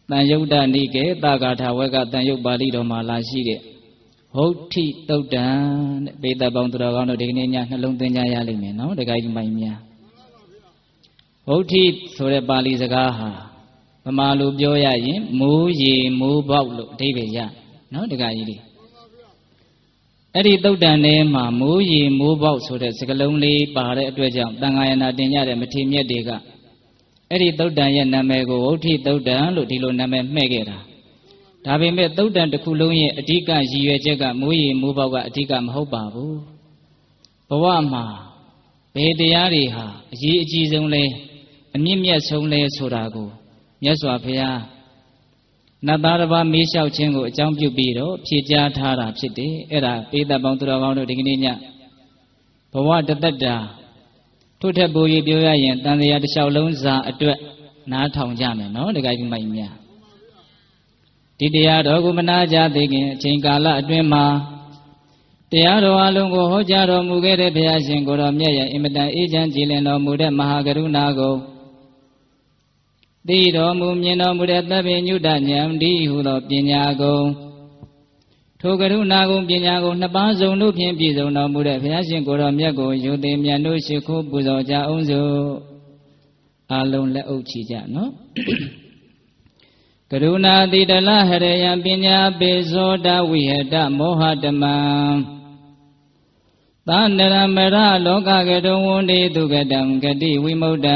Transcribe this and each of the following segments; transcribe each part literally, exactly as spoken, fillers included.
tàn dốc đà ni kế ta cả thảo quay cả tàn dốc bà đi đồ mà là gì đấy hốt thị tâu đàn bây ta bóng tụi con được nghe nha nó lông tên nha ya lên nó để cái gì mày nha hốt thị số để bà đi ra ha mà lù biểu ya gì mù gì mù bọc lù đi về ya nó để cái gì đi ấy đi tâu đàn này mà mù gì mù bọc số để sẽ cái lông li bà để đuôi chậm tăng ai na tiền nhà để mà thêm nhất đi cả ấy đi tâu đàn ya nằm mẹ của hốt thị tâu đàn lù đi lù nằm mẹ mẹ cái đó đã bị mẹ tâu đàn được khu lông ye đi cả gì vậy chứ cả mù gì mù bọc cả đi cả mà hậu bà bu bảoว่าmà vềတရားတွေဟာအရေးအကြီးဆုံးလဲအမြင့်မြတ်ဆုံးလဲဆိုတာကိုမြတ်စွာဘုရားနတ်သားတစ်ပါးမေးလျှောက်ခြင်းကိုအကြောင်းပြုပြီးတော့ဖြေကြားထားတာဖြစ်တယ်အဲ့ဒါပိဿပေါင်းသူတော်ကောင်းတို့ဒီကနေ့ညဘဝတသက်တာထို့ထက်ပို၍ပြောရရင်တန်တရားတစ်လျှောက်လုံးစာအတွက်နားထောင်ကြမယ်နော်တခါကြီးမိုက်များဒီတရားတော်ကိုမနာကြသေးခင်အချိန်ကာလအတွင်းမှာတရားတော်အလုံးကိုဟောကြားတော်မူခဲ့တဲ့ဘုရားရှင်ကိုယ်တော်မြတ်ရဲ့အင်မတန်အေးချမ်းကြည်လင်တော်မူတဲ့မဟာကရုဏာကိုသိတော်မူမြင်တော်မူတဲ့သဗ္ဗညုတဉာဏ်ဒီဟုသောပညာကုန်ထိုကရုဏာကုန်ပညာကုန်နှစ်ပါးစုံတို့ဖြင့်ပြည့်စုံတော်မူတဲ့ဘုရားရှင်ကိုယ်တော်မြတ်ကိုယုံသိမြတ်တို့ရှိခိုးပူဇော်ကြအောင်စို့အလုံးလက်အုပ်ချကြနော်ကရုဏာတိတလဟရယံပညာပေဇောတဝိဟတမောဟတမံသန္နရမရလောကကတုံဝန္တိသူကတံဂတိဝိမု ddံ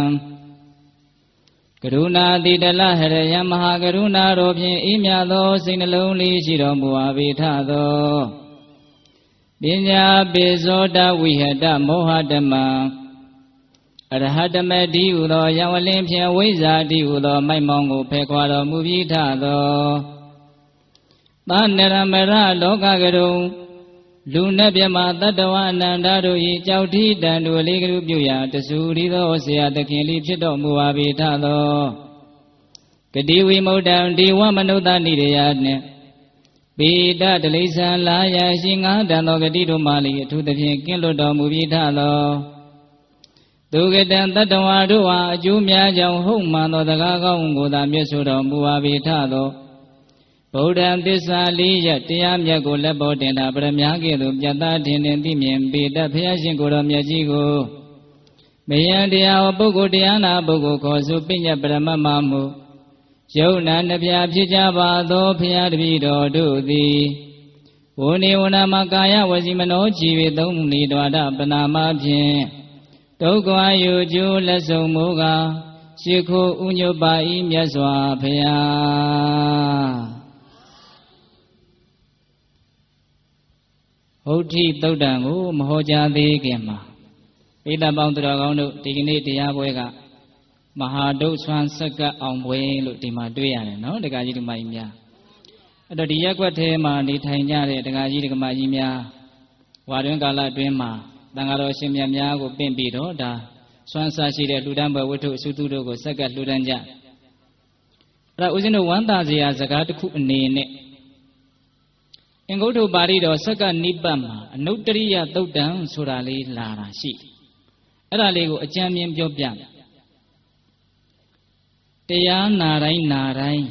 ကရုဏာတိတလဟရယံမဟာကရုဏာတော်ဖြင့်အေးမြသောစိတ်နှလုံးလေးရှိတော်မူအဘိထသောပညာပေဇောတဝိဟတမောဟတမံအရဟတမတိဟုသောယံဝလင်းဖြင့်ဝိဇ္ဇာတိဟုသောမိုက်မောင်းကိုဖယ်ခွာတော်မူပြီးထသောသန္နရမရလောကကရုံလူနတ်မြမတတ္တဝအနန္တတို့၏ကြောက်ထီတန်တို့လေးကလူပြုရာတဆူရီသောဆရာသခင်လေးဖြစ်တော်မူပါ၏ထသောဂတိဝိမု ddံ ဒီဝမနုဿနိရယနှင့်ပိဒတလိษံလာယရှိငါးတန်သောဂတိတို့မှလည်းအထူးသဖြင့်ကင်းလွတ်တော်မူပြီးထသောသူကတံတတ္တဝါတို့ဟာအကျိုးများကြောင့်ဟုတ်မှန်သောစကားကောင်းကိုသာမြတ်ဆိုတော်မူပါ၏ထသောဗုဒ္ဓံသစ္စာလေးရတရားမြတ်ကိုလက်ပေါ်တင်တာပရမညာကဲ့သို့ပြတ်သားထင်ထင်သိမြင်ပေတတ်ဘုရားရှင်ကိုယ်တော်မြတ်ကြီးကိုမယံတရားဟောပုဂ္ဂိုလ်တရားနာပုဂ္ဂိုလ်ခေါ်ဆိုပညတ်ပရမတ်မမှုယုံနာနှပြဖြစ်ကြပါသောဘုရားတပည့်တော်တို့သည်ဝိနေဝနာမကာယဝစီမနောကြည်၍သုံးလီတော်တာပနာမဖြင့်ဒုက္ခယုကျိုးလက်ဆုံးမူကားရှိခိုးဥညုပါဤမြတ်စွာဘုရားဟုတ်တိသုတ်တံကိုမဟောကြားသေးခင်မှာပိဋကပေါင်းသူတော်ကောင်းတို့ဒီကနေ့တရားပွဲကမဟာဒုဆွမ်းစက္ကအောင်ပွဲလို့ဒီမှာတွေ့ရတယ်နော်တက္ကကြီးဒီမကြီးများအဲ့တော့ဒီရက်ွက်ထဲမှာနေထိုင်ကြတဲ့တက္ကကြီးဒီကမကြီးများဝါတွင်ကာလအတွင်းမှာတန်ဃာတော်ရှင်မြတ်များကိုပင့်ပြီးတော့ဒါဆွမ်းစားရှိတဲ့လှူဒန်းပွဲဝတ္ထုအစုသူတို့ကိုစက္ကလှူဒန်းကြအဲ့ဒါဦးဇင်းတို့ဝမ်းသာစရာစကားတစ်ခုအနေနဲ့အင်္ဂုတ္တပါဠိတော်စက္ကနိပတ်မှာအနုတ္တရိယသုတ်တံဆိုတာလေးလာတာရှိအဲ့ဒါလေးကိုအကြံဉာဏ်ပြောပြမယ်တရားနာတိုင်းနာတိုင်း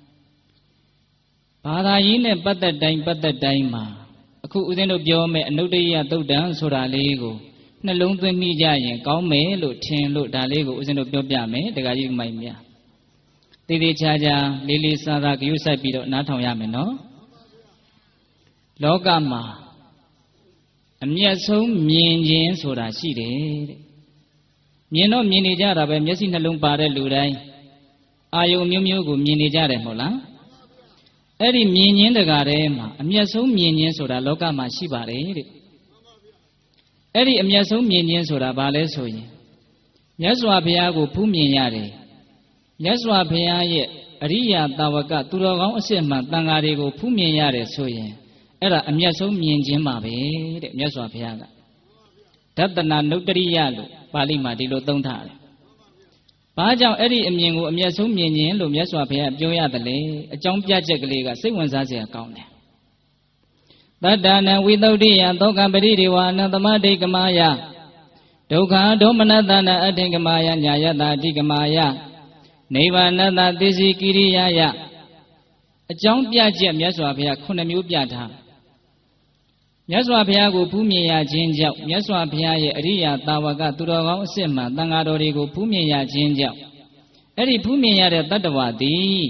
ဘာသာရေးနဲ့ပတ်သက်တိုင်းပတ်သက်တိုင်းမှာအခုဦးဇင်းတို့ပြောမယ်အနုတ္တရိယသုတ်တံဆိုတာလေးကိုနှလုံးသွင်းမိကြရင်ကောင်းမယ်လို့ထင်လို့ဒါလေးကိုဦးဇင်းတို့ပြောပြမယ်တခါကြီးမိုင်များတည်တည်ချာချာလေးလေးစားစားဂရုစိုက်ပြီးတော့နားထောင်ရမယ်နော်လောကမှာအမျက်ဆုံးမြင်ခြင်းဆိုတာရှိတယ်တဲ့မြင်တော့မြင်နေကြတာပဲမျက်စိနှလုံးပါတဲ့လူတိုင်းအာယုံမျိုးမျိုးကိုမြင်နေကြတယ်မဟုတ်လားအဲ့ဒီမြင်ခြင်းတကားထဲမှာအမျက်ဆုံးမြင်ခြင်းဆိုတာလောကမှာရှိပါတယ်တဲ့အဲ့ဒီအမျက်ဆုံးမြင်ခြင်းဆိုတာဘာလဲဆိုရင်မြတ်စွာဘုရားကိုဖူးမြင်ရတယ်မြတ်စွာဘုရားရဲ့အရိယာတာဝကသူတော်ကောင်းအစစ်မှန်တန်ဃာတွေကိုဖူးမြင်ရတယ်ဆိုရင်အဲ့ဒါအမျက်ဆုံးမြင်ခြင်းပါပဲတဲ့မြတ်စွာဘုရားကဒတ္တနာနုတ္တရိယလို့ပါဠိမှာဒီလိုသုံးထားတယ်။ဘာကြောင့်အဲ့ဒီအမြင်ကိုအမျက်ဆုံးမြင်ခြင်းလို့မြတ်စွာဘုရားပြောရတယ်လေအကြောင်းပြချက်ကလေးကစိတ်ဝင်စားစရာကောင်းတယ်။တတ္တနံဝိသုဒ္ဓိယသောကပရိဒေဝအနသမဒိကမာယဒုက္ခဒေါမနတနာအထင်ကမာယညာယတာတိကမာယနိဗ္ဗာန်တသစ္စည်းကိရိယာယအကြောင်းပြချက်မြတ်စွာဘုရားခုနှစ်မျိုးပြထားမြတ်စွာဘုရားကိုဖူးမြင်ရခြင်းကြောင့်မြတ်စွာဘုရားရဲ့အရိယာတာဝကသူတော်ကောင်းအစစ်မှန်သံဃာတော်တွေကိုဖူးမြင်ရခြင်းကြောင့်အဲ့ဒီဖူးမြင်ရတဲ့တတ္တဝါသည်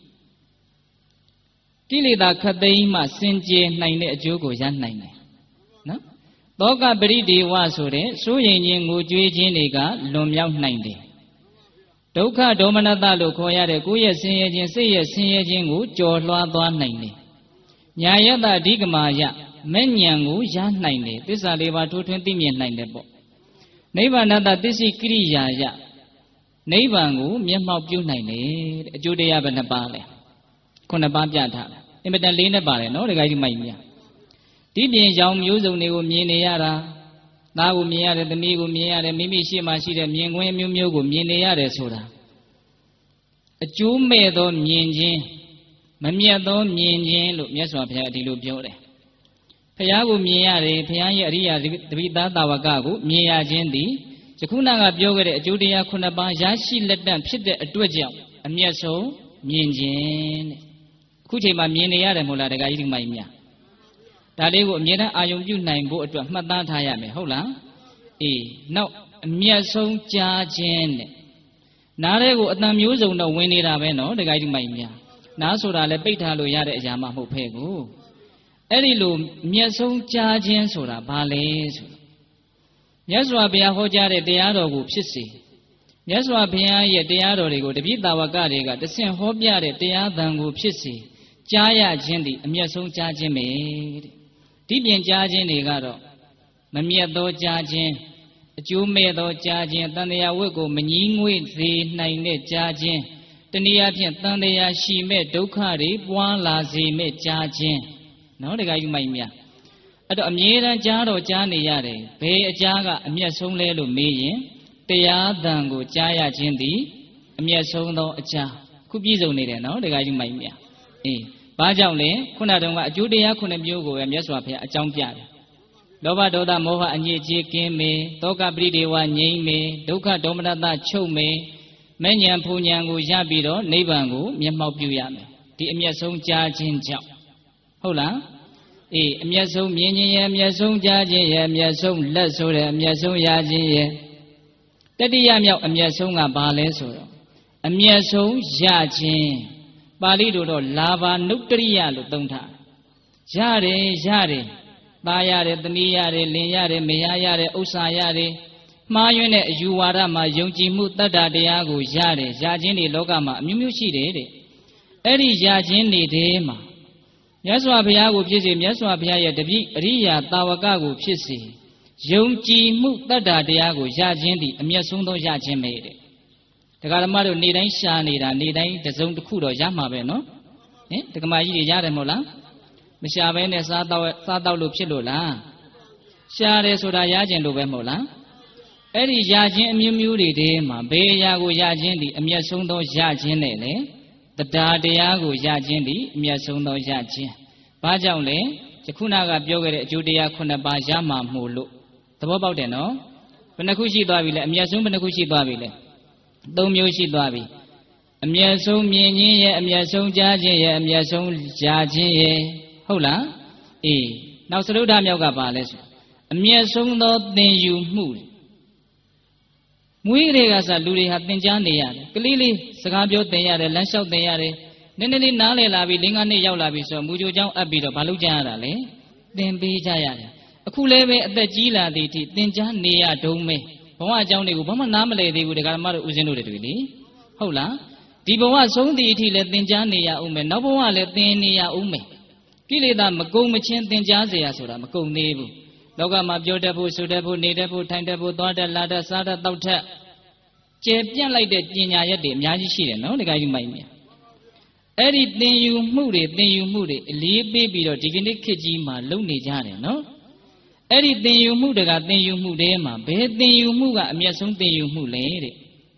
ကိလေသာခတ်သိမ်းမှစင်ကြယ်နိုင်တဲ့အကျိုးကိုရနိုင်တယ်နော်သောကပရိဒေဝဆိုတဲ့စိုးရိမ်ခြင်းငိုကြွေးခြင်းတွေကလွန်မြောက်နိုင်တယ်ဒုက္ခဒေါမနတလို့ခေါ်ရတဲ့ကိုယ့်ရဲ့ဆင်းရဲခြင်းစိတ်ရဲ့ဆင်းရဲခြင်းကိုကျော်လွှားသွားနိုင်တယ်ညာယတအဓိကမာယမဲ့ဉဏ်ကိုရနိုင်တယ်သစ္စာလေးပါးထိုးထွင်းသိမြင်နိုင်တယ်ပေါ့နိဗ္ဗာန်တသစ္စည်းကိရိယာယနိဗ္ဗာန်ကိုမျက်မှောက်ပြုနိုင်တယ်အကျိုးတရားပဲနှစ်ပါးလဲခုနှစ်ပါးပြထားတယ်အင်မတန်လေးနဲ့ပါတယ်နော်ဒကာကြီးမိုက်မြဒီပြင်ရောင်မျိုးစုံတွေကိုမြင်နေရတာသားကိုမြင်ရတယ်သမီးကိုမြင်ရတယ်မိမိရှေ့မှာရှိတဲ့မြင်ကွင်းမျိုးမျိုးကိုမြင်နေရတယ်ဆိုတာအကျိုးမဲ့သောမြင်ခြင်းမမြတ်သောမြင်ခြင်းလို့မြတ်စွာဘုရားဒီလိုပြောတယ်ဘုရားကိုမြင်ရတယ်ဘုရားရဲ့အရိယာတပိသားတာဝကကိုမြင်ရခြင်းသည်ယခုနကပြောခဲ့တဲ့အကျိုးတရားခုနှစ်ပါးရရှိလက်တန့်ဖြစ်တဲ့အတွက်ကြောင့်အမျက်ဆုံးမြင်ခြင်းတဲ့အခုချိန်မှာမြင်နေရတယ်မို့လားဒကာကြီးဒီမိုက်မြဒါလေးကိုအမြဲတမ်းအာယုံပြုနိုင်ဖို့အတွက်မှတ်သားထားရမယ်ဟုတ်လားအေးနောက်အမျက်ဆုံးကြားခြင်းတဲ့နားထဲကိုအတန်မျိုးစုံတော့ဝင်နေတာပဲနော်ဒကာကြီးမိုက်မြနားဆိုတာလည်းပိတ်ထားလို့ရတဲ့အရာမှမဟုတ်ဖဲကိုအဲ့ဒီလိုအမျက်ဆုံးကြားခြင်းဆိုတာဘာလဲဆိုမြတ်စွာဘုရားဟောကြားတဲ့တရားတော်ကိုဖြစ်စေမြတ်စွာဘုရားရဲ့တရားတော်တွေကိုတပည့်တာဝကတွေကတဆင့်ဟောပြတဲ့တရားသံကိုဖြစ်စေကြားရခြင်းသည်အမျက်ဆုံးကြားခြင်းပဲတဲ့ဒီပြင်ကြားခြင်းတွေကတော့မမြတ်သောကြားခြင်းအကျိုးမဲ့သောကြားခြင်းတန်တရားဝတ်ကိုမငြီးငွေ့စေနိုင်တဲ့ကြားခြင်းတနည်းအားဖြင့်တန်တရားရှိမဲ့ဒုက္ခတွေပွားလာစေမဲ့ကြားခြင်းနော်တခါယူမိုက်မြအဲ့တော့အမြဲတမ်းကြားတော့ကြားနေရတယ်ဘယ်အကြားကအမျက်ဆုံးလဲလို့မေးရင်တရားသံကိုကြားရခြင်းသည်အမျက်ဆုံးသောအကြားခုပြည့်စုံနေတယ်နော်တခါယူမိုက်မြအေးဘာကြောင့်လဲခုနတုန်းကအကျိုးတရားခုနှစ်မျိုးကိုပဲမြတ်စွာဘုရားအကြောင်းပြတယ်လောဘဒေါသမောဟအညစ်အကြေးကင်းမေတောကပရိဒေဝငြိမ့်မေဒုက္ခဒေါမနတချုပ်မေမဲ့ဉဏ်ဖူဉဏ်ကိုရပြီးတော့နိဗ္ဗာန်ကိုမျက်မှောက်ပြုရမယ်ဒီအမျက်ဆုံးကြားခြင်းကြောင့်ဟုတ်လားအေးအမျက်ဆုံးမြင်ခြင်းရဲ့အမျက်ဆုံးကြားခြင်းရဲ့အမျက်ဆုံးလက်ဆိုတဲ့အမျက်ဆုံးရခြင်းရဲ့တတိယမြောက်အမျက်ဆုံးကဘာလဲဆိုတော့အမျက်ဆုံးရခြင်းပါဠိလိုတော့လာဘာနုတ္တရိယလို့သုံးထားရတယ်ရတယ်သားရတယ်သမီးရတယ်လင်ရတယ်မယားရတယ်ဥစ္စာရတယ်မှားယွင်းတဲ့အယူဝါဒမှာယုံကြည်မှုတတ္တတရားကိုရတယ်ရခြင်းတွေလောကမှာအမျိုးမျိုးရှိတယ်တဲ့အဲ့ဒီရခြင်းတွေထဲမှာမြတ်စွာဘုရားကိုဖြစ်စေမြတ်စွာဘုရားရဲ့တပည့်အရိယာတာဝကကိုဖြစ်စေယုံကြည်မှုတတ္တတရားကိုရခြင်းသည်အမျက်ဆုံးသောရခြင်းပဲတဲ့ဒကာဓမ္မတို့နေတိုင်းရှာနေတာနေတိုင်းတစုံတစ်ခုတော့ရမှာပဲနော်ဟင်ဒကမာကြီးတွေရတယ်မဟုတ်လားမရှာဘဲနဲ့စားတော့စားတော့လို့ဖြစ်လို့လားရှာတယ်ဆိုတာရခြင်းလို့ပဲမဟုတ်လားအဲ့ဒီရခြင်းအမျိုးမျိုးတွေထဲမှာဘယ်အရာကိုရခြင်းသည်အမျက်ဆုံးသောရခြင်းနဲ့လေတရားတရားကိုရခြင်းသည်အမျက်ဆုံးသောရခြင်းဘာကြောင့်လဲယခုနကပြောခဲ့တဲ့အကျိုးတရားခုနှစ်ပါးရမှာမို့လို့သဘောပေါက်တယ်နော်ဘယ်နှခုရှိသွားပြီလဲအမျက်ဆုံးဘယ်နှခုရှိသွားပြီလဲသုံးမျိုးရှိသွားပြီအမျက်ဆုံးမြင်ခြင်းရဲ့အမျက်ဆုံးကြားခြင်းရဲ့အမျက်ဆုံးကြားခြင်းရဲ့ဟုတ်လားအေးနောက်စရုဒ္ဓမြောက်ကပါလဲဆိုအမျက်ဆုံးသောသင်ယူမှုမွေးတွေကစလူတွေဟာသင်ကြားနေရတယ်ကလေးလေးစကားပြောသင်ရတယ်လမ်းလျှောက်သင်ရတယ်နည်းနည်းလေးနားလည်လာပြီလင်္ကာနှစ်ရောက်လာပြီဆိုတော့မူကြိုကြောင်းအပ်ပြီးတော့ဘာလုပ်ကြရတာလဲသင်ပေးကြရတယ်အခုလည်းပဲအသက်ကြီးလာသည်ထိသင်ကြားနေရတုံးမဲဘဝအကြောင်းတွေကိုဘာမှနားမလည်သေးဘူးဒကာမတို့ဦးဇင်းတို့တွေလေဟုတ်လားဒီဘဝဆုံးသည်အထိလည်းသင်ကြားနေရအောင်မယ်နောက်ဘဝလည်းသင်နေရအောင်မယ်ကိလေသာမကုန်မချင်းသင်ကြားเสียရဆိုတာမကုန်သေးဘူးလောကမှာပြောတတ်ဖို့ဆိုတတ်ဖို့နေတတ်ဖို့ထိုင်တတ်ဖို့သွားတတ်လာတတ်စားတတ်တောက်တတ်ကျေပြန့်လိုက်တဲ့ပညာရက်တွေအများကြီးရှိတယ်နော်ဒကာကြီးမိုက်မြအဲ့ဒီသင်ယူမှုတွေသင်ယူမှုတွေအလေးပေးပြီးတော့ဒီကနေ့ခေတ်ကြီးမှာလုပ်နေကြတယ်နော်အဲ့ဒီသင်ယူမှုတကသင်ယူမှုတွေမှာဘယ်သင်ယူမှုကအမျက်ဆုံးသင်ယူမှုလဲတဲ့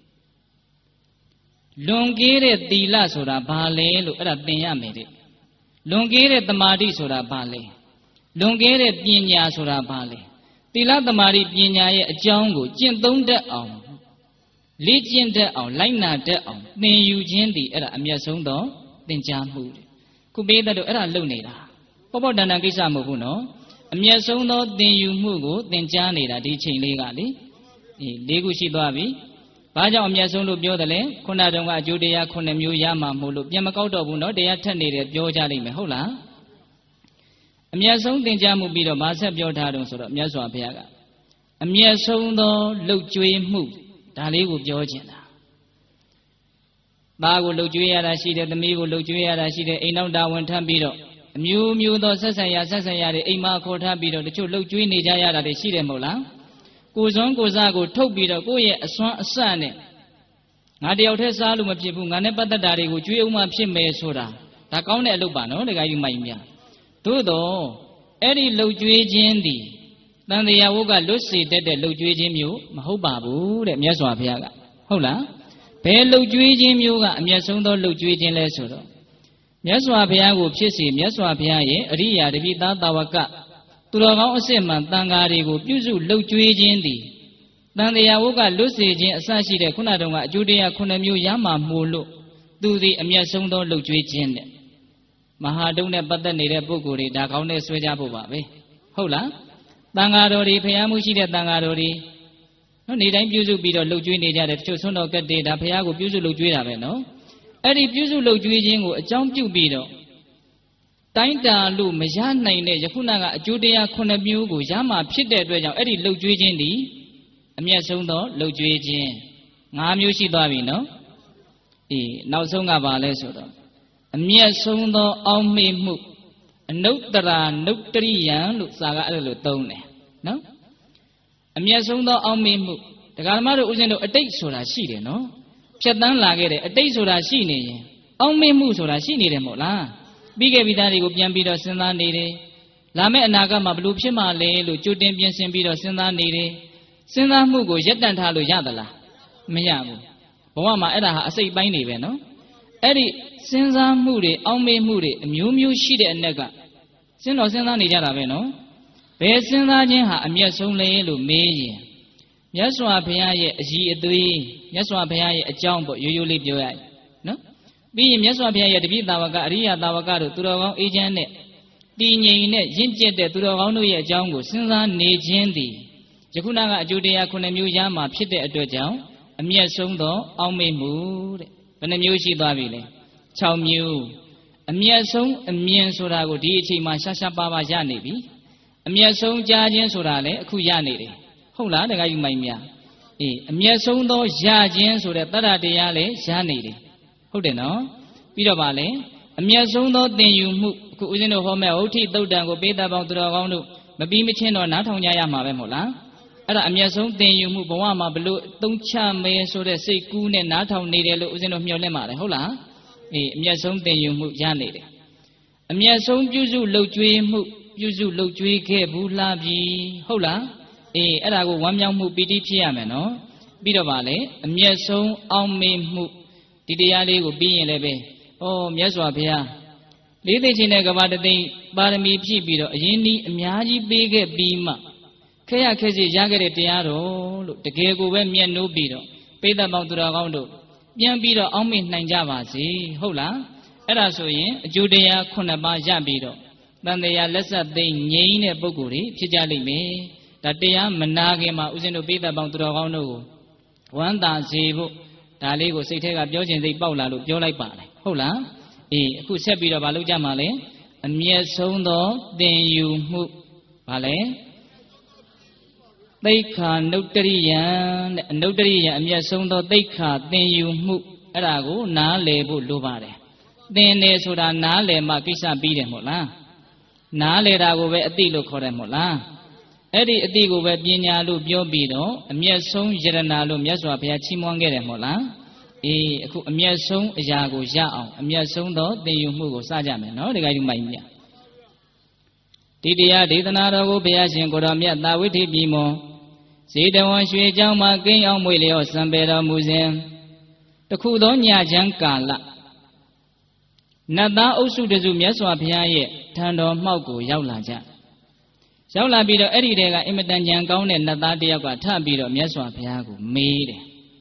လွန်ကဲတဲ့သီလဆိုတာဘာလဲလို့အဲ့ဒါသင်ရမယ်တဲ့လွန်ကဲတဲ့တမာတိဆိုတာဘာလဲလွန်ကဲတဲ့ပညာဆိုတာဘာလဲသီလတမာတိပညာရဲ့အကြောင်းကိုကျင့်သုံးတတ်အောင် lý chiến đất ảo lấy nà đất ảo tình yêu chiến thì ở là miệt sống đó tình cha mù cụ bây giờ ở là lâu này là bao bao đàn cái sao mù nó miệt sống đó tình yêu mù của tình cha này là đi trình lý cả đi đi cụ sĩ đoa bị bao giờ miệt sống lúc biểu đấy con nào trong cái chủ đề con em yêu mà mù lúc nhưng mà câu đó bù nó để thân này để biểu ra đi mà hậu là miệt sống tình cha mù bị đó bao giờ biểu thà đồng số đó miệt xóa phải cả miệt sống đó lúc chui mù ta lấy của biểu chuyện là ba của lúc chui ra xí để tami của lúc chui ra xí để anh nào đào vẫn tham bị đó miu miu đó sát sanh ya sát sanh ya để anh mà khó tham bị đó để cho lúc chui này ra ra để xí để màu lá cô giống cô ra cô thâu bị đó cô ye xoan xoan này ngài điều thế sao luôn mà chỉ phụ ngài này bắt đầu để cô chui ông mà chỉ mê số ra ta câu này lúc bạn nó để cái gì mày mía tôi đó ấy đi lúc chui chiến đi当地呀，我个律师在在楼追金苗，嘛好巴布的，没耍票个，好啦，白楼追金苗个，没送到楼追金来说的，没耍票个，平时没耍票耶，而呀的比打打瓦个，除了讲什么当家的个，比如楼追金的，当地呀，我个律师金三十的，可能种个，就这样可能没有亚麻木路，都是没送到楼追金的，嘛哈东的不得你的不顾的，大考的暑假不吧呗，好啦。当家罗的培养木西的当家罗的，那你တိုင်းပြုစုပြီးတော့လှုပ်ကြွေးနေကြတယ်တချို့ဆုံးတော်ကတည်းကဒါဖះကိုပြုစုလှုပ်ကြွေးတာပဲနော်အဲ့ဒီပြုစုလှုပ်ကြွေးခြင်းကိုအကြောင်းပြုပြီးတော့တိုင်းတာလို့မရနိုင်တဲ့ယခုနကအကျိုးတရားခုနှစ်မျိုးကိုရမှာဖြစ်တဲ့အတွက်ကြောင့်အဲ့ဒီလှုပ်ကြွေးခြင်းဒီအမျက်ဆုံးသောလှုပ်ကြွေးခြင်း၅မျိုးရှိသွားပြီနော်အေးနောက်ဆုံးကပါလဲဆိုတော့အမျက်ဆုံးသောအောက်မေ့မှုအနုတ္တရာနုတ္တရိယံလို့စာကအဲ့လိုသုံးတယ်နော်အမျက်ဆုံးသောအောက်မေ့မှုတရားဓမ္မတို့ဦးဇင်းတို့အတိတ်ဆိုတာရှိတယ်နော်ဖြတ်တန်းလာခဲ့တယ်အတိတ်ဆိုတာရှိနေရင်အောက်မေ့မှုဆိုတာရှိနေတယ်မို့လားပြီးခဲ့ပြီးသားတွေကိုပြန်ပြီးတော့စဉ်းစားနေတယ်လာမယ့်အနာဂတ်မှာဘလို့ဖြစ်မှလဲလို့ကြိုတင်ပြင်ဆင်ပြီးတော့စဉ်းစားနေတယ်စဉ်းစားမှုကိုရပ်တန့်ထားလို့ရသလားမရဘူးဘဝမှာအဲ့ဒါဟာအစိတ်ပိုင်းနေပဲနော်အဲ့ဒီစဉ်းစားမှုတွေအောက်မေ့မှုတွေအမျိုးမျိုးရှိတဲ့အနက်ကစဉ်းတော်စဉ်းစားနေကြတာပဲနော်ဘယ်စဉ်းစားခြင်းဟာအမျက်ဆုံးလဲလို့မေးရင်မြတ်စွာဘုရားရဲ့အကြီးအသေးမြတ်စွာဘုရားရဲ့အကြောင်းပေါ့ရိုးရိုးလေးပြောရရင်နော်ပြီးရင်မြတ်စွာဘုရားရဲ့တပိသာဝကအရိယသာဝကတို့သူတော်ကောင်းအေးချမ်းနဲ့တည်ငြိမ်နဲ့ရင့်ကျက်တဲ့သူတော်ကောင်းတို့ရဲ့အကြောင်းကိုစဉ်းစားနေခြင်းသည်ယခုနကအကျိုးတရားခုနှစ်မျိုးရမှာဖြစ်တဲ့အတွက်ကြောင့်အမျက်ဆုံးသောအောက်မေ့မှုတဲ့ဘယ်နှမျိုးရှိသွားပြီလဲ၆မျိုးအမျက်ဆုံးအမြင်ဆိုတာကိုဒီအချိန်မှာရှာရှာပါပါရနေပြီအမျက်ဆုံးကြားခြင်းဆိုတာလည်းအခုရနေတယ်ဟုတ်လားတခါယူမိုင်းများအေးအမျက်ဆုံးသောရခြင်းဆိုတဲ့တတ္တတရားလည်းရနေတယ်ဟုတ်တယ်နော်ပြီးတော့ဗာလဲအမျက်ဆုံးသောသင်ယူမှုအခုဦးဇင်းတို့ဟောမဲ့ဟုတ်ထိသုတ်တံကိုပေးတတ်ပေါင်းသူတော်ကောင်းတို့မပြီးမချင်းတော့နားထောင်ကြရမှာပဲမဟုတ်လားအဲ့ဒါအမျက်ဆုံးသင်ယူမှုဘဝမှာဘလို့သုံးချမယ်ဆိုတဲ့စိတ်ကူးနဲ့နားထောင်နေတယ်လို့ဦးဇင်းတို့မျှော်လင့်ပါတယ်ဟုတ်လားအေးအမျက်ဆုံးသင်ယူမှုရနေတယ်အမျက်ဆုံးပြုစုလှုပ်ကြွေးမှုပြုစုလှုပ်ကြွေးခဲ့ဘူးလားပြီဟုတ်လားအေးအဲ့ဒါကိုဝမ်းမြောက်မှုပီတိဖြစ်ရမယ်နော်ပြီးတော့ဗာလေအမျက်ဆုံးအောက်မေ့မှုဒီတရားလေးကိုပြီးရင်လည်းပဲဩမြတ်စွာဘုရားလေးသိချင်းတဲ့ကဘာတသိပါရမီဖြည့်ပြီးတော့အရင်နီးအများကြီးပေးခဲ့ပြီးမှခဲရခဲစီရခဲ့တဲ့တရားတော်လို့တကယ်ကိုပဲမျက်နှိုးပြီးတော့ပိဋကပေါင်းသူတော်ကောင်းတို့ပြန်ပြီးတော့အောက်မေ့နိုင်ကြပါစေဟုတ်လားအဲ့ဒါဆိုရင်အကျိုးတရားခုနှစ်ပါးရပြီးတော့တန်တရားလက်ဆက်သိငြိမ်းတဲ့ပုဂ္ဂိုလ်တွေဖြစ်ကြလိမ့်မယ်ဒါတရားမနာခင်မှာဦးဇင်းတို့ပိဋကပေါင်းသူတော်ကောင်းတို့ကိုဝမ်းသာစေဖို့ဒါလေးကိုစိတ်ထဲကပြောခြင်းစိတ်ပေါက်လာလို့ပြောလိုက်ပါတယ်ဟုတ်လားအေးအခုဆက်ပြီးတော့မလုပ်ကြမှာလဲအမျက်ဆုံးသောသင်ယူမှုဘာလဲသိက္ခာနုတ္တရိယံတဲ့အနုတ္တရိယံအမျက်ဆုံးသောသိက္ခာသင်ယူမှုအဲ့ဒါကိုနားလည်ဖို့လိုပါတယ်သင်တယ်ဆိုတာနားလည်မှကိစ္စပြီးတယ်မဟုတ်လားနားလည်တာကိုပဲအသိလို့ခေါ်တယ်မဟုတ်လားအဲ့ဒီအသိကိုပဲပညာလို့ပြောပြီးတော့အမျက်ဆုံးယရနာလို့မြတ်စွာဘုရားချီးမွမ်းခဲ့တယ်မဟုတ်လားအေးအခုအမျက်ဆုံးအရာကိုရအောင်အမျက်ဆုံးသောသင်ယူမှုကိုစကြမယ်နော်ဒီကိစ္စမိုက်မြတ်ဒီတရားဒေသနာတော်ကိုဘုရားရှင်ကိုတော်မြတ်သာဝိထိပြည်မောဇေတဝန်ရွှေเจ้าမှာကိန်းအောင်မွေလျော့စံပေတော်မူစဉ်တခုသောညချမ်းကာလနတ်သားအုပ်စုတစုမြတ်စွာဘုရားရဲ့ထံတော်မှောက်ကိုရောက်လာကြရောက်လာပြီးတော့အဲ့ဒီတဲကအင်မတန်ကြံကောင်းတဲ့နတ်သားတယောက်ကထပ်ပြီးတော့မြတ်စွာဘုရားကိုမေးတယ်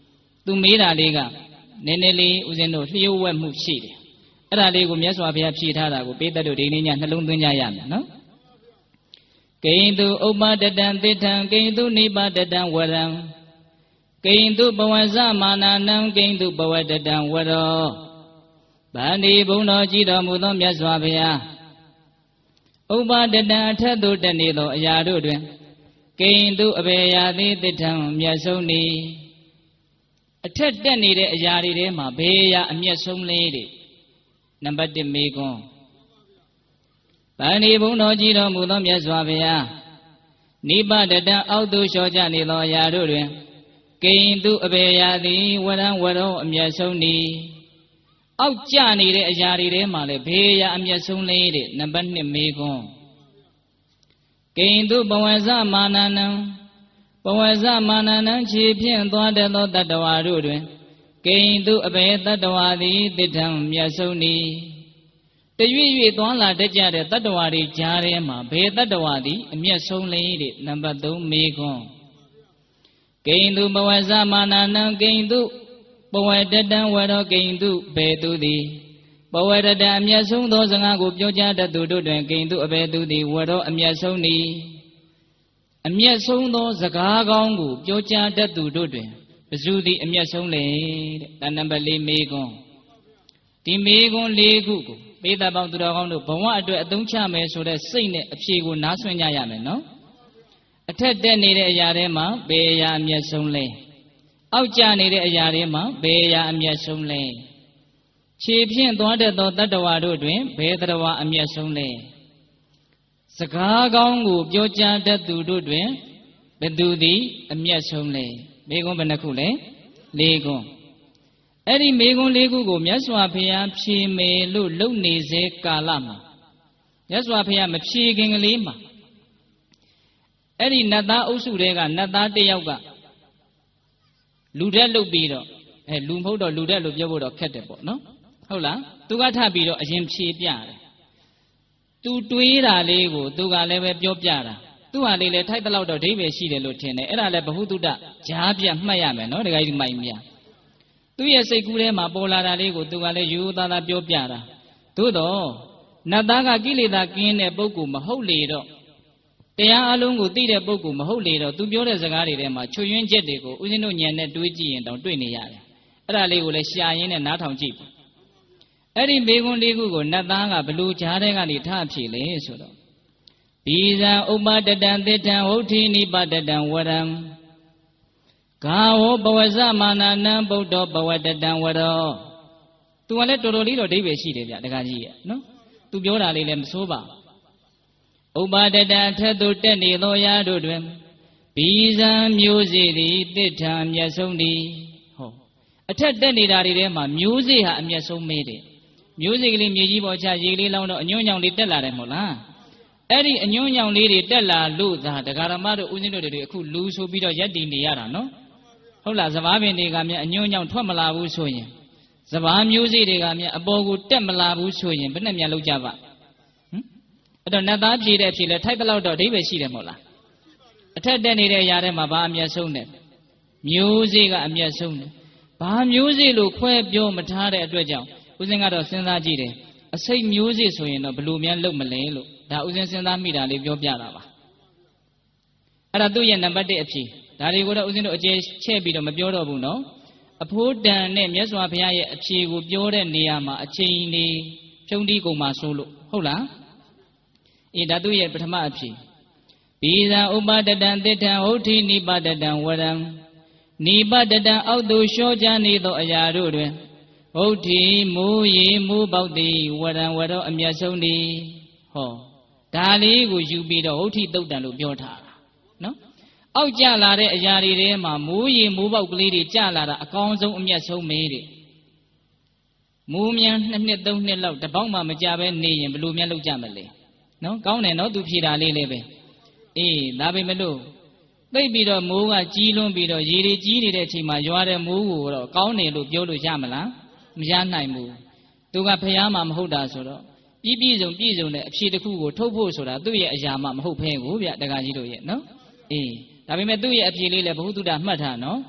သူမေးတာလေးကနည်းနည်းလေးဦးဇင်းတို့လျှို့ဝှက်မှုရှိတယ်အဲ့ဒါလေးကိုမြတ်စွာဘုရားဖြေထားတာကိုပေးတတ်လို့ဒီနေ့ညနှလုံးသွင်းကြရမယ်နော်ကိဉ္တုဥပ္ပတတံသစ္ထံကိဉ္တုနိပါတတံဝရံကိဉ္တုဘဝဇမာနာနံကိဉ္တုဘဝတတံဝရောဗန္ဒီဘုံတော်ကြည်တော်မူသောမြတ်စွာဘုရားဥပ္ပတတံအထက်သို့တက်နေသောအရာတို့တွင်ကိဉ္တုအဘေယာတိသစ္ထံမြတ်ဆုံးနေအထက်တက်နေတဲ့အရာတွေထဲမှာဘေးရာအမျက်ဆုံးလေးတွေနံပါတ်တစ်မေခွန်းဗန္ဒီဘုံတော်ကြည်တော်မူသောမြတ်စွာဘုရားနိပါတတံအောက်သို့လျှော်ကြနေသောအရာတို့တွင်ကိဉ္တုအဘေယာတိဝရံဝရောအမျက်ဆုံးနေအောက်ကျနေတဲ့အရာတွေထဲမှာလည်းဘေးရာအမျက်ဆုံးလေးတွေနံပါတ်နှစ်မေခွန်းကိဉ္တုဘဝဇမာနာနံဘဝဇမာနာနံခြေဖြင့်သွားတတ်သောတတ္တဝါတို့တွင်ကိဉ္တုအဘေတတ္တဝါသည်သစ္ထံမြတ်ဆုံးနေတရွေ့ရွေ့သွားလာတတ်ကြတဲ့တတ္တဝါတွေကြားထဲမှာဘေတတ္တဝါသည်အမျက်ဆုံးလေးတွေနံပါတ်သုံးမေခွန်းကိဉ္တုဘဝဇမာနာနံကိဉ္တုဘဝတတံဝရောကိဉ္တုဘေသူသည်ဘဝတတံအမျက်ဆုံးသောစကားကိုပြောကြားတတ်သူတို့တွင်ကိဉ္တုအဘေသူသည်ဝရောအမျက်ဆုံးနေအမျက်ဆုံးသောစကားကောင်းကိုပြောကြားတတ်သူတို့တွင်ဘယ်သူသည်အမျက်ဆုံးလဲတဲ့ဒါနံပါတ်လေးမေခွန်းဒီမေခွန်းလေးခုကိုပေတပေါင်းသူတော်ကောင်းတို့ဘဝအတွက်အသုံးချမယ်ဆိုတဲ့စိတ်နဲ့အဖြေကိုနားဆွင့်ကြရမယ်နော်အထက်တက်နေတဲ့အရာထဲမှာဘယ်အရာအမျက်ဆုံးလဲအောက်ကျနေတဲ့အရာတွေမှာဘယ်အရာအမျက်ဆုံးလဲခြေဖြင့်သွားတတ်သောတတ္တဝါတို့တွင်ဘယ်တတ္တဝါအမျက်ဆုံးလဲစကားကောင်းကိုပြောကြားတတ်သူတို့တွင်ဘယ်သူသည်အမျက်ဆုံးလဲမေခွန်းဘယ်နှခုလဲလေးခွန်းအဲ့ဒီမေခွန်းလေးခုကိုမြတ်စွာဘုရားဖြေမယ်လို့လုပ်နေစေကာလမှာမြတ်စွာဘုရားမဖြေခင်ကလေးမှာအဲ့ဒီနတ်သားအုပ်စုတွေကနတ်သားတစ်ယောက်ကလူတက်လုပ်ပြီးတော့အဲလူမဟုတ်တော့လူတက်လို့ပြောဖို့တော့ခက်တယ်ပေါ့နော်ဟုတ်လားသူကထပ်ပြီးတော့အရင်ဖြေပြတယ်သူတွေးတာလေးကိုသူကလည်းပဲပြောပြတာသူဟာလေးလည်းထိုက်တလောက်တော့ဒိဗေရှိတယ်လို့ထင်တယ်အဲ့ဒါလည်းဘ ഹു တုတကြားပြမှတ်ရမယ်နော်ဒကာကြီးမိုင်မြသူ့ရဲ့စိတ်ကူးထဲမှာပေါ်လာတာလေးကိုသူကလည်းယူသားသားပြောပြတာသို့တော့နတ်သားကကိလေသာကင်းတဲ့ပုဂ္ဂိုလ်မဟုတ်လေတော့တရားအလုံးကိုသိတဲ့ပုဂ္ဂိုလ်မဟုတ်လေတော့သူပြောတဲ့စကားတွေထဲမှာချွတ်ယွင်းချက်တွေကိုဦးဇင်းတို့ဉာဏ်နဲ့တွေးကြည့်ရင်တောင်တွေ့နေရတယ်အဲ့ဒါလေးကိုလည်းရှာရင်းနဲ့နားထောင်ကြည့်ပါအဲ့ဒီမေခွန်းလေးခုကိုနတ်သားကဘလူကြားတဲ့ကနေထဖြေလေဆိုတော့ဘီဇံဥပ္ပတတံသစ္ထံဝုဋ္ဌိနိပါတတံဝရံဂါဝဘဝဇမာနာနံဗုဒ္ဓဘဝတတံဝရောသူကလည်းတော်တော်လေးတော့ဒိဗေရှိတယ်ဗျတခါကြီးရဲ့နော်သူပြောတာလေးလည်းမဆိုးပါဥပ္ပတတံထက်သို့တက်နေသောရာတို့တွင်ဘီဇံမျိုးစေ့သည်သစ္ထံအမျက်ဆုံးသည်ဟောအထက်တက်နေတာတွေထဲမှာမျိုးစေ့ဟာအမျက်ဆုံးမေးတယ်မျိုးစေ့ကလေးမြေကြီးပေါ်ချရေလေးလောင်းတော့အညွန့်ညောင်လေးတက်လာတယ်မဟုတ်လားအဲ့ဒီအညွန့်ညောင်လေးတွေတက်လာလို့သာဒကာရမတို့ဦးဇင်းတို့တွေအခုလူဆိုပြီးတော့ရက်တည်နေရတာနော်ဟုတ်လားစဘာပင်တွေကမြန်အညွန့်ညောင်ထွက်မလာဘူးဆိုရင်စဘာမျိုးစေ့တွေကမြန်အပေါ်ကိုတက်မလာဘူးဆိုရင်ဘယ်နဲ့မြန်လောက်ကြပါဟမ်အဲ့တော့နတ်သားဖြေတဲ့ဖြေလဲထိုက်တလောက်တော့အဓိပ္ပာယ်ရှိတယ်မဟုတ်လားအထက်တက်နေတဲ့အရာထဲမှာဘာအမျက်ဆုံးတယ်မျိုးစေ့ကအမျက်ဆုံးတယ်ဘာမျိုးစေ့လို့ခွဲပြောမထားတဲ့အတွက်ကြောင့်ဦးဇင်းကတော့စဉ်းစားကြည့်တယ်အစိတ်မျိုးစေ့ဆိုရင်တော့ဘလို့များလုံမလဲလို့ဒါဦးဇင်းစဉ်းစားမိတာလေးပြောပြတာပါအဲ့ဒါသူ့ရဲ့နံပါတ်တစ်အဖြေဒါတွေကိုတော့ဦးဇင်းတို့အကျယ်ချဲ့ပြီးတော့မပြောတော့ဘူးနော်အဖိုးတန်နဲ့မြတ်စွာဘုရားရဲ့အဖြေကိုပြောတဲ့နေရာမှာအချိန်နေဖြုံးတီးကုန်မှာဆိုလို့ဟုတ်လားအေးဒါသူ့ရဲ့ပထမအဖြေဘီဇံဥပ္ပတတံသစ္ထံဝုဋ္ဌိနိပါတတံဝရံနိပါတတံအောက်သို့လျှောကြနေသောအရာတို့တွင်ဝုဋ္ဌိမူရေမူပေါက်သည်ဝရံဝရောအမျက်ဆုံးသည်ဟောဒါလေးကိုယူပြီးတော့ဝုဋ္ဌိတုတ်တံလို့ပြောထားတာနော်အောက်ကျလာတဲ့အရာတွေထဲမှာမူရေမူပေါက်ကလေးတွေကျလာတာအကောင်းဆုံးအမျက်ဆုံးမေးတယ်မူမြန်နှစ်နှစ်သုံးနှစ်လောက်တပေါက်မှမကြပဲနေရင်ဘယ်လိုများလုပ်ကြမလဲနော်ကောင်းတယ်နော်သူဖြေတာလေးလေးပဲအေးဒါပေမဲ့လို့သိပ်ပြီးတော့မိုးကကြီးလွန်းပြီးတော့ရေတွေကြီးနေတဲ့အချိန်မှာရွာတဲ့မိုးကိုတော့ကောင်းတယ်လို့ပြောလို့ရမလားမရနိုင်ဘူးသူကဖျားမှမဟုတ်တာဆိုတော့ပြည်ပြည်စုံပြည်စုံတဲ့အဖြေတစ်ခုကိုထုတ်ဖို့ဆိုတာသူ့ရဲ့အရာမှမဟုတ်ဖဲကိုဗျတက္ကကြီးတို့ရဲ့နော်အေးဒါပေမဲ့သူ့ရဲ့အဖြေလေးလည်းဘ ഹു တုဒ္ဒမှတ်ထားနော်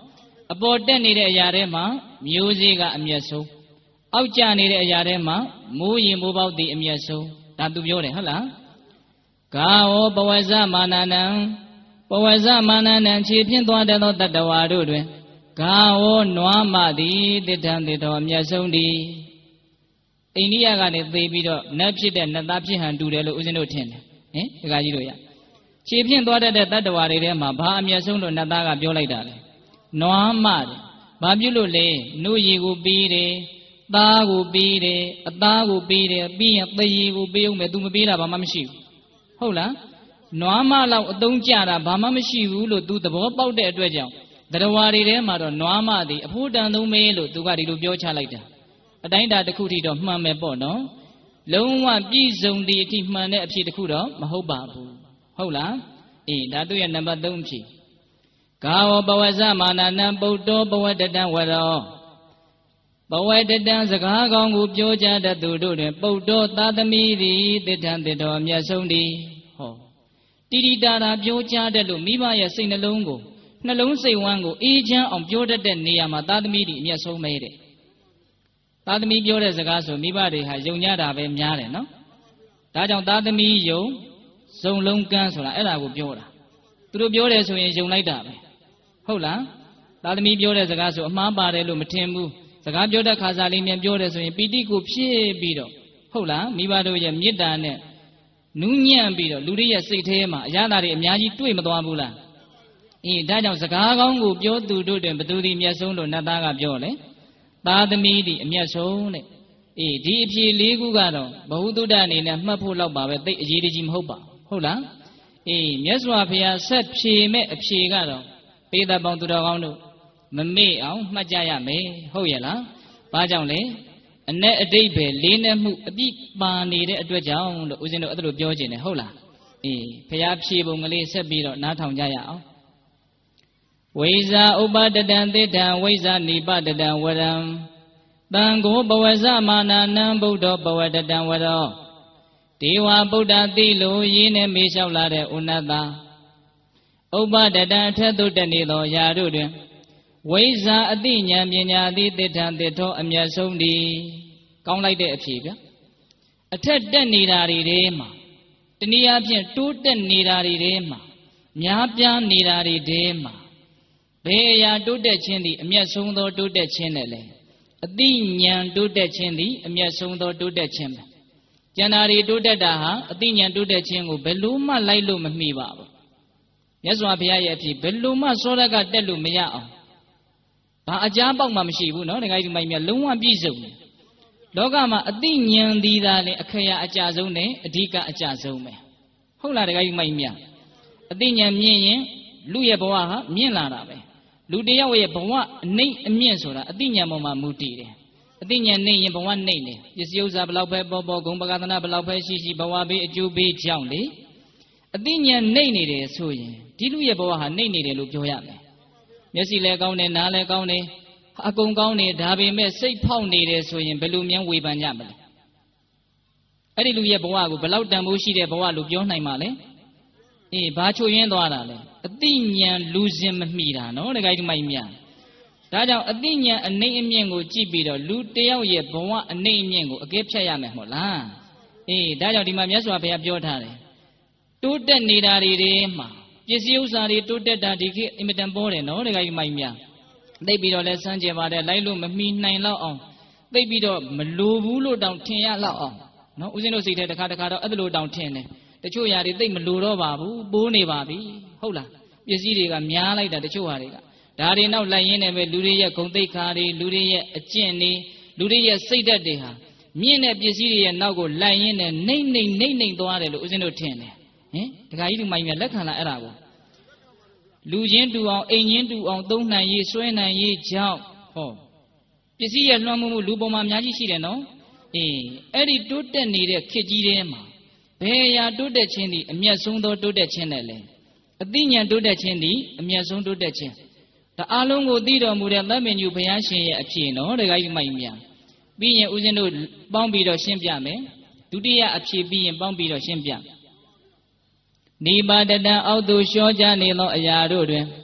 အပေါ်တက်နေတဲ့အရာတွေမှာမျိုးစေ့ကအမျက်ဆုံးအောက်ကျနေတဲ့အရာတွေမှာမိုးရင်မိုးပေါက်သည်အမျက်ဆုံးဒါသူပြောတယ်ဟုတ်လားဂါဝပဝဇမာနနံပဝဇမာနနံခြေဖြင့်သွားတတ်သောတတ္တဝါတို့တွင်ဂါဝနွားမသည်တိထံတိတော်အမျက်ဆုံးသည်အိန္ဒိယကနေသေပြီးတော့နတ်ဖြစ်တဲ့နတ်သားဖြစ်ဟန်တူတယ်လို့ဦးဇင်းတို့ထင်တယ်ဟင်ဒကာကြီးတို့ရခြေဖြင့်သွားတတ်တဲ့တတ္တဝါတွေထဲမှာဘာအမျက်ဆုံးလို့နတ်သားကပြောလိုက်တာလဲနွားမတယ်ဘာပြုလို့လဲနှုတ်ရည်ကိုပြီးတယ်သားကိုပြီးတယ်အသားကိုပြီးတယ်ပြီးရင်သေရည်ကိုပြီးအောင်မယ် तू မပြီးတာဘာမှမရှိဘူးဟုတ်လားနွားမလောက်အသုံးကျတာဘာမှမရှိဘူးလို့ तू သဘောပေါက်တဲ့အတွက်ကြောင့်တရားဝါတွေထဲမှာတော့နွားမသည်အဖို့တန်သုံးမေးလို့ तू ကဒီလိုပြောချလိုက်တာအတိုင်းတာတစ်ခုထိတော့မှန်မယ်ပေါ့နော်လုံးဝပြည့်စုံသည့်အထိမှန်တဲ့အဖြစ်တစ်ခုတော့မဟုတ်ပါဘူးဟုတ်လားအေးဒါသူရဲ့နံပါတ်သုံးအဖြစ်ဂါဝပဝဇမာနနံပုတ္တောပဝတတံဝရောပဝတတံစကားကောင်းကိုပြောကြတတ်သူတို့တွင်ပုတ္တောသာသမီသည်တိထံတိတော်မြတ်ဆုံးသည်ဟောတိတိတာတာပြောကြတတ်လို့မိဘရဲ့စိတ်နှလုံးကိုနှလုံးစိတ်ဝမ်းကိုအေးချမ်းအောင်ပြောတတ်တဲ့နေရာမှာသာသမီသည်အမြတ်ဆုံးပဲတဲ့သာသမီပြောတဲ့စကားဆိုမိဘတွေဟာယုံကြတာပဲများတယ်နော်ဒါကြောင့်သာသမီယုံစုံလုံးကန်းဆိုတာအဲ့ဒါကိုပြောတာသူတို့ပြောတယ်ဆိုရင်ယုံလိုက်တာပဲဟုတ်လားသာသမီပြောတဲ့စကားဆိုအမှားပါတယ်လို့မထင်ဘူးစကားပြောတဲ့ခါစားလေးမြန်ပြောတယ်ဆိုရင်ပီတိကိုဖြည့်ပြီးတော့ဟုတ်လားမိဘတို့ရဲ့မေတ္တာနဲ့နူးညံ့ပြီးတော့လူတွေရဲ့စိတ်ထဲမှာအရာသာတွေအများကြီးတွေ့မသွားဘူးလားအေးဒါကြောင့်စကားကောင်းကိုပြောသူတို့တွင်ဘသူသည်မြတ်ဆုံးလို့နတ်သားကပြောလေသာသမီသည်အမြတ်ဆုံးတဲ့အေးဒီအဖြေလေးခုကတော့ဘဟုတုတ္တအနေနဲ့မှတ်ဖို့လောက်ပါပဲသိအရေးတကြီးမဟုတ်ပါဟုတ်လားအေးမြတ်စွာဘုရားဆက်ဖြေမဲ့အဖြေကတော့ပေသပေါင်းသူတော်ကောင်းတို့မမေ့အောင်မှတ်ကြရမယ်ဟုတ်ရဲ့လားဘာကြောင့်လဲအ내အတိတ်ပဲလေးနဲ့မှုအပြစ်ပါနေတဲ့အတွက်ကြောင့်လို့ဦးဇင်းတို့အဲ့ဒါလိုပြောခြင်းတယ်ဟုတ်လားအေးဘုရားဖြေပုံကလေးဆက်ပြီးတော့နားထောင်ကြရအောင်ဝိဇာဥပတတံတိထံဝိဇာနိပတတံဝရံတံကိုပဝဇမာနနံဗုဒ္ဓပဝတတံဝရောဒေဝဗုဒ္ဓတိလိုရင်းနဲ့မေးလျှောက်လာတဲ့ဥနတ္တဥပတတံအထက်သို့တက်နေသောယာတို့တွင်ဝိဇာအတိညာပညာသည်တိထံတိထောအမျက်ဆုံးသည်ကောင်းလိုက်တဲ့အဖြေဗျအထက်တက်နေတာတွေထဲမှာတနည်းအားဖြင့်တိုးတက်နေတာတွေထဲမှာများပြားနေတာတွေထဲမှာဘယ်အရာတိုးတက်ခြင်းသည်အမျက်ဆုံးသောတိုးတက်ခြင်းနဲ့လဲအတိညာတိုးတက်ခြင်းသည်အမျက်ဆုံးသောတိုးတက်ခြင်းပဲကျန်တာတွေတိုးတက်တာဟာအတိညာတိုးတက်ခြင်းကိုဘယ်လို့မှလိုက်လို့မမိပါဘူးမြတ်စွာဘုရားရဲ့အဖြစ်ဘယ်လို့မှစောရကတက်လို့မရအောင်ဘာအကြားပေါက်မှမရှိဘူးနော်ဒကာကြီးမိုင်မြတ်လုံးဝပြည့်စုံတယ်လောကမှာအတိညာသည်သာလေအခရာအကြဆုံးနဲ့အဓိကအကြဆုံးပဲဟုတ်လားဒကာကြီးမိုင်မြတ်အတိညာမြင်ရင်လူရဲ့ဘဝဟာမြင့်လာတာပဲလူတယောက်ရဲ့ဘဝအနှိမ့်အမြင့်ဆိုတာအတိညာပေါ်မှာမူတည်တယ်အတိညာနှိမ့်ရင်ဘဝနှိမ့်တယ်ပစ္စည်းဥစ္စာဘလောက်ပဲပေါ်ပေါ်ဂုံပကသနာဘလောက်ပဲရှိရှိဘဝဘေးအကျိုးပေးကြောင်းလေအတိညာနှိမ့်နေတယ်ဆိုရင်ဒီလူရဲ့ဘဝဟာနှိမ့်နေတယ်လို့ပြောရမယ်မျက်စိလည်းကောင်းတယ်နားလည်းကောင်းတယ်အကုန်ကောင်းတယ်ဒါပေမဲ့စိတ်ဖောက်နေတယ်ဆိုရင်ဘယ်လိုများဝေဖန်ကြမလဲအဲ့ဒီလူရဲ့ဘဝကိုဘယ်လောက်တန်ဖိုးရှိတဲ့ဘဝလို့ပြောနိုင်မှာလဲအေးဘာချို့ရင်းသွားတာလဲအတိညာလူစင်မမိတာနော်တခါကြီးမိုက်မြဒါကြောင့်အတိညာအနှိမ့်အမြင့်ကိုကြည့်ပြီးတော့လူတယောက်ရဲ့ဘဝအနှိမ့်အမြင့်ကိုအကဲဖြတ်ရမယ်မဟုတ်လားအေးဒါကြောင့်ဒီမှာမြတ်စွာဘုရားပြောထားတယ်တိုးတက်နေတာတွေထဲမှာပစ္စည်းဥစ္စာတွေတိုးတက်တာဒီခေတ်အင်မတန်ပေါ်တယ်နော်တခါကြီးမိုက်မြသိပြီးတော့လဲစမ်းကြပါတယ်လိုက်လို့မမီနိုင်တော့အောင်သိပြီးတော့မလိုဘူးလို့တောင်ထင်ရလောက်အောင်နော်ဦးဇင်းတို့စိတ်ထဲတစ်ခါတစ်ခါတော့အဲ့ဒါလိုတောင်ထင်တယ်တချို့ຢာတွေသိမလိုတော့ပါဘူးပိုးနေပါပြီဟုတ်လားပစ္စည်းတွေကများလိုက်တာတချို့ဟာတွေကဒါတွေနောက်လိုက်ရင်းနေပဲလူတွေရဲ့ဂုဏ်သိက္ခာတွေလူတွေရဲ့အကျင့်တွေလူတွေရဲ့စိတ်ဓာတ်တွေဟာမြင့်တဲ့ပစ္စည်းတွေရဲ့နောက်ကိုလိုက်ရင်းနဲ့နှိမ့်နှိမ့်နှိမ့်နှိမ့်သွားတယ်လို့ဦးဇင်းတို့ထင်တယ်ဟင်ဒကာကြီးတို့မိုင်းမြလက်ခံလာအဲ့ဒါကိုလူချင်းတူအောင်အိမ်ချင်းတူအောင်သုံးနိုင်ရေးဆွဲနိုင်ရေးကြောင့်ဟောပစ္စည်းရဲ့လွှမ်းမိုးမှုလူပေါ်မှာအများကြီးရှိတယ်နော်အေးအဲ့ဒီတိုးတက်နေတဲ့ခေတ်ကြီးထဲမှာဘယ်အရာတိုးတက်ခြင်းသည်အမျက်ဆုံးသောတိုးတက်ခြင်းနဲ့လဲအသိဉာဏ်တိုးတက်ခြင်းသည်အမျက်ဆုံးတိုးတက်ခြင်းဒါအလုံးကိုသိတော်မူတဲ့သဗ္ဗညုဘုရားရှင်ရဲ့အဖြစ်နော်တခါကြီးမိုက်မြပြီးရင်ဦးဇင်းတို့ပေါင်းပြီးတော့ရှင်းပြမယ်ဒုတိယအဖြစ်ပြီးရင်ပေါင်းပြီးတော့ရှင်းပြနိပါတတံအောက်သို့လျှောကြနေသောအရာတို့တွင်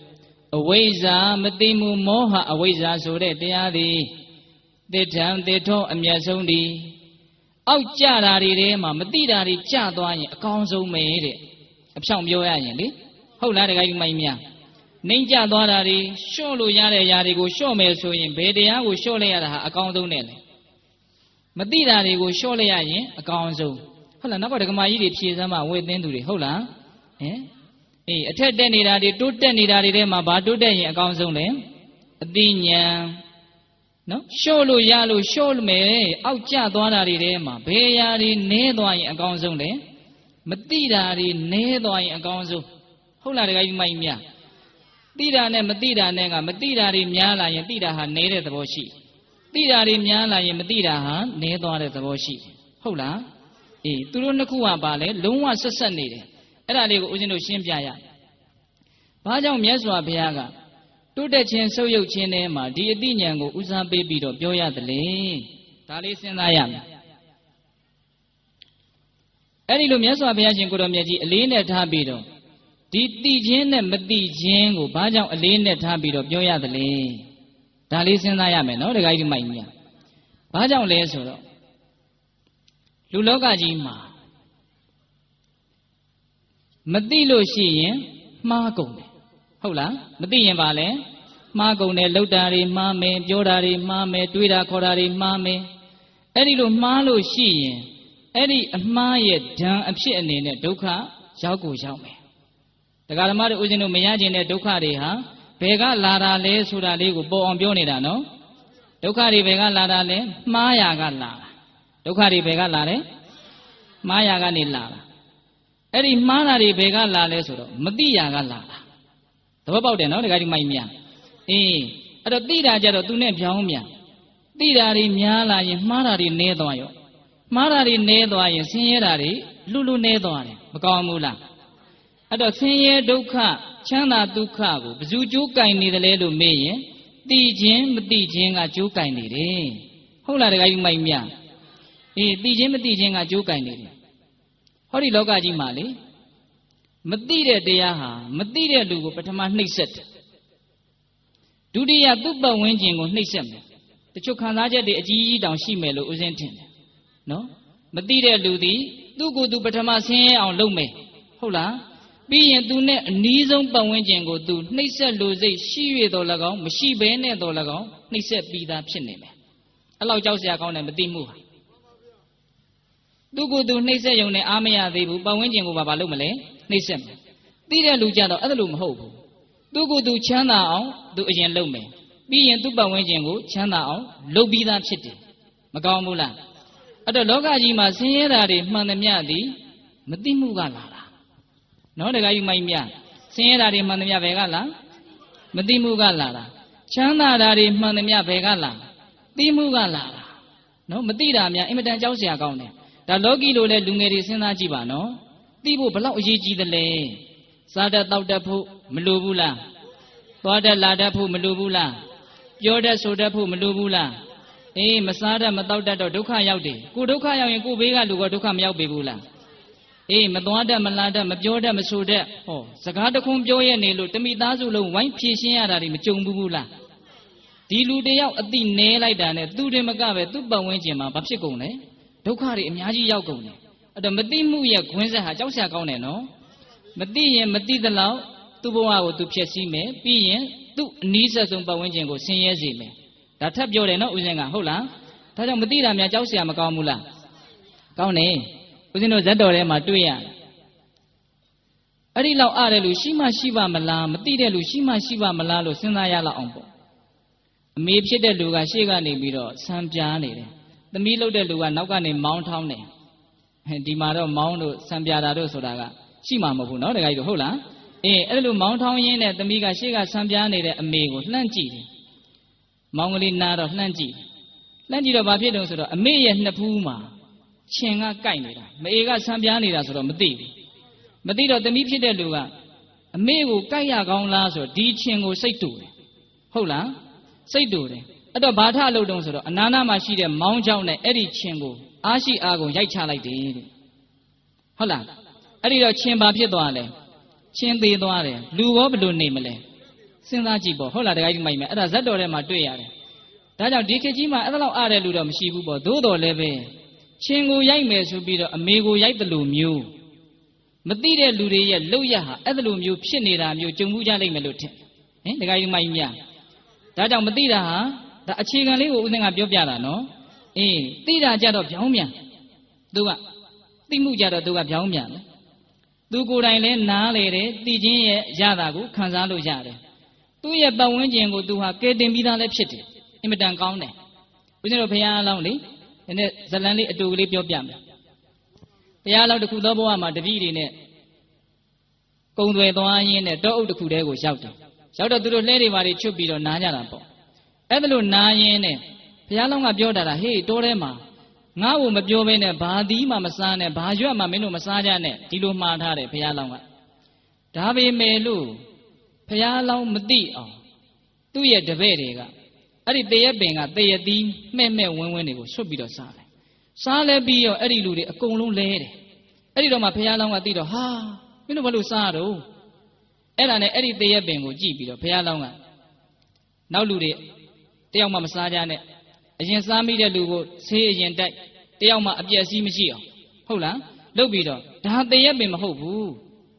အဝိဇ္ဇာမသိမှုမောဟအဝိဇ္ဇာဆိုတဲ့တရားသည်တိထံတိထောအမျက်ဆုံးသည်အောက်ကြတာတွေထဲမှာမသိတာတွေကြသွားရင်အကောင်းဆုံးပဲတဲ့အဖြောင့်ပြောရရင်လေဟုတ်လားတခါကြီးမိုင်းများနှိမ့်ကြသွားတာတွေလျှော့လို့ရတဲ့ຢာတွေကိုလျှော့မယ်ဆိုရင်ဘယ်တရားကိုလျှော့လိုက်ရတာဟာအကောင်းဆုံးနဲ့လေမသိတာတွေကိုလျှော့လိုက်ရရင်အကောင်းဆုံးဟုတ်လားနောက်ကဒကမာကြီးတွေဖြေစမ်းမဝေသင်းသူတွေဟုတ်လားဟင်အေးအထက်တက်နေတာတွေတိုးတက်နေတာတွေထဲမှာဘာတိုးတက်ရင်အကောင်းဆုံးလဲအသိဉာဏ်နော်လျှော့လို့ရလို့လျှော့မယ်အောက်ကျသွားတာတွေထဲမှာဘယ်ရာတွေနည်းသွားရင်အကောင်းဆုံးလဲမသိတာတွေနည်းသွားရင်အကောင်းဆုံးဟုတ်လားတခါကြီးမိုင်းမြသိတာနဲ့မသိတာနဲ့ကမသိတာတွေများလာရင်သိတာဟာနည်းတဲ့သဘောရှိသိတာတွေများလာရင်မသိတာဟာနည်းသွားတဲ့သဘောရှိဟုတ်လားအေးသူတို့နှစ်ခုကပါလဲလုံးဝဆက်ဆက်နေတယ်အဲ့ဒါလေးကိုဦးဇင်းတို့ရှင်းပြရဘာကြောင့်မြတ်စွာဘုရားကတိုးတက်ခြင်းဆုပ်ယုပ်ခြင်းထဲမှာဒီအသိဉာဏ်ကိုဦးစားပေးပြီးတော့ပြောရတယ်လေဒါလေးစဉ်းစားရမယ်အဲ့ဒီလိုမြတ်စွာဘုရားရှင်ကိုတော်မြတ်ကြီးအလေးနဲ့ထားပြီးတော့ဒီသိခြင်းနဲ့မသိခြင်းကိုဘာကြောင့်အလေးနဲ့ထားပြီးတော့ပြောရတယ်လေဒါလေးစဉ်းစားရမယ်နော်တခါကြီးမိုက်ကြီးဘာကြောင့်လဲဆိုတော့လူလောကကြီးမှာမသိလို့ရှိရင်မှားကုန်တယ်ဟုတ်လားမသိရင်ပါလဲမှားကုန်တယ်လှုပ်တာတွေမှားမယ်ပြောတာတွေမှားမယ်တွေးတာခေါ်တာတွေမှားမယ်အဲ့ဒီလိုမှားလို့ရှိရင်အဲ့ဒီအမှားရဲ့ဓာန်အဖြစ်အနေနဲ့ဒုက္ခရောက်ကိုရောက်မယ်တရားဓမ္မတွေဦးဇင်းတို့မရခြင်းတဲ့ဒုက္ခတွေဟာဘယ်ကလာတာလဲဆိုတာလေးကိုပေါ်အောင်ပြောနေတာနော်ဒုက္ခတွေဘယ်ကလာတာလဲမှားရာကလာတာဒုက္ခတွေဘယ်ကလာတယ်မှားရာကနေလာတာအဲ့ဒီမှားတာတွေဘယ်ကလာလဲဆိုတော့မသိရာကလာတာသဘောပေါက်တယ်နော်တခါဒီမိုက်မြအေးအဲ့တော့သိတာကြတော့သူနဲ့ပြောင်းမြန်သိတာတွေများလာရင်မှားတာတွေနည်းသွားရောမှားတာတွေနည်းသွားရင်ဆင်းရဲတာတွေလူလူနည်းသွားတယ်မကောင်းဘူးလားအဲ့တော့ဆင်းရဲဒုက္ခချမ်းသာဒုက္ခကိုဘယ်သူကြိုးကင်နေတယ်လဲလို့မေးရင်သိခြင်းမသိခြင်းကကြိုးကင်နေတယ်ဟုတ်လားတခါကြီးမိုက်မြအေးသိခြင်းမသိခြင်းကကြိုးကင်နေတယ်ဟောဒီလောကကြီးမှာလေမသိတဲ့တရားဟာမသိတဲ့လူကိုပထမနှိပ်စက်တယ်ဒုတိယသူ့ပတ်ဝန်းကျင်ကိုနှိပ်စက်မယ်တချို့ခံစားချက်တွေအကြီးကြီးတောင်ရှိမယ်လို့ဦးဇင်းထင်တယ်နော်မသိတဲ့လူသည်သူ့ကိုယ်သူပထမဆင်းရဲအောင်လုပ်မယ်ဟုတ်လားပြီးရင်သူနဲ့အနီးဆုံးပတ်ဝန်းကျင်ကိုသူနှိပ်စက်လို့စိတ်ရှိရတော်၎င်းမရှိဘဲနဲ့တော်၎င်းနှိပ်စက်ပြီးသားဖြစ်နေမယ်အဲ့လောက်ကြောက်စရာကောင်းတယ်မသိမှုဟာသူကိုယ်သူနှိပ်စက်ရုံနဲ့အားမရသေးဘူးပတ်ဝန်းကျင်ကိုပါဘာလုပ်မလဲနှိပ်စက်မယ်သိတဲ့လူကြတော့အဲ့လိုမဟုတ်ဘူးသူကိုယ်သူချမ်းသာအောင်သူအရင်လုပ်မယ်ပြီးရင်သူ့ပတ်ဝန်းကျင်ကိုချမ်းသာအောင်လုပ်ပြီးသားဖြစ်တယ်မကောင်းဘူးလားအဲ့တော့လောကကြီးမှာဆင်းရဲတာတွေမှန်သမျှသည်မသိမှုကလာတာနော်တခါယူမိုင်းမြဆင်းရဲတာတွေမှန်သမျှဘယ်ကလာမသိမှုကလာတာချမ်းသာတာတွေမှန်သမျှဘယ်ကလာသိမှုကလာတာနော်မသိတာများအင်မတန်ကြောက်စရာကောင်းတယ်ဒါလောကီလိုလဲလူငယ်တွေစဉ်းစားကြည့်ပါနော်သိဖို့ဘလောက်အရေးကြီးသလဲစားတတ်တောက်တတ်ဖို့မလိုဘူးလားသွားတတ်လာတတ်ဖို့မလိုဘူးလားပြောတတ်ဆိုတတ်ဖို့မလိုဘူးလားအေးမစားတတ်မတောက်တတ်တော့ဒုက္ခရောက်တယ်ကိုဒုက္ခရောက်ရင်ကိုဘေးကလူကဒုက္ခမရောက်ပေဘူးလားအေးမသွားတတ်မလာတတ်မပြောတတ်မဆိုတတ်ဟောစကားတခွန်းပြောရနေလို့တမိသားစုလုံးဝိုင်းဖြည့်ရှင်းရတာတွေမကြုံဘူးဘူးလားဒီလူတယောက်အတိနဲလိုက်တာနဲ့သူတင်မကပဲသူ့ပတ်ဝန်းကျင်မှာဘာဖြစ်ကုန်လဲဒုက္ခတွေအများကြီးရောက်ကုန်တယ်အဲ့တော့မသိမှုရဲ့ခွင်းဆက်ဟာကြောက်စရာကောင်းတယ်နော်မသိရင်မသိသလောက်သူ့ဘဝကိုသူဖျက်ဆီးမယ်ပြီးရင်သူ့အနီးဆက်ဆုံးပတ်ဝန်းကျင်ကိုဆင်းရဲစေမယ်ဒါထပ်ပြောတယ်နော်ဦးဇင်းကဟုတ်လားဒါကြောင့်မသိတာများကြောက်စရာမကောင်းဘူးလားကောင်းတယ်ဦးဇင်းတို့ဇတ်တော်ထဲမှာတွေ့ရတယ်အဲ့ဒီလောက်အားတဲ့လူရှိမှရှိပါမလားမသိတဲ့လူရှိမှရှိပါမလားလို့စဉ်းစားရလောက်အောင်ပေါ့အမေဖြစ်တဲ့လူကရှေ့ကနေပြီးတော့ဆံပြားနေတယ်သမီးလှုပ်တဲ့လူကနောက်ကနေမောင်းထောင်းတယ်ဒီမှာတော့မောင်းတို့ဆံပြာတာတို့ဆိုတာကရှိမှာမဟုတ်ဘူးเนาะတခါကြီးတို့ဟုတ်လားအေးအဲ့လိုမောင်းထောင်းရင်းနဲ့သမီးကရှေ့ကဆံပြားနေတဲ့အမေကိုလှမ်းကြည့်တယ်မောင်းကလေးနားတော့လှမ်းကြည့်လှမ်းကြည့်တော့ဘာဖြစ်တုံးဆိုတော့အမေရဲ့နှစ်ဖူးမှာခြင်ကကိုက်နေတာမအေကဆံပြားနေတာဆိုတော့မသိဘူးမသိတော့သမီးဖြစ်တဲ့လူကအမေကိုကိုက်ရကောင်းလားဆိုတော့ဒီခြင်ကိုစိတ်တူတယ်ဟုတ်လားစိတ်တူတယ်အဲ့တော့ဘာထလို့တုံးဆိုတော့အနာနာမှာရှိတဲ့မောင်းချောင်းနဲ့အဲ့ဒီခြင်ကိုအားရှိအားကုန်ရိုက်ချလိုက်တယ်တဲ့ဟုတ်လားအဲ့ဒီတော့ခြင်ဘာဖြစ်သွားလဲခြင်သေးသွားတယ်လူဘောဘယ်လိုနေမလဲစဉ်းစားကြည့်ပေါ့ဟုတ်လားတခါကြီးမိုက်မယ်အဲ့ဒါဇတ်တော်ထဲမှာတွေ့ရတယ်ဒါကြောင့်ဒီခေတ်ကြီးမှာအဲ့ဒါလောက်အားတဲ့လူတော့မရှိဘူးပေါ့သို့တော်လည်းပဲချင်းကိုရိုက်မယ်ဆိုပြီးတော့အမေကိုရိုက်တယ်လို့မျိုးမသိတဲ့လူတွေရဲ့လောက်ရဟာအဲ့ဒါလိုမျိုးဖြစ်နေတာမျိုးကြုံမှုကြလိမ့်မယ်လို့ထင်ဟင်တခါကြီးမိုက်များဒါကြောင့်မသိတာဟာဒါအခြေခံလေးကိုဦးစင်းကပြောပြတာနော်အေးသိတာကြတော့ပြောင်းပြန်သူကသိမှုကြတော့သူကပြောင်းပြန်တယ်သူကိုယ်တိုင်လည်းနားလေတယ်သိချင်းရဲ့ရတာကိုခံစားလို့ရတယ်သူ့ရဲ့ပတ်ဝန်းကျင်ကိုသူဟာကယ်တင်ပြီးသားလည်းဖြစ်တယ်အင်မတန်ကောင်းတယ်ဦးဇင်းတို့ဘုရားအလောင်းလေဒီနေ့ဇလန်လေးအတူကလေးပြောပြမယ်ဘုရားအလောင်းတစ်ခုသောဘဝမှာတပည့်တွေနဲ့ကုံသွယ်သွားရင်းနဲ့တောအုပ်တစ်ခုတည်းကိုရောက်တယ်ရောက်တော့သူတို့လှဲတွေပါတွေချွတ်ပြီးတော့နားကြတာပေါ့အဲ့ဒါလို့နားရင်းနဲ့ဘုရားအလောင်းကပြောတာဟေးတောထဲမှာငါ့ကိုမပြောဘဲနဲ့ဘာသီးမှမစားနဲ့ဘာရွက်မှမင်းတို့မစားကြနဲ့ဒီလိုမှားထားတယ်ဘုရားလောင်းကဒါပေမဲ့လို့ဘုရားလောင်းမသိအောင်သူ့ရဲ့တပည့်တွေကအဲ့ဒီတရက်ပင်ကတရက်သီးမှဲ့မှဲ့ဝင်းဝင်းတွေကိုဆွတ်ပြီးတော့စားတယ်စားလဲပြီးတော့အဲ့ဒီလူတွေအကုန်လုံးလဲတယ်အဲ့ဒီတော့မှဘုရားလောင်းကသိတော့ဟာမင်းတို့ဘာလို့စားတော့အဲ့ဒါနဲ့အဲ့ဒီတရက်ပင်ကိုကြည့်ပြီးတော့ဘုရားလောင်းကနောက်လူတွေတယောက်မှမစားကြနဲ့အရင်စားမိတဲ့လူကိုဆေးအရင်တိုက်တယောက်မှအပြည့်အစည်းမရှိအောင်ဟုတ်လားလုပ်ပြီးတော့ဒါတရက်ပင်မဟုတ်ဘူး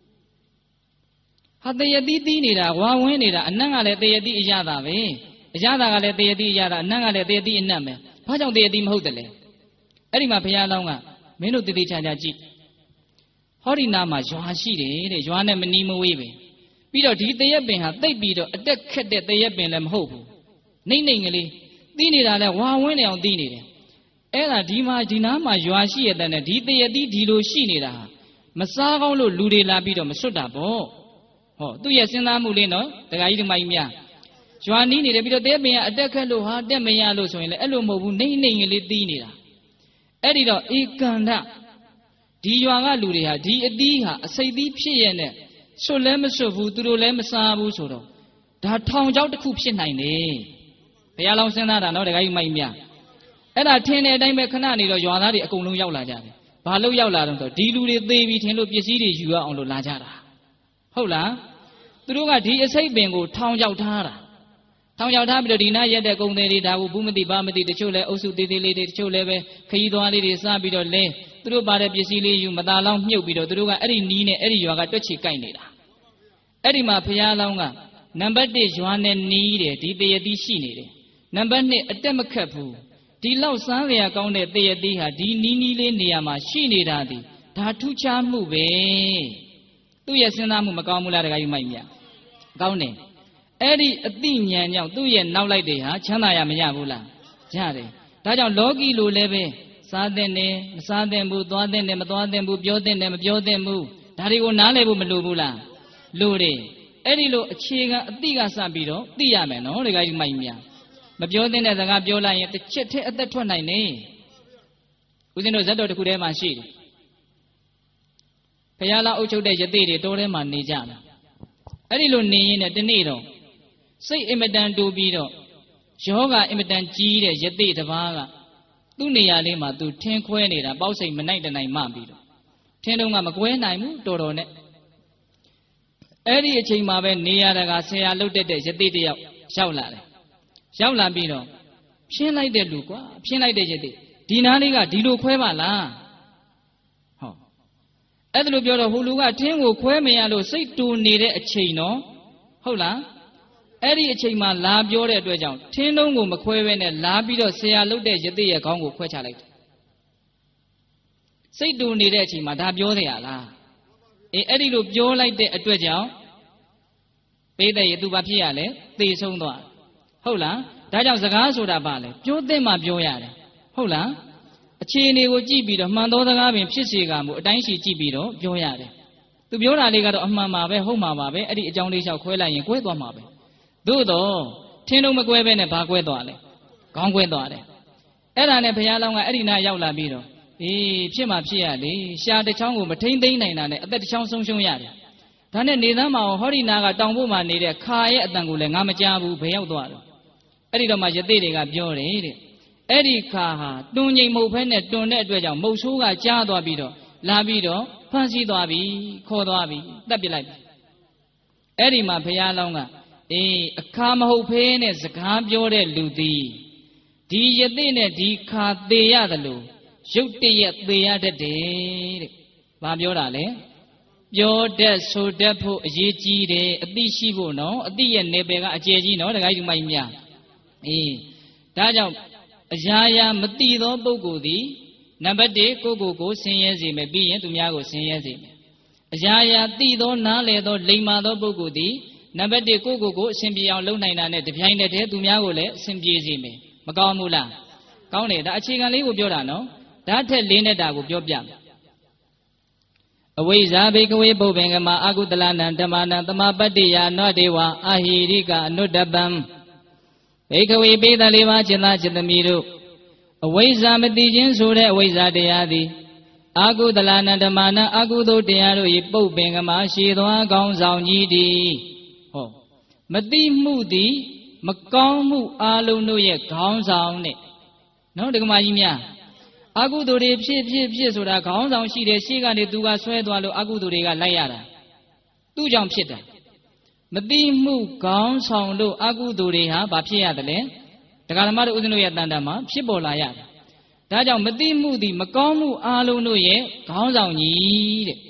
ဟာတရက်သီးသီးနေတာဝါဝင်းနေတာအနံ့ကလည်းတရက်သီးအရသာပဲအရသာကလည်းတရက်သီးအရသာအနံ့ကလည်းတရက်သီးအနံ့ပဲဘာကြောင့်တရက်သီးမဟုတ်တယ်လဲအဲ့ဒီမှာဘုရားလောင်းကမင်းတို့တည်တည်ချာချာကြည့်ဟောဒီနာမှာရွာရှိတယ်တဲ့ရွာနဲ့မနီးမဝေးပဲပြီးတော့ဒီတရက်ပင်ဟာတိတ်ပြီးတော့အတက်ခက်တဲ့တရက်ပင်လည်းမဟုတ်ဘူးနှိမ့်နှိမ့်ကလေးသီးနေတာလဲဝါဝင်းနေအောင်သီးနေတယ်အဲ့ဒါဒီမှာဒီနားမှာရွာရှိရတဲ့နဲ့ဒီတရက်သီးဒီလိုရှိနေတာမစားကောင်းလို့လူတွေလာပြီးတော့မဆွတ်တာပေါ့ဟောသူ့ရဲ့စဉ်းစားမှုလေးနော်တခါကြီးဒီမကြီးများရွာနီးနေတယ်ပြီးတော့တဲပင်ကအတက်ခက်လို့ဟာတက်မရလို့ဆိုရင်လည်းအဲ့လိုမဟုတ်ဘူးနှိမ့်နှိမ့်ကလေးသီးနေတာအဲ့ဒီတော့ဧကန္တဒီရွာကလူတွေဟာဒီအသီးဟာအစိတ်သီးဖြစ်ရဲ့နဲ့ဆွတ်လည်းမဆွတ်ဘူးသူတို့လည်းမစားဘူးဆိုတော့ဒါထောင်ချောက်တစ်ခုဖြစ်နိုင်တယ်ဘုရားလောင်းစဉ်းစားတာနော်တခါကြီးမိုက်မြအဲ့ဒါထင်တဲ့အတိုင်းပဲခဏနေတော့ရွာသားတွေအကုန်လုံးရောက်လာကြတယ်ဘာလို့ရောက်လာတော့ဆိုဒီလူတွေသေပြီထင်လို့ပစ္စည်းတွေယူရအောင်လို့လာကြတာဟုတ်လားသူတို့ကဒီအစိတ်ပင်ကိုထောင်ချောက်ထားတာထောင်ချောက်ထားပြီးတော့ဒီနားရက်တဲ့ကုံတွေတွေဒါကိုဘူးမသိဘာမသိတချို့လဲအုပ်စုသေးသေးလေးတွေတချို့လဲပဲခရီးသွားလေးတွေစပြီးတော့လဲသူတို့ပါတဲ့ပစ္စည်းလေးယူမသားလောင်းမြုပ်ပြီးတော့သူတို့ကအဲ့ဒီနီးနဲ့အဲ့ဒီရွာကတွက်ချီကိုက်နေတာအဲ့ဒီမှာဘုရားလောင်းကနံပါတ်တစ်ရွာနဲ့နီးတယ်ဒီတရတိရှိနေတယ်နံပါတ်နှစ်အတက်မခတ်ဘူးဒီလောက်စားရကောင်းတဲ့တရတိဟာဒီနီးနီးလေးနေရာမှာရှိနေတာဒီဒါထူးခြားမှုပဲသူ့ရဲ့စဉ်းစားမှုမကောင်းဘူးလားတခါကြီးမိုက်မြကောင်းတယ်အဲ့ဒီအသိဉာဏ်ကြောင့်သူ့ရဲ့နောက်လိုက်တွေဟာချမ်းသာရမရဘူးလားရတယ်ဒါကြောင့်လောကီလိုလည်းပဲစားတဲ့နဲ့မစားတဲ့ဘူးသွားတဲ့နဲ့မသွားတဲ့ဘူးပြောတဲ့နဲ့မပြောတဲ့ဘူးဒါတွေကိုနားလည်ဖို့မလိုဘူးလားလိုတယ်အဲ့ဒီလိုအခြေခံအသိကစပြီးတော့သိရမယ်နော်တခါကြီးမိုက်မြမပြောတဲ့စကားပြောလိုက်ရင်တစ်ချက်တည်းအသက်ထွက်နိုင်နေဦးဇင်းတို့ဇတ်တော်တစ်ခုတည်းမှာရှိတယ်ဘုရားလာအုပ်ချုပ်တဲ့ယသိတွေတောထဲမှာနေကြတာအဲ့ဒီလိုနေရင်လည်းဒီနေ့တော့စိတ်အင်မတန်တူပြီးတော့ယောဂအင်မတန်ကြီးတဲ့ယသိတစ်ပါးကသူ့နေရာလေးမှာသူထင်းခွဲနေတာပေါက်စိတ်မနိုင်တနိုင်မှပြီးတော့ထင်းတုံးကမကွဲနိုင်ဘူးတော်တော်နဲ့အဲ့ဒီအချိန်မှာပဲနေရတာကဆရာလှုပ်တက်တဲ့ယသိတယောက်ရောက်လာတယ်ရောက်လာပြီးတော့ဖြင်းလိုက်တဲ့လူကွာဖြင်းလိုက်တဲ့ယသိဒီနားလေးကဒီလိုခွဲပါလားဟောအဲ့ဒါလိုပြောတော့ဟိုလူကထင်းကိုခွဲမရလို့စိတ်တူနေတဲ့အချိန်နော်ဟုတ်လားအဲ့ဒီအချိန်မှာလာပြောတဲ့အတွက်ကြောင့်ထင်းတုံးကိုမခွဲဘဲနဲ့လာပြီးတော့ဆရာလှုပ်တဲ့ယသိရဲ့ခေါင်းကိုခွဲချလိုက်တယ်စိတ်တူနေတဲ့အချိန်မှာဒါပြောတယ်ရလားအေးအဲ့ဒီလိုပြောလိုက်တဲ့အတွက်ကြောင့်ပေးတဲ့ရသူဘာဖြစ်ရလဲသေဆုံးသွားဟုတ်လားဒါကြောင့်စကားဆိုတာပါလေပြောတဲ့မှပြောရတယ်ဟုတ်လားအခြေအနေကိုကြည့်ပြီးတော့မှန်သောစကားပင်ဖြစ်စေကမှုအတိုင်းရှိကြည့်ပြီးတော့ပြောရတယ်သူပြောတာလေးကတော့အမှန်ပါပဲဟုတ်မှာပါပဲအဲ့ဒီအကြောင်းလေးလျှောက်ခွဲလိုက်ရင်ကွဲသွားမှာပဲသို့တော့ထင်းလုံးမကွဲပဲနဲ့ဘာကွဲသွားလဲခေါင်းကွဲသွားတယ်အဲ့ဒါနဲ့ဘုရားလောင်းကအဲ့ဒီနားရောက်လာပြီးတော့အေးဖြစ်မှဖြစ်ရလေရှားတစ်ချောင်းကိုမထိမ့်သိမ့်နိုင်တာနဲ့အသက်တစ်ချောင်းဆုံးရှုံးရတယ်ဒါနဲ့နေသားမအောင်ဟောဒီနာကတောင်ဖို့မှာနေတဲ့ခါရဲ့အတန်ကိုလည်းငါမကြားဘူးဘယ်ရောက်သွားတော့အဲ့ဒီတော့မှယသိတွေကပြောတယ်တဲ့အဲ့ဒီခါဟာတွန်ငိမ်မဟုတ်ဖဲနဲ့တွန်တဲ့အတွက်ကြောင့်မုတ်ဆိုးကကြားသွားပြီးတော့လာပြီးတော့ဖမ်းဆီးသွားပြီခေါ်သွားပြီတတ်ပြလိုက်ပြီအဲ့ဒီမှာဘုရားလောင်းက ê khá mà hậu phê nè sẽ khá biểu để lưu tí đi yết tê nè đi khá tê ya đà lưu yốt tê yết tê ya đà đê bà biểu đà lẽ biểu đà sô đà phụ yế chí đê ati shi phụ nó ati yết nè bè gà chế chí nó đà gái dùng mày mìa ê đá cháu giá ya mất tí đó bố cụ tí nà bát đế cô cô cô sinh yết gì mẹ bí yết tùm ya cô sinh yết gì giá ya tí đó ná lệ đó lấy mà đó bố cụ tí nà bát đế cô cô cô sinh bí yào lâu này nà nè tập hành nè thế tùm ya cô lệ sinh bí gì mẹ mà cao mù là cao nè đã chỉ ngàn lấy cô biểu đà nó đã thế lên nè đã cô biểu biểu away giá bê cô ấy bố bèn cái mà aku tala nà tham nà tham bát đế ya nó đế wa ahirika anudabam bê cô ấy bê ta lê ba chân ta chân tâm mi ru away giá mất đi chân số đấy away giá đế ya đi aku tala nà tham nà aku tu đế ya ru ấy bố bèn cái mà si thoa cao sao nhị đi ho mất đi mu đi mà cao mu alo nu ye cao sao nè nó được mà gì nhỉ aku tu đi phi phi phi số đó cao sao si đấy si cái này tu cái xoay toa lo aku tu đi cái lại ya ra tu chẳng phi đấy mất đi mu cao sao lo aku tu đi ha bà phi ya đấy lẽ tất cả mọi người uống nước tàn đàm mà phi bỏ lại ya đã chẳng mất đi mu đi mà cao mu alo nu ye cao sao nhỉ đấy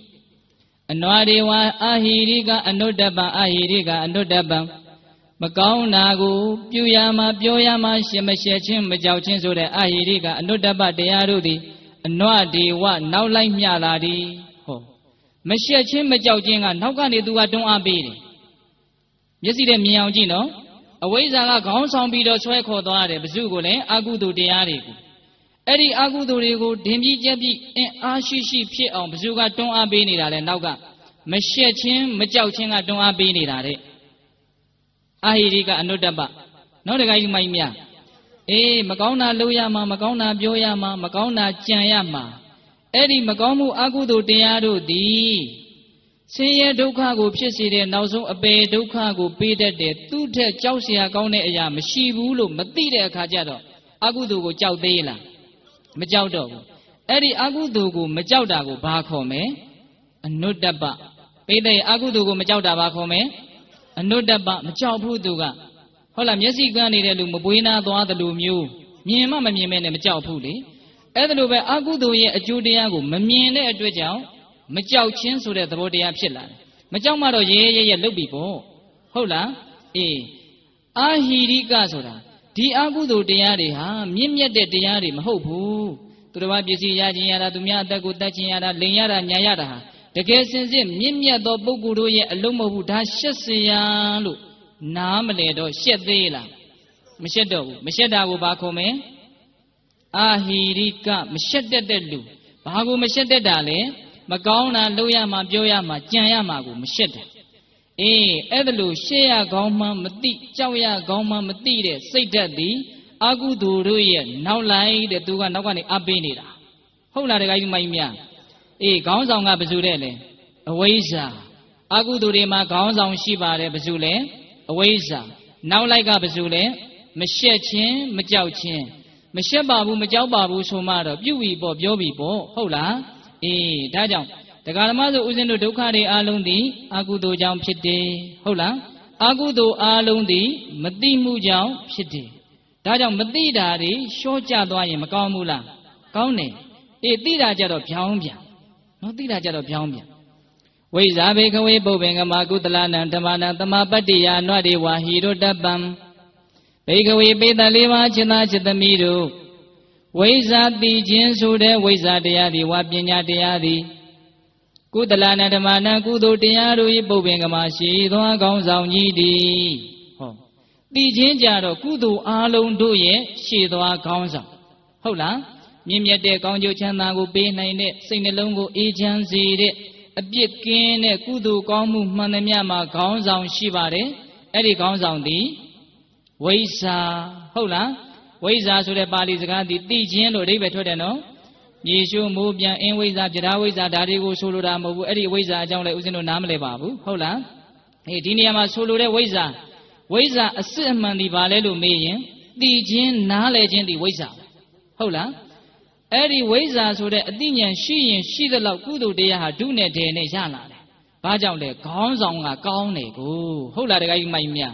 Anwadewa ahirika anudabba ahirika anudabba mà cao na gu piu ya ma piu ya ma xiêm mà xiêm chín mà giàu chín số đấy ahirika anudabbaတရားတို့သည်Anwadewaနောက်လိုက်မြလာသည်ဟောမxiêm chín mà giàu chínကနောက်ကနေသူကတွန်းအားပေးတယ်မျက်စိနဲ့မြင်အောင်ကြည့်နော်အဝိဇ္ဇာကခေါင်းဆောင်ပြီးတော့ဆွဲခေါ်သွားတယ်ဘု து ကိုလည်းအာကုသိုလ်တရားတွေကိုအဲ့ဒီအာကုသိုလ်တွေကိုဒင်ပြီးကြက်ပြီးအင်အားရှိရှိဖြစ်အောင်ဘု து ကတွန်းအားပေးနေတာလေနောက်ကမရှက်ချင်းမကြောက်ချင်းကတွန်းအားပေးနေတာတဲ့အာဟိရိကအနုတ္တပနောက်တခါကြီးမိုင်းမြအေးမကောင်းတာလုပ်ရမှာမကောင်းတာပြောရမှာမကောင်းတာကြံရမှာအဲ့ဒီမကောင်းမှုအာကုသိုလ်တရားတို့သည်ဆင်းရဲဒုက္ခကိုဖြစ်စေတဲ့နောက်ဆုံးအပေဒုက္ခကိုပေးတတ်တဲ့သူ့ထက်ကြောက်เสียကောင်းတဲ့အရာမရှိဘူးလို့မသိတဲ့အခါကျတော့အာကုသိုလ်ကိုကြောက်သေးလားမကြောက်တော့ဘူးအဲ့ဒီအာကုသိုလ်ကိုမကြောက်တာကိုဘာခေါ်မလဲအနုတ္တပပိဋကအာကုသိုလ်ကိုမကြောက်တာဘာခေါ်မလဲအနုတ္တပမကြောက်ဘူးသူကဟုတ်လားမျက်စိကန်းနေတဲ့လူမပွေးနာသွားတယ်လို့မျိုးမြင်မှမမြင်မဲနဲ့မကြောက်ဘူးလေအဲ့ဒါလိုပဲအာကုသိုလ်ရဲ့အကျိုးတရားကိုမမြင်တဲ့အတွက်ကြောင့်မကြောက်ချင်းဆိုတဲ့သဘောတရားဖြစ်လာတယ်မကြောက်မှတော့ရဲရဲရဲလုပ်ပြီပေါ့ဟုတ်လားအေးအာဟိရိကဆိုတာဒီအာကုသိုလ်တရားတွေဟာမြင့်မြတ်တဲ့တရားတွေမဟုတ်ဘူးသူတော်ဘာပစ္စည်းရခြင်းရတာသူများအသက်ကိုတတ်ခြင်းရတာလိန်ရတာညာရတာဟာတကယ်စင်စစ်မြင့်မြတ်သောပုဂ္ဂိုလ်တို့ရဲ့အလုံးမဟုတ်ဘူးဒါရှက်စရာလို့နားမလဲတော့ရှက်သေးလားမရှက်တော့ဘူးမရှက်တာကိုဘာခေါ်မလဲအာဟိရိကမရှက်တတ်တဲ့လူဘာကိုမရှက်တတ်တာလဲမကောင်းတာလုပ်ရမှာပြောရမှာကြံရမှာကိုမရှက်တာအေးအဲ့ဒါလို့ရှေ့ရကောင်းမှမသိကြောက်ရကောင်းမှမသိတဲ့စိတ်ဓာတ်သည်အာကုသိုလ်တို့ရဲ့နောက်လိုက်တဲ့သူကနောက်ကနေအပ်ပေးနေတာဟုတ်လားတခါကြီးမိုင်းမြအေးခေါင်းဆောင်ကဘယ်သူတဲ့လဲအဝိဇ္ဇာအာကုသိုလ်တွေမှာခေါင်းဆောင်ရှိပါတယ်ဘယ်သူလဲအဝိဇ္ဇာနောက်လိုက်ကဘယ်သူလဲမရှက်ချင်းမကြောက်ချင်းမရှက်ပါဘူးမကြောက်ပါဘူးဆိုမှတော့ပြုပြီပေါ့ပြောပြီပေါ့ဟုတ်လားအေးဒါကြောင့်တရားဓမ္မဆိုဦးဇင်းတို့ဒုက္ခတွေအလုံးသည်အာကုသိုလ်ကြောင့်ဖြစ်တယ်ဟုတ်လားအာကုသိုလ်အလုံးသည်မသိမှုကြောင့်ဖြစ်တယ်ဒါကြောင့်မသိတာတွေရှော့ကျသွားရင်မကောင်းဘူးလားကောင်းတယ်အေးသိတာကြတော့ဖြောင်းပြန်နော်သိတာကြတော့ဖြောင်းပြန်ဝိဇာဘေခဝေပုပ္ပင်္ဂမကုသလနံဓမ္မနံသမပတ္တိယနွတေဝါဟိရတပံဘေခဝေပေတလေးပါးจิตသားจิตသမီးတို့ဝိဇာတိခြင်းဆိုတဲ့ဝိဇာတရားသည်ဝါပညာတရားသည်ကုသလနံဓမ္မနံကုသိုလ်တရားတို့၏ပုပ္ပင်္ဂမရှိသောကောင်းဆောင်ကြီးသည်ဟောတိခြင်းကြတော့ကုသိုလ်အားလုံးတို့ရဲ့ရှေ့သွားကောင်းဆောင်ဟုတ်လားမြင့်မြတ်တဲ့ကောင်းကျိုးချမ်းသာကိုပေးနိုင်တဲ့စိတ်နှလုံးကိုအေးချမ်းစေတဲ့အပြစ်ကင်းတဲ့ကုသိုလ်ကောင်းမှုမှန်သမျှမှာခေါင်းဆောင်ရှိပါတယ်အဲ့ဒီခေါင်းဆောင်သည်ဝိဇ္ဇာဟုတ်လားဝိဇ္ဇာဆိုတဲ့ပါဠိစကားသည်သိခြင်းလို့အဓိပ္ပာယ်ထွက်တယ်နော်မြေရှုမိုးပြန်အင်းဝိဇ္ဇာပြဒါဝိဇ္ဇာဒါတွေကိုဆိုလိုတာမဟုတ်ဘူးအဲ့ဒီဝိဇ္ဇာအကြောင်းလည်းဦးဇင်းတို့နားမလည်ပါဘူးဟုတ်လားအေးဒီနေရာမှာဆိုလိုတဲ့ဝိဇ္ဇာဝိဇ္ဇာအစစ်အမှန်ဒီဘာလဲလို့မေးရင်သိခြင်းနားလည်ခြင်းဒီဝိဇ္ဇာဟုတ်လားအဲ့ဒီဝိဇ္ဇာဆိုတဲ့အသိဉာဏ်ရှိရင်ရှိသလောက်ကုသိုလ်တရားဟာဒုနဲ့ဒေနဲ့ရလာတယ်။ဘာကြောင့်လဲခေါင်းဆောင်ကကောင်းတယ်ကိုဟုတ်လားတခါကြီးမိုင်းမြ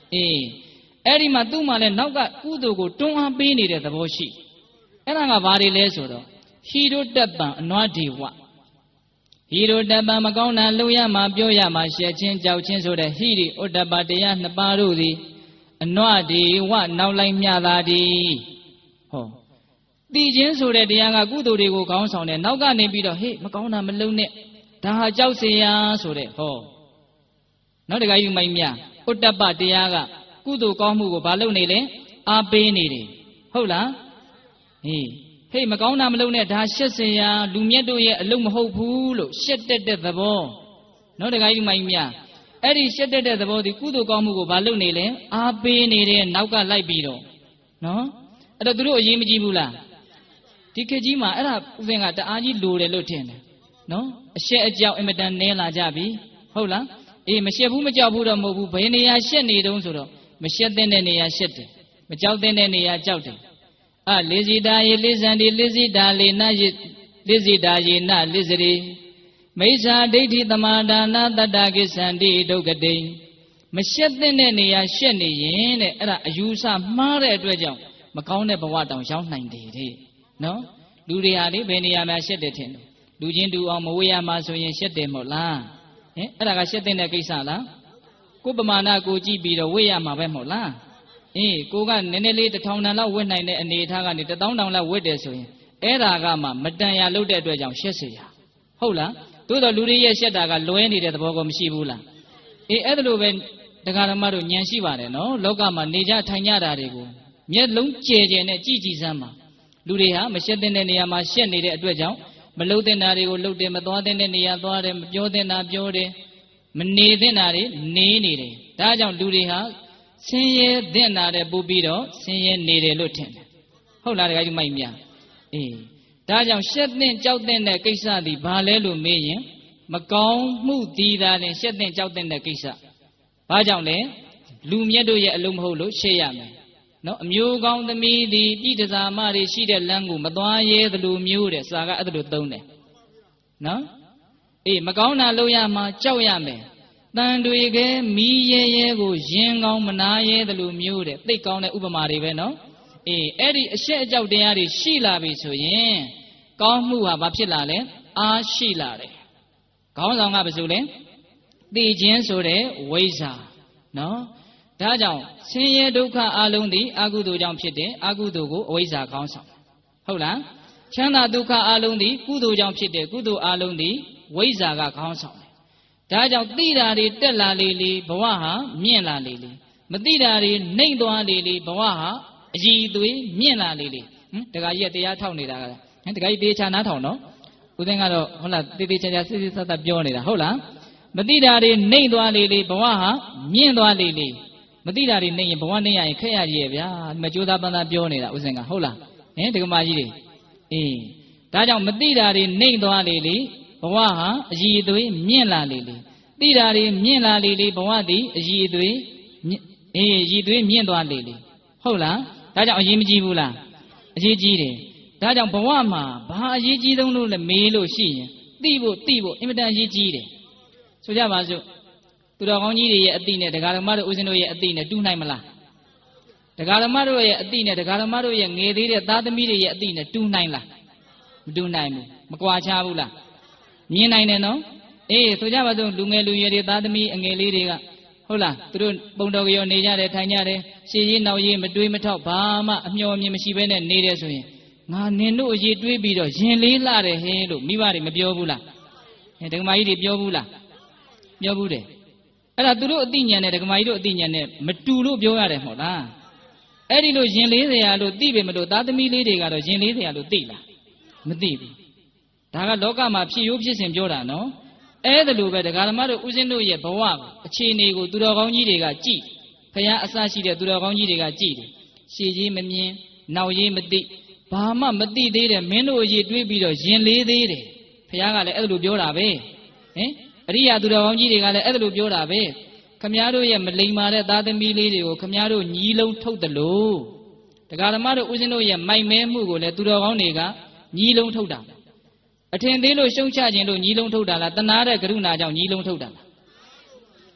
အေးအဲ့ဒီမှာသူ့မှာလည်းနောက်ကကုသိုလ်ကိုတွန်းအားပေးနေတဲ့သဘောရှိအဲ့ဒါကဘာတွေလဲဆိုတော့ဟီရိုတက်ပံအနွားဒီဝဟီရိုတက်ပံမကောင်းတာလုပ်ရမှာပြောရမှာရှက်ချင်းကြောက်ချင်းဆိုတဲ့ဟိရိဥတ္တပတရားနှစ်ပါးတို့သည်အနွားဒီဝနောက်လိုက်မြတာဒီဟောသိချင်းဆိုတဲ့တရားကကုသိုလ်တွေကိုခေါင်းဆောင်တယ်နောက်ကနေပြီးတော့ဟေ့မကောင်းတာမလုပ်နဲ့ဒါဟာကြောက်เสียဆိုတဲ့ဟောနောက်တခါယူမိုင်းမြဥတ္တပတရားကကုသိုလ်ကောင်းမှုကိုဘာလုပ်နေလဲအားပေးနေတယ်ဟုတ်လားဟေးဟေ့မကောင်းတာမလုပ်နဲ့ဒါရှက်เสียလူမြတ်တို့ရဲ့အလုပ်မဟုတ်ဘူးလို့ရှက်တက်တဲ့သဘောနောက်တခါယူမိုင်းမြအဲ့ဒီရှက်တက်တဲ့သဘောဒီကုသိုလ်ကောင်းမှုကိုဘာလုပ်နေလဲအားပေးနေတဲ့နောက်ကလိုက်ပြီးတော့နော်အဲ့တော့သူတို့အရေးမကြီးဘူးလားဒီခေတ်ကြီးမှာအဲ့ဒါဥစဉ်ကတအားကြီးလိုတယ်လို့ထင်တယ်နော်အရှက်အကြောက်အင်မတန်နဲလာကြပြီဟုတ်လားအေးမရှက်ဘူးမကြောက်ဘူးတော့မဟုတ်ဘူးဘယ်နေရာရှက်နေတုံးဆိုတော့မရှက်တဲ့နေရာရှက်တယ်မကြောက်တဲ့နေရာကြောက်တယ်အလေးစီတာရေလေးစံဒီလေးစီတာလေနရေလေးစီတာရေနလေးစရီမိစ္ဆာဒိဋ္ဌိသမာဒါနတတ္တကိစ္ဆန္တိဒုက္ခတိမရှက်တဲ့နေရာရှက်နေရင်တဲ့အဲ့ဒါအယူဆမှားတဲ့အတွက်ကြောင့်မကောင်းတဲ့ဘဝတောင်ရောက်နိုင်တယ်တဲ့နော်လူတွေဟာလေဘယ်နေရာမှာရှက်တယ်ထင်တယ်လူချင်းတူအောင်မဝေးရမှာဆိုရင်ရှက်တယ်မဟုတ်လားဟင်အဲ့ဒါကရှက်တဲ့ကိစ္စလားကိုပမာဏကိုကြည့်ပြီးတော့ဝေးရမှာပဲမဟုတ်လားအေးကိုကနည်းနည်းလေးတစ်ထောင်တန်လောက်ဝတ်နိုင်တဲ့အနေအထားကနေတစ်သောင်းတောင်လောက်ဝတ်တယ်ဆိုရင်အဲ့ဒါကမှမတန်ရလုပ်တဲ့အတွက်ကြောင့်ရှက်เสียရဟုတ်လားသို့တော်လူတွေရဲ့ရှက်တာကလွဲနေတဲ့သဘောကမရှိဘူးလားအေးအဲ့ဒါလိုပဲတရားဓမ္မတို့ဉာဏ်ရှိပါတယ်နော်လောကမှာနေကြထိုင်ကြတာတွေကိုမျက်လုံးကျဲကျဲနဲ့ကြည်ကြည်စမ်းပါလူတွေဟာမရှက်တဲ့နေရာမှာရှက်နေတဲ့အတွက်ကြောင့်မလှုပ်တဲ့နာတွေကိုလှုပ်တယ်မသွားတဲ့နေရာသွားတယ်မပြောတဲ့နာပြောတယ်မနေတဲ့နာတွေနေနေတယ်ဒါကြောင့်လူတွေဟာဆင်းရဲတဲ့နာတဲ့ပို့ပြီးတော့ဆင်းရဲနေတယ်လို့ထင်တယ်ဟုတ်လားတခါကြီးမိုက်မြအေးဒါကြောင့်ရှက်တဲ့ကြောက်တဲ့ကိစ္စဒီဘာလဲလို့မေးရင်မကောင်းမှုဒီတာနဲ့ရှက်တဲ့ကြောက်တဲ့ကိစ္စဘာကြောင့်လဲလူမြတ်တို့ရဲ့အလုံးမဟုတ်လို့ရှေ့ရမယ်နော်အမျိုးကောင်းသမီးသည်ပြည်တစားမတွေရှိတဲ့လမ်းကိုမသွားရဲသလိုမျိုးတဲ့စာကအဲ့ဒါလိုသုံးတယ်နော်အေးမကောင်းတာလုပ်ရမှာကြောက်ရမယ်တန်တွေကဲမီးရဲရဲကိုရင်ကောင်းမနာရဲသလိုမျိုးတဲ့သိကောင်းတဲ့ဥပမာတွေပဲနော်အေးအဲ့ဒီအရှက်အကြောက်တရားတွေရှိလာပြီဆိုရင်ကောင်းမှုဟာဘာဖြစ်လာလဲအားရှိလာတယ်ခေါင်းဆောင်ကဘာဆိုလဲသိခြင်းဆိုတဲ့ဝိဇ္ဇာနော်ဒါကြောင့်ဆင်းရဲဒုက္ခအလုံးသည်အကုသိုလ်ကြောင့်ဖြစ်တယ်အကုသိုလ်ကိုအဝိဇ္ဇာခေါင်းဆောင်ဟုတ်လားချမ်းသာဒုက္ခအလုံးသည်ကုသိုလ်ကြောင့်ဖြစ်တယ်ကုသိုလ်အလုံးသည်ဝိဇ္ဇာကခေါင်းဆောင်တယ်ဒါကြောင့်သိတာတွေတက်လာလေလေဘဝဟာမြင့်လာလေလေမသိတာတွေနှိမ့်သွားလေလေဘဝဟာအည်အသွေးမြင့်လာလေလေဟင်တခါကြီးတရားထောက်နေတာကဟင်တခါကြီးတေချာနားထောင်နော်ဦးသိန်းကတော့ဟုတ်လားတေတေချာချာစစ်စစ်ဆက်ဆက်ပြောနေတာဟုတ်လားမသိတာတွေနှိမ့်သွားလေလေဘဝဟာမြင့်သွားလေလေမသိတာတွေနေရင်ဘဝနေရရင်ခက်ရကြီးရဲ့ဗျာမကြိုးစားပန်းစားပြောနေတာဥစဉ်ကဟုတ်လားဟင်ဒကမာကြီးတွေအေးဒါကြောင့်မသိတာတွေနှိမ့်သွားလေလေဘဝဟာအည်အသွေးမြင့်လာလေလေသိတာတွေမြင့်လာလေလေဘဝသည်အည်အသွေးအေးအည်အသွေးမြင့်သွားလေလေဟုတ်လားဒါကြောင့်အရေးမကြီးဘူးလားအရေးကြီးတယ်ဒါကြောင့်ဘဝမှာဘာအရေးကြီးဆုံးလို့လဲမေးလို့ရှိရင်သိဖို့သိဖို့အင်မတန်အရေးကြီးတယ်ဆိုကြပါစို့သူတော်ကောင်းကြီးတွေရဲ့အတိနဲ့ဒကာဓမ္မတို့ဦးဇင်းတို့ရဲ့အတိနဲ့တူနိုင်မလားဒကာဓမ္မတို့ရဲ့အတိနဲ့ဒကာဓမ္မတို့ရဲ့ငယ်သေးတဲ့သားသမီးတွေရဲ့အတိနဲ့တူနိုင်လားမတူနိုင်ဘူးမကွာခြားဘူးလားမြင်နိုင်တယ်နော်အေးဆိုကြပါစို့လူငယ်လူရွယ်တွေသားသမီးအငယ်လေးတွေကဟုတ်လားသူတို့ပုံတော်ကြောနေကြတယ်ထိုင်ကြတယ်ရှည်ကြီးနောက်ကြီးမတွေးမထောက်ဘာမှအမျှော်မြင်မရှိဘဲနဲ့နေတယ်ဆိုရင်ငါနင်တို့အရေးတွေးပြီးတော့ရင်လေးလာတယ်ဟင်းလို့မိဘတွေမပြောဘူးလားအဲဒကမာကြီးတွေပြောဘူးလားပြောဘူးတယ်အဲ့ဒါသူတို့အသိဉာဏ်နဲ့ဒကမာကြီးတို့အသိဉာဏ်နဲ့မတူလို့ပြောရတယ်မဟုတ်လားအဲ့ဒီလိုရင်လေးစရာလို့သိပေမလို့သားသမီးလေးတွေကတော့ရင်လေးစရာလို့သိလားမသိဘူးဒါကလောကမှာဖြစ်ရိုးဖြစ်စဉ်ပြောတာနော်အဲ့ဒါလိုပဲဒကာဓမ္မတို့ဦးဇင်းတို့ရဲ့ဘဝအခြေအနေကိုသူတော်ကောင်းကြီးတွေကကြည့်ဖခင်အစရှိတဲ့သူတော်ကောင်းကြီးတွေကကြည့်တယ်ရှည်ကြီးမမြင်နောက်ရေးမသိဘာမှမသိသေးတယ်မင်းတို့အရေးတွေးပြီးတော့ရင်လေးသေးတယ်ဖခင်ကလည်းအဲ့ဒါလိုပြောတာပဲဟင်အရိယာသူတော်ကောင်းကြီးတွေကလည်းအဲ့ဒါလိုပြောတာပဲခမည်းတော်ရဲ့မလိမ္မာတဲ့သားသမီးလေးတွေကိုခမည်းတော်ညီးလုံးထုတ်တယ်လို့ဒကာဓမ္မတို့ဦးဇင်းတို့ရဲ့မိုက်မဲမှုကိုလည်းသူတော်ကောင်းတွေကညီးလုံးထုတ်တာအထင်သေးလို့ရှုံချခြင်းလို့ညီးလုံးထုတ်တာလားတနာတဲ့ကရုဏာကြောင့်ညီးလုံးထုတ်တာလား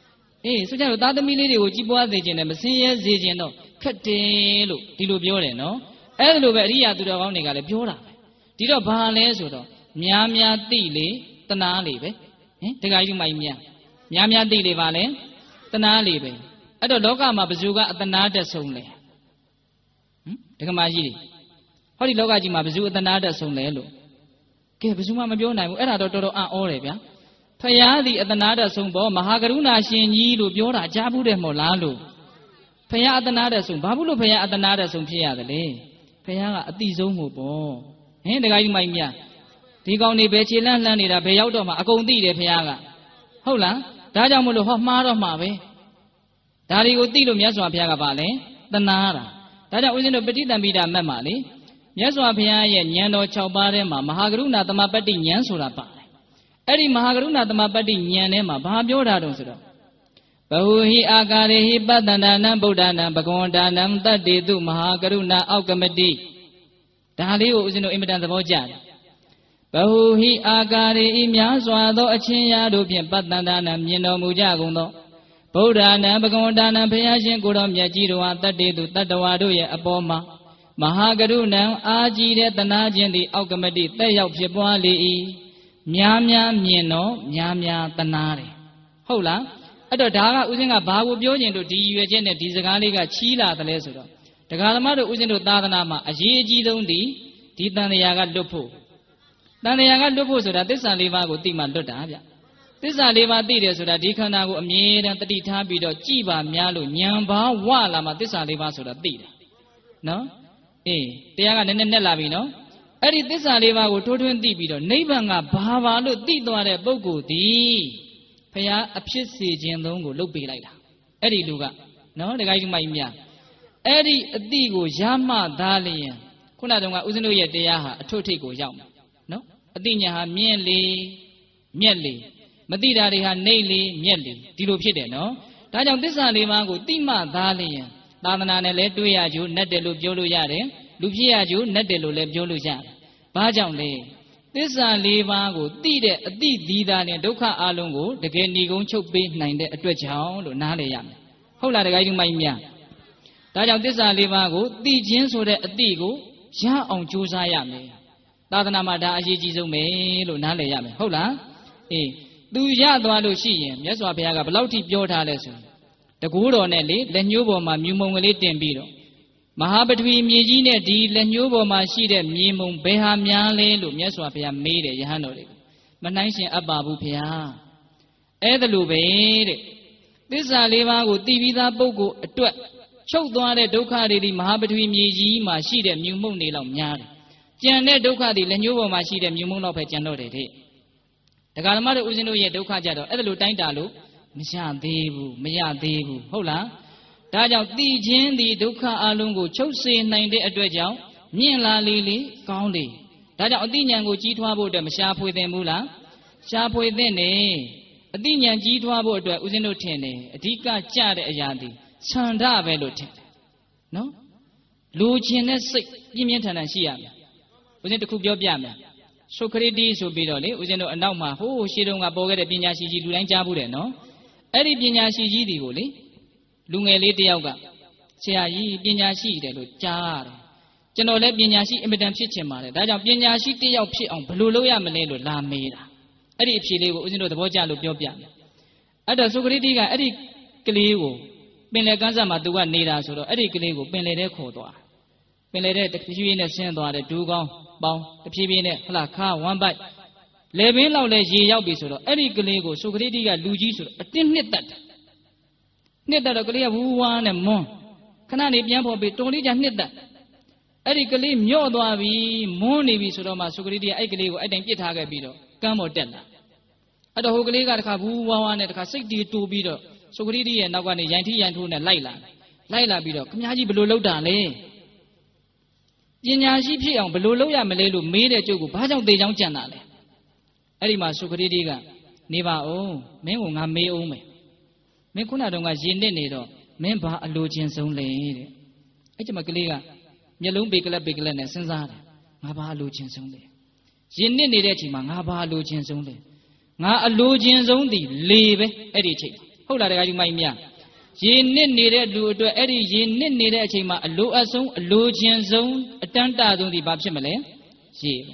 ê số cha ta tâm lý điều chỉ bỏ gì chuyện này mà xin ye gì chuyện đó khất thế luôn đi luôn biểu đấy nó ấy luôn vậy đi à tụi nó này cái là biểu là đi đó ba lẽ rồi đó nhà nhà tỷ lệ tân á lệ vậy thế cái gì mà nhà nhà nhà tỷ lệ ba lẽ tân á lệ vậy ấy đó lúc mà bây giờ cái tân á đã xong lệ thế cái mà gì họ đi lúc cái gì mà bây giờ tân á đã xong lệ luôn cái bây giờ mà biểu này ấy là đó đó à ô đấy vậy phải à thì tân á đã xong bỏ mà hà cái na xin gì luôn biểu là cha bố để một lá luôn phải à tân á đã xong bà bố luôn phải à tân á đã xong phải à cái đấy phải à tí giống một bộ thế cái gì mà nhà thì con đi về chỉ lần lần đi là về giáo đó mà công ty để phải àဟုတ်လားဒါကြောင့်မလို့ဟောမှားတော့မှာပဲဒါတွေကိုသိလို့မြတ်စွာဘုရားကပါလဲတနာတာဒါကြောင့်ဦးဇင်းတို့ပဋိသင်္ပိဒမတ်မှာလေမြတ်စွာဘုရားရဲ့ဉာဏ်တော်၆ပါးထဲမှာမဟာကရုဏာသမပတ္တိဉာဏ်ဆိုတာပါတယ်အဲ့ဒီမဟာကရုဏာသမပတ္တိဉာဏ်ထဲမှာဘာပြောတာတုံးဆိုတော့ဘဟုဟိအာကာရေဟိပတ္တန္တနံဗုဒ္ဓနံဘဂဝန္တနံတတ္တေတုမဟာကရုဏာအောက်ကမတိဒါလေးကိုဦးဇင်းတို့အင်မတန်သဘောကျတယ်ဘဟုဟိအာကာရေဤများစွာသောအချင်းရာတို့ဖြင့်ပတ္တန္တနံမြင်တော်မူကြကုန်သောဗုဒ္ဓနံဘဂဝန္တနံဘုရားရှင်ကိုယ်တော်မြတ်ကြီးတော်ဟာတတ္တေတုတတ္တဝါတို့ရဲ့အပေါ်မှာမဟာကရုဏံအာကြီးတဲ့တနာခြင်းသည်အောက်ကမတိတက်ရောက်ဖြစ်ပွားလေ၏များများမြင်တော့များများတနာတယ်ဟုတ်လားအဲ့တော့ဒါကဦးဇင်းကဘာကိုပြောခြင်းတို့ဒီရွယ်ချက်နဲ့ဒီစကားလေးကချီးလာတယ်လဲဆိုတော့တရားဓမ္မတို့ဦးဇင်းတို့သာသနာမှာအရေးအကြီးဆုံးဒီဒီတန်တရားကလွတ်ဖို့တန်တရားကလွတ်ဖို့ဆိုတာသစ္စာလေးပါးကိုသိမှလွတ်တာဗျသစ္စာလေးပါးသိတယ်ဆိုတာဒီခန္ဓာကိုအမြဲတမ်းတတိထားပြီးတော့ကြည်ပါများလို့ဉာဏ်ဘာဝလာမှသစ္စာလေးပါးဆိုတာသိတယ်နော်အေးတရားကနည်းနည်းနဲ့လာပြီနော်အဲ့ဒီသစ္စာလေးပါးကိုထိုးထွင်းသိပြီးတော့နိဗ္ဗာန်ကဘာပါလို့သိသွားတဲ့ပုဂ္ဂိုလ်သည်ဘုရားအဖြစ်စေခြင်းသုံးကိုလုပ်ပေးလိုက်တာအဲ့ဒီလူကနော်တခါကြီးမိုက်မြအဲ့ဒီအတိကိုရမှသားလျင်ခုနတုန်းကဦးဇင်းတို့ရဲ့တရားဟာအထွတ်ထိပ်ကိုရောက်မှာနော်အတိညာဟာမြင့်လေမြက်လေမတိတာတွေဟာနှိမ့်လေမြက်လေဒီလိုဖြစ်တယ်နော်ဒါကြောင့်သစ္စာလေးပါးကိုတိမှသားလျင်သာသနာနဲ့လည်းတွေ့ရကြိုးနဲ့တယ်လို့ပြောလို့ရတယ်လူဖြစ်ရကြိုးနဲ့တယ်လို့လည်းပြောလို့ရတယ်ဘာကြောင့်လဲသစ္စာလေးပါးကိုသိတဲ့အတိသီးသားနဲ့ဒုက္ခအလုံးကိုတကယ်ဏီကုံချုပ်ပေးနိုင်တဲ့အတွက်ကြောင့်လို့နားလည်ရမယ်ဟုတ်လားတခါကြီးမိုက်မြဒါကြောင့်သစ္စာလေးပါးကိုသိခြင်းဆိုတဲ့အတိကိုရအောင်ကြိုးစားရမယ်သာသနာမှာဒါအရေးကြီးဆုံးပဲလို့နားလည်ရမယ်ဟုတ်လားအေးသူရသွားလို့ရှိရင်မြတ်စွာဘုရားကဘယ်လောက်ထိပြောထားလဲဆိုတကူတော်နဲ့လေလက်ညှိုးပေါ်မှာမြူမုံကလေးတင်ပြီးတော့မဟာပထဝီမြေကြီးနဲ့ဒီလက်ညှိုးပေါ်မှာရှိတဲ့မြေမုံဘယ်ဟာများလဲလို့မြတ်စွာဘုရားမေးတယ်ယဟန်တော်တွေကိုမနှိုင်းရှင်အပ်ပါဘူးဘုရားအဲ့ဒါလိုပဲတဲ့သစ္စာလေးပါးကိုသိပြီးသားပုဂ္ဂိုလ်အတွက်ချုပ်သွားတဲ့ဒုက္ခတွေဒီမဟာပထဝီမြေကြီးမှာရှိတဲ့မြူမုံတွေလောက်များတယ်ကြံတဲ့ဒုက္ခတွေလက်ညှိုးပေါ်မှာရှိတဲ့မြူမုံလောက်ပဲကြံတော့တယ်တဲ့ဒကာဓမ္မတို့ဦးဇင်းတို့ရဲ့ဒုက္ခကြတော့အဲ့ဒါလိုတိုင်းတာလို့မရသေးဘူးမရသေးဘူးဟုတ်လားဒါကြောင့်သိခြင်းသည်ဒုက္ခအလုံးကိုချုပ်စေနိုင်တဲ့အတွက်ကြောင့်မြင့်လာလေလေကောင်းလေဒါကြောင့်အတိညာဏ်ကိုကြီးထွားဖို့အတွက်မရှားဖွေသင့်ဘူးလားရှားဖွေသင့်တယ်အတိညာဏ်ကြီးထွားဖို့အတွက်ဦးဇင်းတို့ထင်တယ်အဓိကကြတဲ့အရာသည်ဆန္ဒပဲလို့ထင်တယ်နော်လူချင်းတဲ့စိတ်ပြင်းပြင်းထန်ထန်ရှိရမယ်ဦးဇင်းတစ်ခုပြောပြမယ်ဆိုခရတီဆိုပြီးတော့လေဦးဇင်းတို့အနောက်မှာဟိုးရှေးတုန်းကပေါ်ခဲ့တဲ့ပညာရှိကြီးလူတိုင်းကြားဘူးတယ်နော်အဲ့ဒီပညာရှိကြီးတွေကိုလေလူငယ်လေးတယောက်ကဆရာကြီးပညာရှိတယ်လို့ကြားရတယ်ကျွန်တော်လည်းပညာရှိအင်မတန်ဖြစ်ချင်ပါတယ်ဒါကြောင့်ပညာရှိတယောက်ဖြစ်အောင်ဘယ်လိုလုပ်ရမလဲလို့လာမေးတာအဲ့ဒီအဖြေလေးကိုဦးဇင်းတို့သဘောကျလို့ပြောပြမယ်အဲ့တော့ဆိုခရတီကအဲ့ဒီကလေးကိုပင်လယ်ကမ်းစပ်မှာသူကနေတာဆိုတော့အဲ့ဒီကလေးကိုပင်လယ်ထဲခေါ်သွားပင်လယ်ထဲတဖြည်းဖြည်းနဲ့ဆင်းသွားတယ်ဒူးကောင်းပေါင်းတဖြည်းဖြည်းနဲ့ဟလာခါဝမ်ပိုက်လေပင်လောက်လဲရေရောက်ပြီဆိုတော့အဲ့ဒီကလေးကိုဆိုခရတီကလူကြီးဆိုတော့အတင်းနှစ်တက်တယ်နှစ်တက်တော့ကလေးကဝူဝါးနဲ့မွန်းခဏနေပြန်ဖို့ပြီးတော်လေးချနှစ်တက်အဲ့ဒီကလေးမြော့သွားပြီမွန်းနေပြီဆိုတော့မှဆိုခရတီကအဲ့ကလေးကိုအဲ့တိုင်ပြစ်ထားခဲ့ပြီးတော့ကမ်းပေါ်တက်လာအဲ့တော့ဟိုကလေးကတခါဝူဝါးဝါးနဲ့တခါစိတ်တီတူပြီးတော့ဆိုခရတီရဲ့နောက်ကနေရိုင်ထီးရိုင်ထိုးနဲ့လိုက်လာလိုက်လာပြီးတော့ခမကြီးဘယ်လိုလုပ်တာလဲပညာရှိဖြစ်အောင်ဘယ်လိုလုပ်ရမလဲလို့မေးတဲ့ကျုပ်ကိုဘာကြောင့်သေချောင်းကြံတာလဲအဲ့ဒီမှာဆိုခရတီကနေပါအောင်မင်းကငါမေးအောင်မယ်မင်းခုနတုန်းကရင်နစ်နေတော့မင်းဘာအလိုချင်ဆုံးလဲတဲ့အဲ့ကျမကလေးကမျက်လုံးပေကလက်ပေကလက်နဲ့စဉ်းစားတယ်ငါဘာအလိုချင်ဆုံးလဲရင်နစ်နေတဲ့အချိန်မှာငါဘာအလိုချင်ဆုံးလဲငါအလိုချင်ဆုံးသည်လေပဲအဲ့ဒီအချိန်ဟုတ်လားတရားကြီးမိုက်မြရေနစ်နေတဲ့လူအတွက်အဲ့ဒီရေနစ်နေတဲ့အချိန်မှာအလိုအဆုံးအလိုချင်ဆုံးအတန်းတဆုံးဒီဘာဖြစ်မလဲရေပဲ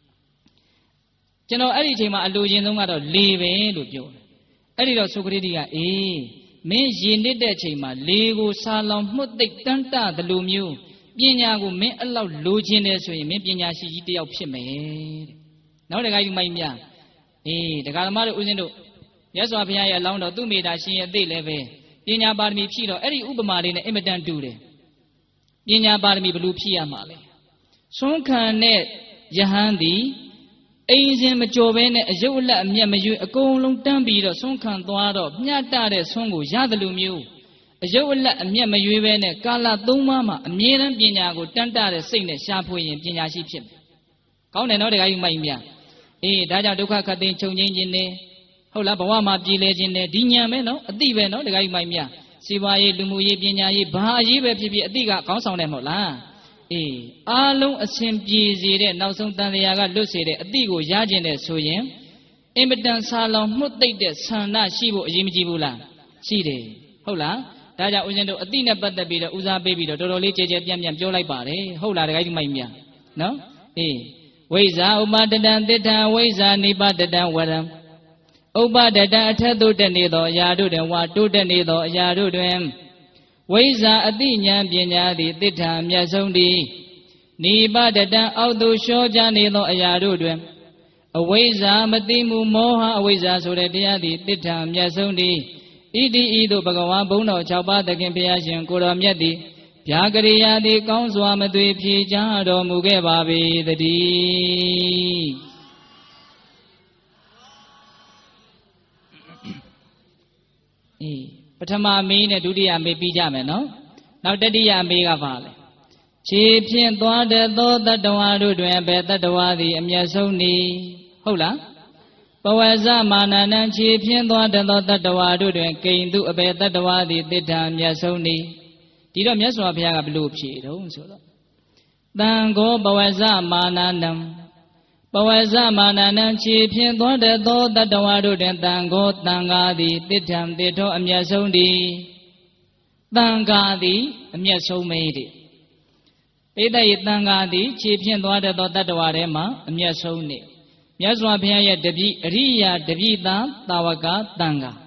ကျွန်တော်အဲ့ဒီအချိန်မှာအလိုချင်ဆုံးကတော့လေပဲလို့ပြောတယ်အဲ့ဒီတော့ဆိုကရိတိကအေးမင်းရေနစ်တဲ့အချိန်မှာလေကိုစာလောင်မှုတ်သိပ်တန်းတသလိုမျိုးပညာကိုမင်းအဲ့လောက်လိုချင်တယ်ဆိုရင်မင်းပညာရှိကြီးတယောက်ဖြစ်မယ်တဲ့နောက်တခါကြီးမိုက်မြအေးတရားဓမ္မတို့ဦးဇင်းတို့မြတ်စွာဘုရားရဲ့အလောင်းတော်သူမေတ္တာရှင်ရဲ့အသိလည်းပဲပညာပါရမီဖြည့်တော့အဲ့ဒီဥပမာလေးနဲ့အင်မတန်တူတယ်ပညာပါရမီဘယ်လိုဖြည့်ရမှာလဲဆွမ်းခံတဲ့ယဟန်သည်အိမ်စဉ်မကြော်ဘဲနဲ့အယုတ်အလက်အမျက်မရွေးအကုန်လုံးတန်းပြီးတော့ဆွမ်းခံသွားတော့မျှတတဲ့ဆွမ်းကိုရတယ်လို့မျိုးအယုတ်အလက်အမျက်မရွေးဘဲနဲ့ကာလသုံးပါးမှာအမြဲတမ်းပညာကိုတန်းတတဲ့စိတ်နဲ့ရှားဖွေရင်ပညာရှိဖြစ်မယ်ကောင်းတယ်နော်တရားကြီးမိုက်မြအေးဒါကြောင့်ဒုက္ခခတ်သိမ်းချုပ်ငြိမ်းခြင်းနဲ့ဟုတ်လားဘဝမှာပြည်လဲခြင်းနဲ့ဒီဉာဏ်ပဲနော်အတိပဲနော်တရားကြီးမိုက်မြစီပွားရေးလူမှုရေးပညာရေးဘာအရေးပဲဖြစ်ဖြစ်အတိကခေါင်းဆောင်တယ်မဟုတ်လားအေးအားလုံးအစဉ်ပြေစေတဲ့နောက်ဆုံးတန်လျာကလွတ်စေတဲ့အတိကိုရကျင်တဲ့ဆိုရင်အင်မတန်ဆာလောင်မှုတ်သိပ်တဲ့ဆန္ဒရှိဖို့အရေးမကြီးဘူးလားရှိတယ်ဟုတ်လားဒါကြောင့်ဦးဇင်းတို့အတိနဲ့ပတ်သက်ပြီးတော့ဦးစားပေးပြီးတော့တော်တော်လေးကြဲကြဲပြန့်ပြန့်ပြောလိုက်ပါတယ်ဟုတ်လားတရားကြီးမိုက်မြနော်အေးဝိဇ္ဇာဥပဒတံတိဋ္ဌံဝိဇ္ဇာနိပါဒတံဝရံဥပဒတံအထက်သို့တက်နေသောအရာတို့တွင်ဝါတိုးတက်နေသောအရာတို့တွင်ဝိဇ္ဇာအတိဉာဏ်ပညာသည်တိဋ္ဌံမြတ်ဆုံးသည်နိပါဒတံအောက်သို့လျှောကြနေသောအရာတို့တွင်အဝိဇ္ဇာမသိမှုမောဟအဝိဇ္ဇာဆိုတဲ့တရားသည်တိဋ္ဌံမြတ်ဆုံးသည်ဣတိဤသို့ဘဂဝါဘုန်းတော်၆ပါးသခင်ဘုရားရှင်ကိုတော်မြတ်သည်ဗျာကရိယာသည်ကောင်းစွာမသွေဖြေချတော်မူခဲ့ပါပေတည်းအေးပထမမေးနဲ့ဒုတိယမေးပြီးကြမယ်နော်နောက်တတိယမေးကပါလေခြေဖြင့်သွားတဲ့သောတတ္တဝါတို့တွင်ဘယ်တတ္တဝါသည်အမျက်ဆုံးနည်းဟုတ်လားပဝဇ္ဇမာနနံခြေဖြင့်သွားတဲ့သောတတ္တဝါတို့တွင်ကိဉ္တုအဘယ်တတ္တဝါသည်တိဋ္ဌံအမျက်ဆုံးနည်းဒီတော့မြတ်စွာဘုရားကဘယ်လိုဖြေတုံးဆိုတော့တံဃောပဝဇ္ဇမာနနံပဝဇ္ဇမာနနံခြေဖြင့်သွားတဲ့သောတတ္တဝါတို့တွင်တံဃောတံဃာသည်တိဋ္ဌံတိထောအမျက်ဆုံးသည်တံဃာသည်အမျက်ဆုံးမေးသည်ပိဋကယေတံဃာသည်ခြေဖြင့်သွားတဲ့သောတတ္တဝါထဲမှာအမျက်ဆုံးနေမြတ်စွာဘုရားရဲ့တပည့်အရိယာတပည့်သားတာဝကတံဃာ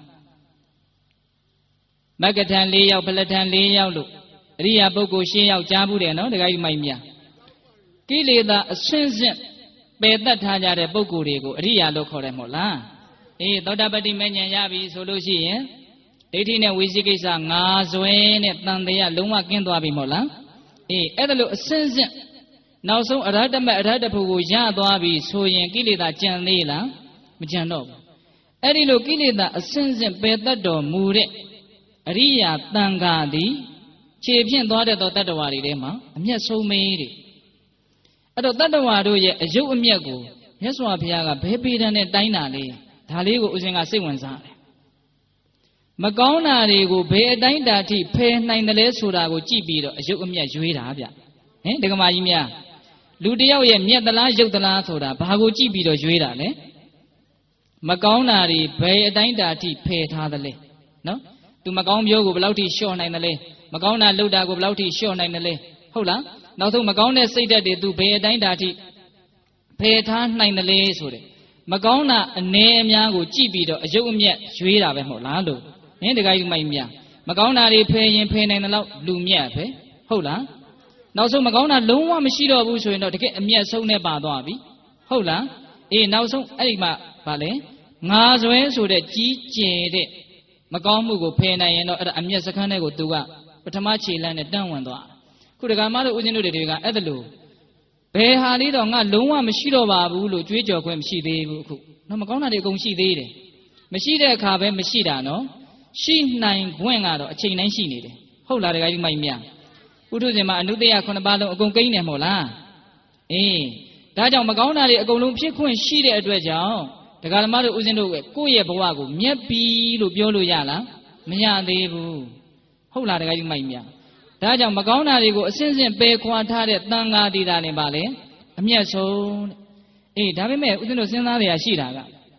မဂ္ဂထံ၄ယောက်ဖလထံ၄ယောက်လို့အရိယာပုဂ္ဂိုလ်၈ယောက်ကြားဘူးတယ်နော်တခါကြီးမိုက်မြကိလေသာအစင်းစင်းပယ်တတ်ထားကြတဲ့ပုဂ္ဂိုလ်တွေကိုအရိယာလို့ခေါ်တယ်မဟုတ်လားအေးသောတာပတ္တိမဉ္ဇဉ်ရပြီဆိုလို့ရှိရင်ဒိဋ္ဌိနဲ့ဝိသိကိစ္စငါဇွဲနဲ့တန်တရားလုံးဝကင်းသွားပြီမဟုတ်လားအေးအဲ့ဒါလို့အစင်းစင်းနောက်ဆုံးအရဟတမအရဟတဖို့ကိုရသွားပြီဆိုရင်ကိလေသာကြံသေးလားမကြံတော့ဘူးအဲ့ဒီလိုကိလေသာအစင်းစင်းပယ်တတ်တော်မူတဲ့အရိယာတန်ဃာသည်ခြေဖြင့်သွားတဲ့သောတတ္တဝါတွေထဲမှာအမျက်ဆုံးမေးတယ်အဲ့တော့တတ္တဝါတို့ရဲ့အယုတ်အမျက်ကိုမြတ်စွာဘုရားကဘယ်ပေတံနဲ့တိုင်းတာလဲဒါလေးကိုဦးဇင်းကစိတ်ဝင်စားတယ်မကောင်းတာတွေကိုဘယ်အတိုင်းတာထိဖယ်နိုင်တယ်လဲဆိုတာကိုကြည့်ပြီးတော့အယုတ်အမျက်ရွေးတာဗျဟင်ဒကမာကြီးများလူတယောက်ရဲ့မျက်သလားယုတ်သလားဆိုတာဘာကိုကြည့်ပြီးတော့ရွေးတာလဲမကောင်းတာတွေဘယ်အတိုင်းတာထိဖယ်ထားသလဲနော်သူမကောင်းမျိုးကိုဘယ်လောက်ထိလျှော့နိုင်တယ်လဲမကောင်းတာလုပ်တာကိုဘယ်လောက်ထိလျှော့နိုင်တယ်လဲဟုတ်လားနောက်ဆုံးမကောင်းတဲ့စိတ်ဓာတ်တွေသူဘယ်အတိုင်းတာထိဖယ်ထားနိုင်တယ်လဲဆိုတဲ့မကောင်းတာအနေအများကိုကြည့်ပြီးတော့အယုတ်အမျက်ရွေးတာပဲမဟုတ်လားလို့ဟင်တခါကြီးမိုက်မြမကောင်းတာတွေဖယ်ရင်ဖယ်နိုင်တယ်လို့လူမြတ်ပဲဟုတ်လားနောက်ဆုံးမကောင်းတာလုံးဝမရှိတော့ဘူးဆိုရင်တော့တကယ်အမျက်ဆုံးနဲ့ပါသွားပြီဟုတ်လားအေးနောက်ဆုံးအဲ့ဒီမှာဗာလဲငါဇွဲဆိုတဲ့ကြီးကျယ်တဲ့မကောင်းမှုကိုဖယ်နိုင်ရင်တော့အဲ့ဒါအမျက်စခန်းတွေကိုသူကပထမခြေလမ်းနဲ့တန်းဝင်သွားခုတက္ကမတို့ဦးဇင်းတို့တွေကအဲ့ဒါလို့ဘယ်ဟာလေးတော့ငါလုံးဝမရှိတော့ပါဘူးလို့ကြွေးကြော်ခွင့်မရှိသေးဘူးအခုနော်မကောင်းတာတွေအကုန်ရှိသေးတယ်မရှိတဲ့အခါပဲမရှိတာနော်ရှိနိုင်ခွင့်ကတော့အချိန်တိုင်းရှိနေတယ်ဟုတ်လားတခါကြီးမိုက်မြပုထုဇဉ်မှာအနုတ္တယခုနှစ်ပါးလုံးအကုန်ကိန်းတယ်မဟုတ်လားအေးဒါကြောင့်မကောင်းတာတွေအကုန်လုံးဖြစ်ခွင့်ရှိတဲ့အတွက်ကြောင့်ဒကာဓမ္မတို့ဦးဇင်းတို့ကကိုယ့်ရဲ့ဘဝကိုမြတ်ပြီလို့ပြောလို့ရလားမရသေးဘူးဟုတ်လားတခါကြီးမိုက်မြဒါကြောင့်မကောင်းတာတွေကိုအစင်းစင်းပယ်ခွာထားတဲ့တန်ဃာတိတာနဲ့ပါလေအမျက်ဆုံးတဲ့အေးဒါပေမဲ့ဦးဇင်းတို့စဉ်းစားရရှိတာက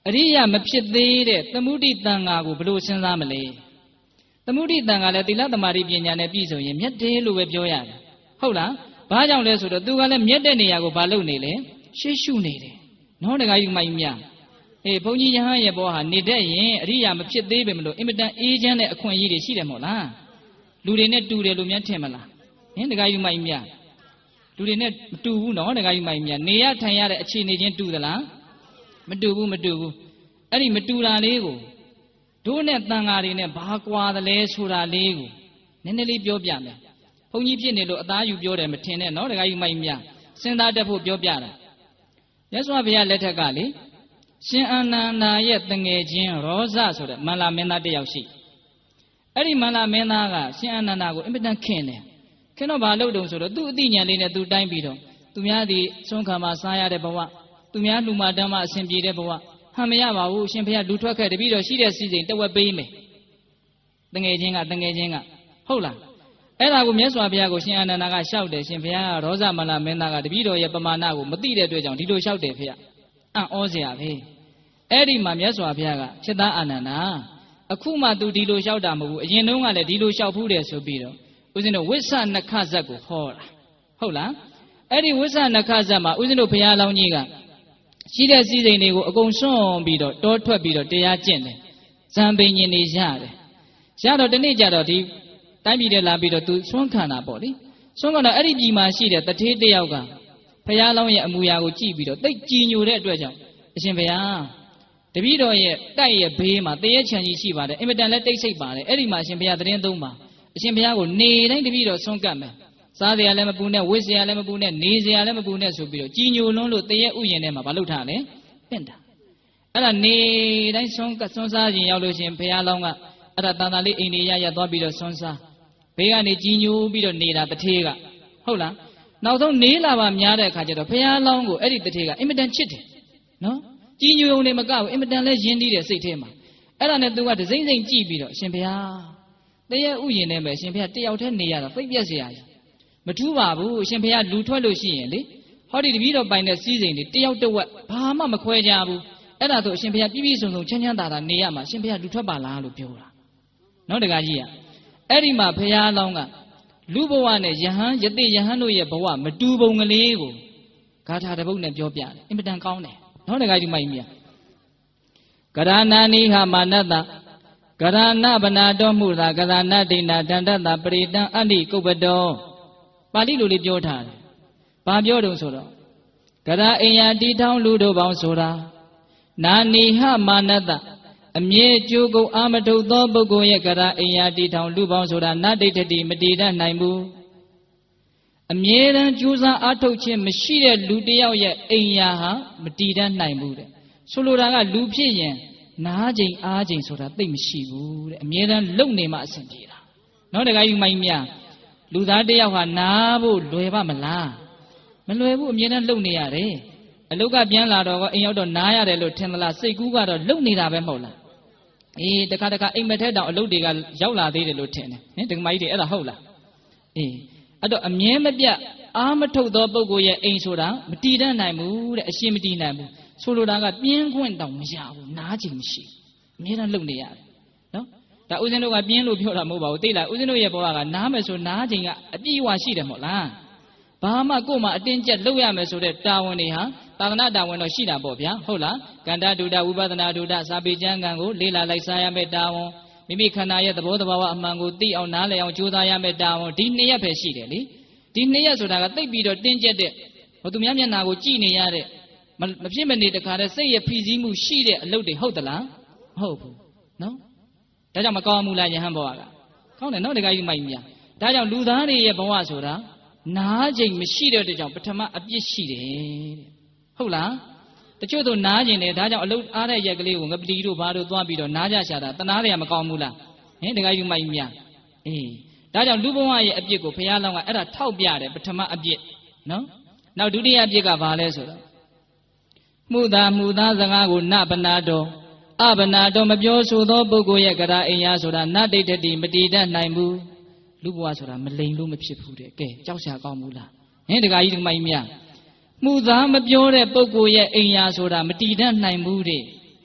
Ariya Mapshide, the Moody Tanga, Blue Sansamale. The Moody Tanga, the Latamari Piana Piso, yet Telu with Joya. Hola, Bajan Leso, the Dualam Yetaniago Balonele, she shoe needed. No, the guy my mia. A pony Yahaya Boha, Nide, Ria Mapshide, imitant agent at Quayidi Sidamola. Ludinet to the Lumia Temala. And the guy my mia. Ludinet two, no, the guy my mia. Nea Tayara, a chin agent to the la. Madubu Madubu, Eri Madura Lego. Don't let Tangari in a Bakwa, the Lesura Lego. Neneli Biobiana. Pony Pinelo, a you build a matina, not a guy my mia. Send out the poor Biobiana. That's why we are letter Gali. Shin Anna yet the Gajin, Rosa, so that Malamena de Yoshi. Eri Malamena, Shin Anna go impotent cane. Cannot buy loads or do Dina Lina do dime beetle. To me, the Sonkama Saya de Bawa. To me, Lumadama Simbi de Bawa. Hamayama, who Shimpia do talk at the video, she does season, they were bay me. The Gajinga, the Gajinga. Hola. Ella will miss Wabiago, Shin Anna shouted, Shimpia, Rosa Malamena, the video, Yapamana, Matida, Dido shouted here. Ah, Ozia, hey. Eddie Mamiaswa Piaga, Cheda Anana. Akuma do Dido Shoudamu, Yenunga, the Dido Shaupude Subiro. Was in a Wissa Nakazago, Hola. Hola. Eddie Wissa Nakazama, was in a Piala Niga. She does see the nego, a gonson bido, Dortwa bido, they are gently. Zambin in his yard. Shadow the Nijado, time be the labido to Swankana body. Swangana Eddie Mashida, the Tate Yoga. Payaloya Muyago Chibido, they genu red dredger. Shimpia. The video yet, die a bema, the Chinese Shiva, the Emidan let they say by the Edima Shimpia the Rendoma. Shimpia will need the video song gamma. Sadia Lemabuna, Wizia Lemabuna, Nizia Lemabuna Subio, Genu Lolo, the Uyanema Balutane, Penta. Ella need I song Sonsa in Yalosin Payalonga, at a Tanali in the Yaya Dobido Sonsa. Payani Genu Bido Nida Batega. Hola. Now don't kneel our Miada Kajato, Paya Longo, edit the Tiga, immitant chit. No? Ginu only Macau, immitant legend leader, say Tema. Ella do what the same thing Gibido, Shimpia. They are Uyaneme, Shimpia, Teoten, Fabiasia. Matuabu, Shimpia, Lutualo Shienli. How did the video by the season, the Teoto what? Pama Maquajabu. Ella to Shimpia, Bibison, Chanyanda, Niama, Shimpia, Lutabala, Lupura. No the Gajia. Edima, Paya Longa. Luboane, Yahan, Yadi Yahano Yabawa, Madubo Malego. Gata the bone of Jobia, impotent county. Not a guy in my mia. Garana Niha Manada. Garana Banado Mura, Garana Dina, Danda, Brida, Andi, Cobado. Palilu Jota. Pabiodo Soda. Gara Eya D Town Ludo Bonsora. Nani Ha Manada. A mere Jugo Amato Dobogo Yakara Eya D Town Lubonsora, not dated Medida Naimu. A mere Jusa Atoche Machida Ludia Eya Medida Naimu. Soluraga Lupian, Naji Ajin Sora, they Mishibu, a mere lonely Massandira. Not a guy in my mia. Ludadea Nabu, Lueva Mala. Maluebu, Miran Luniare. A look at Bianla in your Naya, the Lieutenant Seguga, Lunida Bemola. Eh, the Kataka imitate a Ludiga Jola, the lieutenant, and the mighty other hola. Eh, I don't a Miamabia, Amato Dobogoya, Ainsoda, Matida Namu, a Shimiti Namu, Soluraga, Bien went down, Najim she. Miran Lunia. No? That was no Bien Lupiola mobile, Dela, Uzino Yaboa, Namas or Najing, a Diwa Shida Mola. Bahama Goma, a danger Loyam so that Dawaniha, Baganada when Shida Bobia, Hola, Ganda do that, Ubadana do that, Sabi Jangango, Lila like Sayame Dawon, Mimi Kanaya, the both of our Mango, D on Nale on Judayame Dawon, Dinia Peshideli, Dinia so that they be the danger there. But to Yamana go Gini Yare, Mapimani the car say a Pizimu Shide, load the Hotala. Hope. No? Tajamaka Mulaya Hamboaga. Count and not the guy in my mia. Tajam Ludani Yabawasoda. Najing Machida de Jump, Patama Abishide. Hola, the Choto Najin, the Taja Lud Ada Yagli, Gabdido Bado Dwabido, Naja Shada, Tanaria Macamula, and the guy you might mia. Eh, Taja Luboa Abigo, Payalanga at a Taubia, Patama Abit. No? Now do the Abiga Valeso. Muda Muda Zangago Nabanado, Abanado Mabioso, Bogoya Gada Eyasoda, not dated in Medida Naimu. Lubuasora, Malay Lumipshipude, Gay, Josia Gamula. And the guy eating my mia. Muda Mabiore, Bogoya, Eyasoda, Medida Naimude.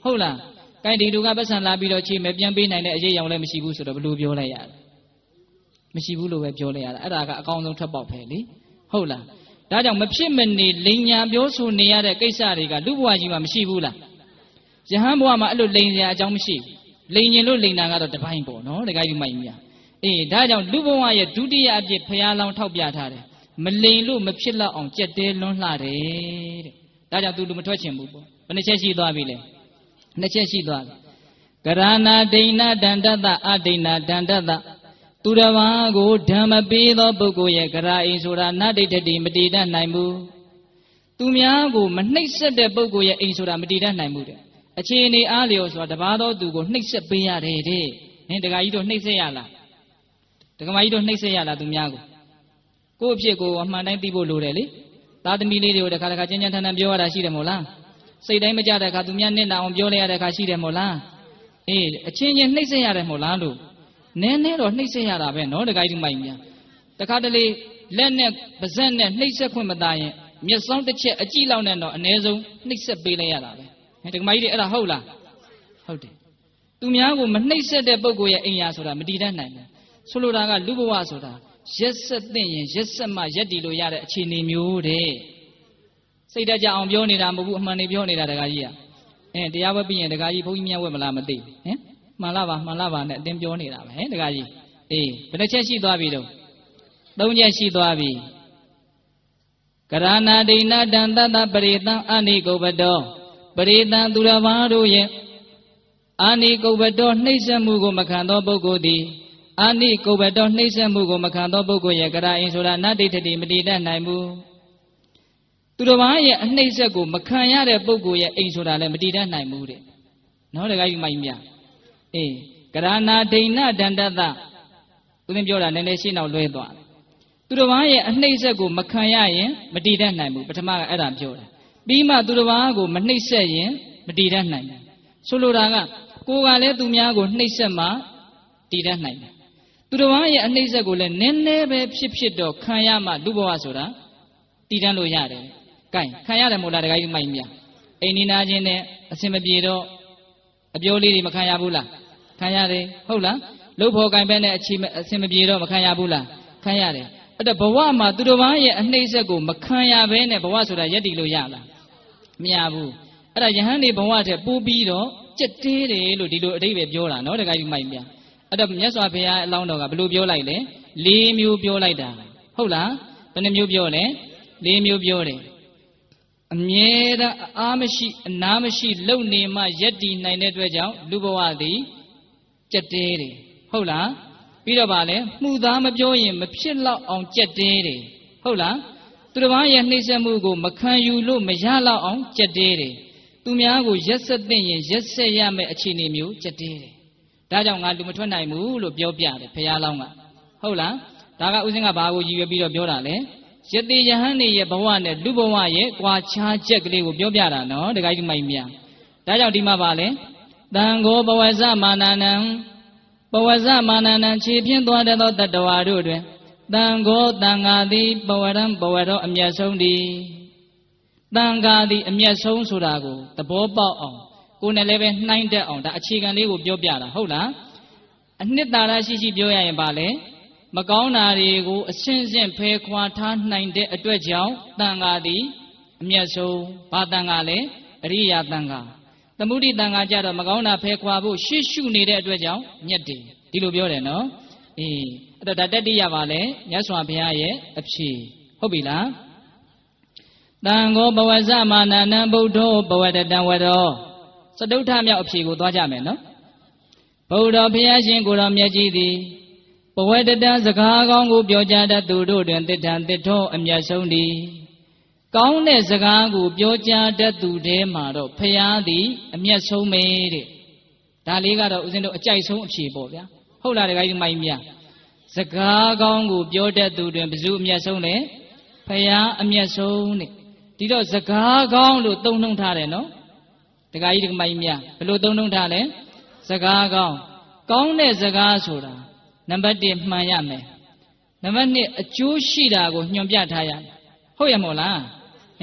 ဟုတ်လားကိုင်းဒီလူကပတ်စံလာပြီးတော့ချေမယ်ပြန်ပေးနိုင်တဲ့အရေးအယောင်လည်းမရှိဘူးဆိုတော့ဘယ်လိုပြောလိုက်ရလဲမရှိဘူးလို့ပဲပြောလိုက်ရတာအဲ့ဒါကအကောင်းဆုံးထွက်ပေါက်ပဲလေဟုတ်လားဒါကြောင့်မဖြစ်မနေလိန်ညာပြောဆိုနေရတဲ့ကိစ္စတွေကလူဘဝကြီးမှာမရှိဘူးလားယဟန်ဘဝမှာအဲ့လိုလိန်စရာအကြောင်းမရှိလိန်ရင်လို့လိန်တာကတော့တပိုင်းပေါ့နော်တခါကြီးမိုက်မြာအေးဒါကြောင့်လူဘဝရဲ့ဒုတိယအဖြစ်ဖရာလောင်ထောက်ပြထားတယ်မလိန်လို့မဖြစ်တော့အောင်ကြက်တဲလွန်းလှတယ်တဲ့ဒါကြောင့်သူလူမထွက်ချင်ဘူးပေါ့ဘယ်နှချက်ရှိသွားပြီလဲနှစ်ချက်ရှိသွားပြီကရဏဒိဏဒန္တတအဒိဏဒန္တတသူတစ်ပါးကိုဓမ္မပေးသောပုဂ္ဂိုလ်ရဲ့ကရာအိမ်ဆိုတာနဒိဋ္ဌတိမတည်တတ်နိုင်ဘူးသူများကိုမနှိပ်စက်တဲ့ပုဂ္ဂိုလ်ရဲ့အိမ်ဆိုတာမတည်တတ်နိုင်ဘူးတဲ့အခြေအနေအားလျော်ဆိုတာတပါးသောသူကိုနှိပ်စက်ပေးရတယ်တဲ့နင်တခါကြီးတို့နှိပ်စက်ရလားတက္ကမကြီးတို့နှိပ်စက်ရလားသူများကိုကိုယ့်အဖြစ်ကိုအမှန်တိုင်းသိဖို့လိုတယ်လေသားသမီးလေးတွေကိုတခါတခါကျဉ်းကျဉ်းထန်ထန်ပြောရတာရှိတယ်မို့လားစိတ်တိုင်းမကြတဲ့အခါသူများနစ်နာအောင်ပြောလိုက်ရတဲ့အခါရှိတယ်မို့လားအေးအချင်းချင်းနှိပ်စက်ရတယ်မို့လားလို့နည်းနည်းတော့နှိပ်စက်ရတာပဲနော်တခါကြီးမိုက်များတခါတလေလက်နဲ့ပါးစပ်နဲ့နှိပ်စက်ခွင့်မသားရင်မျက်စောင်းတစ်ချက်အကြည့်လောက်နဲ့တော့အ ਨੇ ဆုံးနှိပ်စက်ပေးလိုက်ရတာပဲဟဲ့တက္ကမကြီးတွေအဲ့ဒါဟုတ်လားဟုတ်တယ်သူများကိုမနှိပ်စက်တဲ့ပုဂ္ဂိုလ်ရဲ့အိမ်ယာဆိုတာမတည်တတ်နိုင်ဘူးဆိုလိုတာကလူဘဝဆိုတာရက်ဆက်သိရင်ရက်ဆက်မှရက်တည်လို့ရတဲ့အခြေအနေမျိုးတဲ့စိတ်တကြအောင်ပြောနေတာမဟုတ်ဘူးအမှန်နေပြောနေတာတခါကြီးကအဲတရားဝဲပြီးရင်တခါကြီးဘုန်းကြီးမြတ်ဝဲမလားမသိဟင်မှန်လားပါမှန်လားပါနဲ့အတင်းပြောနေတာပဲဟဲ့တခါကြီးအေးဘယ်နှချက်ရှိသွားပြီတော့သုံးချက်ရှိသွားပြီကရဏဒိဏတံတတပရိသံအာနိကုပ္ပတောပရိသံသူတော်ဘာတို့ရဲ့အာနိကုပ္ပတောနှိမ့်ဆက်မှုကိုမခံသောပုဂ္ဂိုလ်သည်အာနိကုပ္ပတောနှိမ့်ဆက်မှုကိုမခံသောပုဂ္ဂိုလ်ရဲ့ကရအိမ်ဆိုတာနတ္တိဋ္ဌတိမတည်တတ်နိုင်ဘူးသူတော်ဘာရဲ့အနှိမ့်ဆက်ကိုမခံရတဲ့ပုဂ္ဂိုလ်ရဲ့အိမ်ဆိုတာလည်းမတည်တတ်နိုင်ဘူးတဲ့နော်တခါကြီးမိုက်မြအေးကရဏဒိဏဒန္တတဦးသိန်းပြောတာနည်းနည်းရှင်းအောင်လွဲသွားတယ်သူတော်ဘာရဲ့အနှိမ့်ဆက်ကိုမခံရရင်မတည်တတ်နိုင်ဘူးပထမကအဲ့ဒါပြောတယ်ပြီးမှသူတော်ဘာကိုမနှိမ့်ဆက်ရင်မတည်တတ်နိုင်ဘူးဆိုလိုတာကကိုယ်ကလည်းသူများကိုနှိမ့်ဆက်မှတည်တတ်နိုင်တယ်သူတော်ဘာရဲ့အနှိမ့်ဆက်ကိုလည်းနည်းနည်းပဲဖြစ်ဖြစ်တော့ခံရမှလူဘဝဆိုတာတည်တတ်လို့ရတယ်ကဲခံရတယ်မို့လားတခါကြီးမိုက်မြအိမ်နီးနာချင်းနဲ့အစင်မပြေတော့အပြောလေးတွေမခံရဘူးလားခံရတယ်ဟုတ်လားလှုပ်ဖို့ကင်ပဲနဲ့အချီအစင်မပြေတော့မခံရဘူးလားခံရတယ်အဲ့တော့ဘဝမှာသူတော်ဘာရဲ့အနှိမ့်ဆက်ကိုမခံရဘဲနဲ့ဘဝဆိုတာရက်တည်လို့ရလားမရဘူးအဲ့ဒါယဟန်နေဘဝတဲ့ပိုးပြီးတော့ကြက်တဲတယ်လို့ဒီလိုအဓိပ္ပာယ်ပြောတာနော်တခါကြီးမိုက်မြအဲ့တော့မြတ်စွာဘုရားအလောင်းတော်ကဘယ်လိုပြောလိုက်လဲလေးမျိုးပြောလိုက်တာဟုတ်လားဘယ်နှမျိုးပြောလဲလေးမျိုးပြောတယ်အမြဲတမ်းအားမရှိအနာမရှိလုံနေမှရက်တည်နိုင်တဲ့အတွက်ကြောင့်လူဘဝသည်ကြက်တဲတယ်ဟုတ်လားပြီးတော့ဗာလဲမှုသားမပြောရင်မဖြစ်တော့အောင်ကြက်တဲတယ်ဟုတ်လားသူတစ်ပါးရဲ့နှိမ့်ဆက်မှုကိုမခံယူလို့မရတော့အောင်ကြက်တဲတယ်သူများကိုရက်ဆက်သိရင်ရက်ဆက်ရမယ့်အခြေအနေမျိုးကြက်တဲတယ်ဒါကြောင့်ငါလူမထွက်နိုင်ဘူးလို့ပြောပြတယ်ဖရာလောင်းကဟုတ်လားဒါကဥစဉ်ကဘာကိုရည်ရွယ်ပြီးတော့ပြောတာလဲယတိယဟန်နေရဲ့ဘဝနဲ့လူဘဝရဲ့ကွာခြားချက်ကလေးကိုပြောပြတာနော်တခါကြီးမိုက်မြဒါကြောင့်ဒီမှာပါလဲတံဃောဘဝဇမာနနံဘဝဇမာနနံခြေဖြင့်သွားတဲ့သောတတ္တဝါတို့တွင်တံဃောတန်ဃာသည်ဘဝရံဘဝတော်အမျက်ဆုံးသည်တန်ဃာသည်အမျက်ဆုံးဆိုတာကိုသဘောပေါက်အောင်ကိုယ်နဲ့လည်းပဲနှိုင်းတတ်အောင်ဒါအခြေခံလေးကိုပြောပြတာဟုတ်လားအနှစ်သာရရှိရှိပြောရရင်ပါလဲမကောင်းတာတွေကိုအရှင်းရှင်းဖယ်ခွာထားနိုင်တဲ့အတွက်ကြောင့်တန်ဃာသည်အမျက်ဆုံးဘာတန်ဃာလဲအရိယာတန်ဃာသမုဒိတန်ဃာကြတော့မကောင်းတာဖယ်ခွာဖို့ရှေ့ရှုနေတဲ့အတွက်ကြောင့်မြတ်တယ်ဒီလိုပြောတယ်နော်အေးအဲ့တော့ဒါတတိယပါလဲမြတ်စွာဘုရားရဲ့အဖြေဟုတ်ပြီလားတံဃောဘဝဇမာနနံဗုဒ္ဓောဘဝတတံဝရောစတုထမြောက်အဖြေကိုသွားကြမယ်နော်ဗုဒ္ဓဘုရားရှင်ကိုယ်တော်မြတ်ကြီးသည်ဘဝတတံစကားကောင်းကိုပြောကြားတတ်သူတို့တွင်တစ်ထံတစ်ထောအမျက်ဆုံးသည်ကောင်းတဲ့စကားကိုပြောကြားတတ်သူတဲမှာတော့ဖရာသည်အမျက်ဆုံးပဲတဲ့ဒါလေးကတော့ဦးဇင်းတို့အကြိုက်ဆုံးအဖြေပေါ့ဗျာဟုတ်လားတခါကြီးမိုင်းမြစကားကောင်းကိုပြောတတ်သူတွင်ဘယ်သူအမျက်ဆုံးလဲဖရာအမျက်ဆုံးတဲ့ဒီတော့စကားကောင်းလို့သုံးနှုံထားတယ်နော်တခါကြီးဒီမိုင်းမြဘယ်လိုသုံးနှုံထားလဲစကားကောင်းကောင်းတဲ့စကားဆိုတာနံပါတ်တစ်မှန်ရမယ်နံပါတ်နှစ်အကျိုးရှိတာကိုညွှန်ပြထားရမယ်ဟုတ်ရမို့လားဟင်တ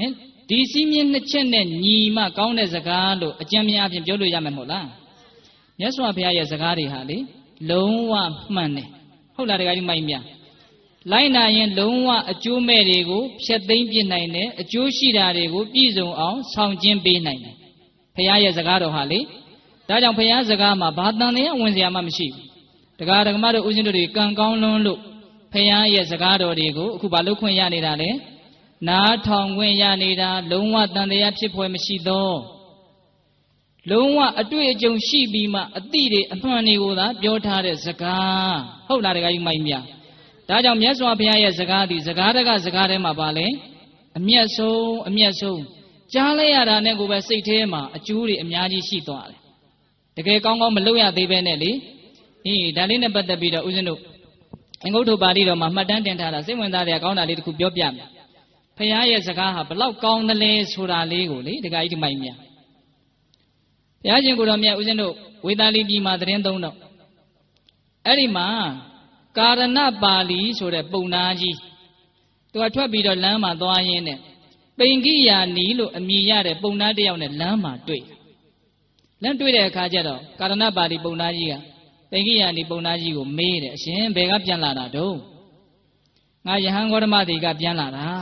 ဒီစီးမြင့်နှစ်ချက်နဲ့ညီမှကောင်းတဲ့စကားလို့အကျဉ်းများအပြင်ပြောလို့ရမယ်မဟုတ်လားမြတ်စွာဘုရားရဲ့စကားတွေဟာလေလုံးဝမှန်တယ်ဟုတ်လားတရားကြီးမိုင်းများလိုက်နာရင်လုံးဝအကျိုးမဲ့တွေကိုဖျက်သိမ်းပြနိုင်တယ်အကျိုးရှိတာတွေကိုပြည့်စုံအောင်ဆောင်ကျင်းပေးနိုင်တယ်ဘုရားရဲ့စကားတော်ဟာလေဒါကြောင့်ဘုရားစကားမှာဘာတန်တရားဝင်စရာမှမရှိဘူးတရားဓမ္မတို့ဦးဇင်းတို့တွေကံကောင်းလွန်းလို့ဘုရားရဲ့စကားတော်တွေကိုအခုဘာလို့ခွင့်ရနေတာလဲနားထောင်ခွင့်ရနေတာလုံးဝတန်တရားဖြစ်ဖွယ်မရှိသောလုံးဝအတွေ့အကြုံရှိပြီးမှအတိတွေအမှန်တွေကိုသာပြောထားတဲ့စကားဟုတ်လားတရားကြီးမိုင်းများဒါကြောင့်မြတ်စွာဘုရားရဲ့စကားဒီစကားတကစကားထဲမှာပါလဲအမျက်ဆုံးအမျက်ဆုံးကြားလိုက်ရတာနဲ့ကိုပဲစိတ်ထဲမှာအကျိုးတွေအများကြီးရှိသွားတယ်တကယ်ကောင်းကောင်းမလုပ်ရသေးပဲနဲ့လေအေးဒါလေးနဲ့ပတ်သက်ပြီးတော့ဦးဇင်းတို့အင်္ဂုတ္တပါဠိတော်မှာမှတ်တမ်းတင်ထားတာစိတ်ဝင်စားတဲ့အကောင်းတာလေးတစ်ခုပြောပြမယ်ဘုရားရဲ့စကားဟာဘလောက်ကောင်းသလဲဆိုတာလေးကိုလေဒကာကြီးဒီမိုင်းများဘုရားရှင်ကိုတော်မြတ်ဦးဇင်းတို့ဝေသာလီပြည်မှာသတင်းသုံးတော့အဲ့ဒီမှာကာရဏပါဠိဆိုတဲ့ပုံနာကြီးသူကထွက်ပြီးတော့လမ်းမှာသွားရင်းနဲ့ပိန်ကိယာနီလို့အမည်ရတဲ့ပုံနာတစ်ယောက်နဲ့လမ်းမှာတွေ့လမ်းတွေ့တဲ့အခါကျတော့ကာရဏပါဠိပုံနာကြီးကပိန်ကိယာနီပုံနာကြီးကိုမေးတယ်အရှင်ဘယ်ကပြန်လာတာတုံးငါယဟန်ဂေါတမတိကပြန်လာတာ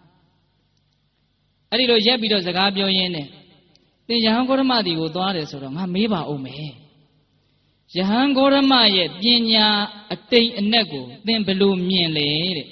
အဲ့ဒီလိုရက်ပြီးတော့စကားပြောရင်းနဲ့သင်ယဟန်ဂေါတမတိကိုသွားတယ်ဆိုတော့ငါမေးပါဦးမယ်ယဟန်ဂေါတမရဲ့ပညာအတိမ်အနက်ကိုသင်ဘယ်လိုမြင်လဲတဲ့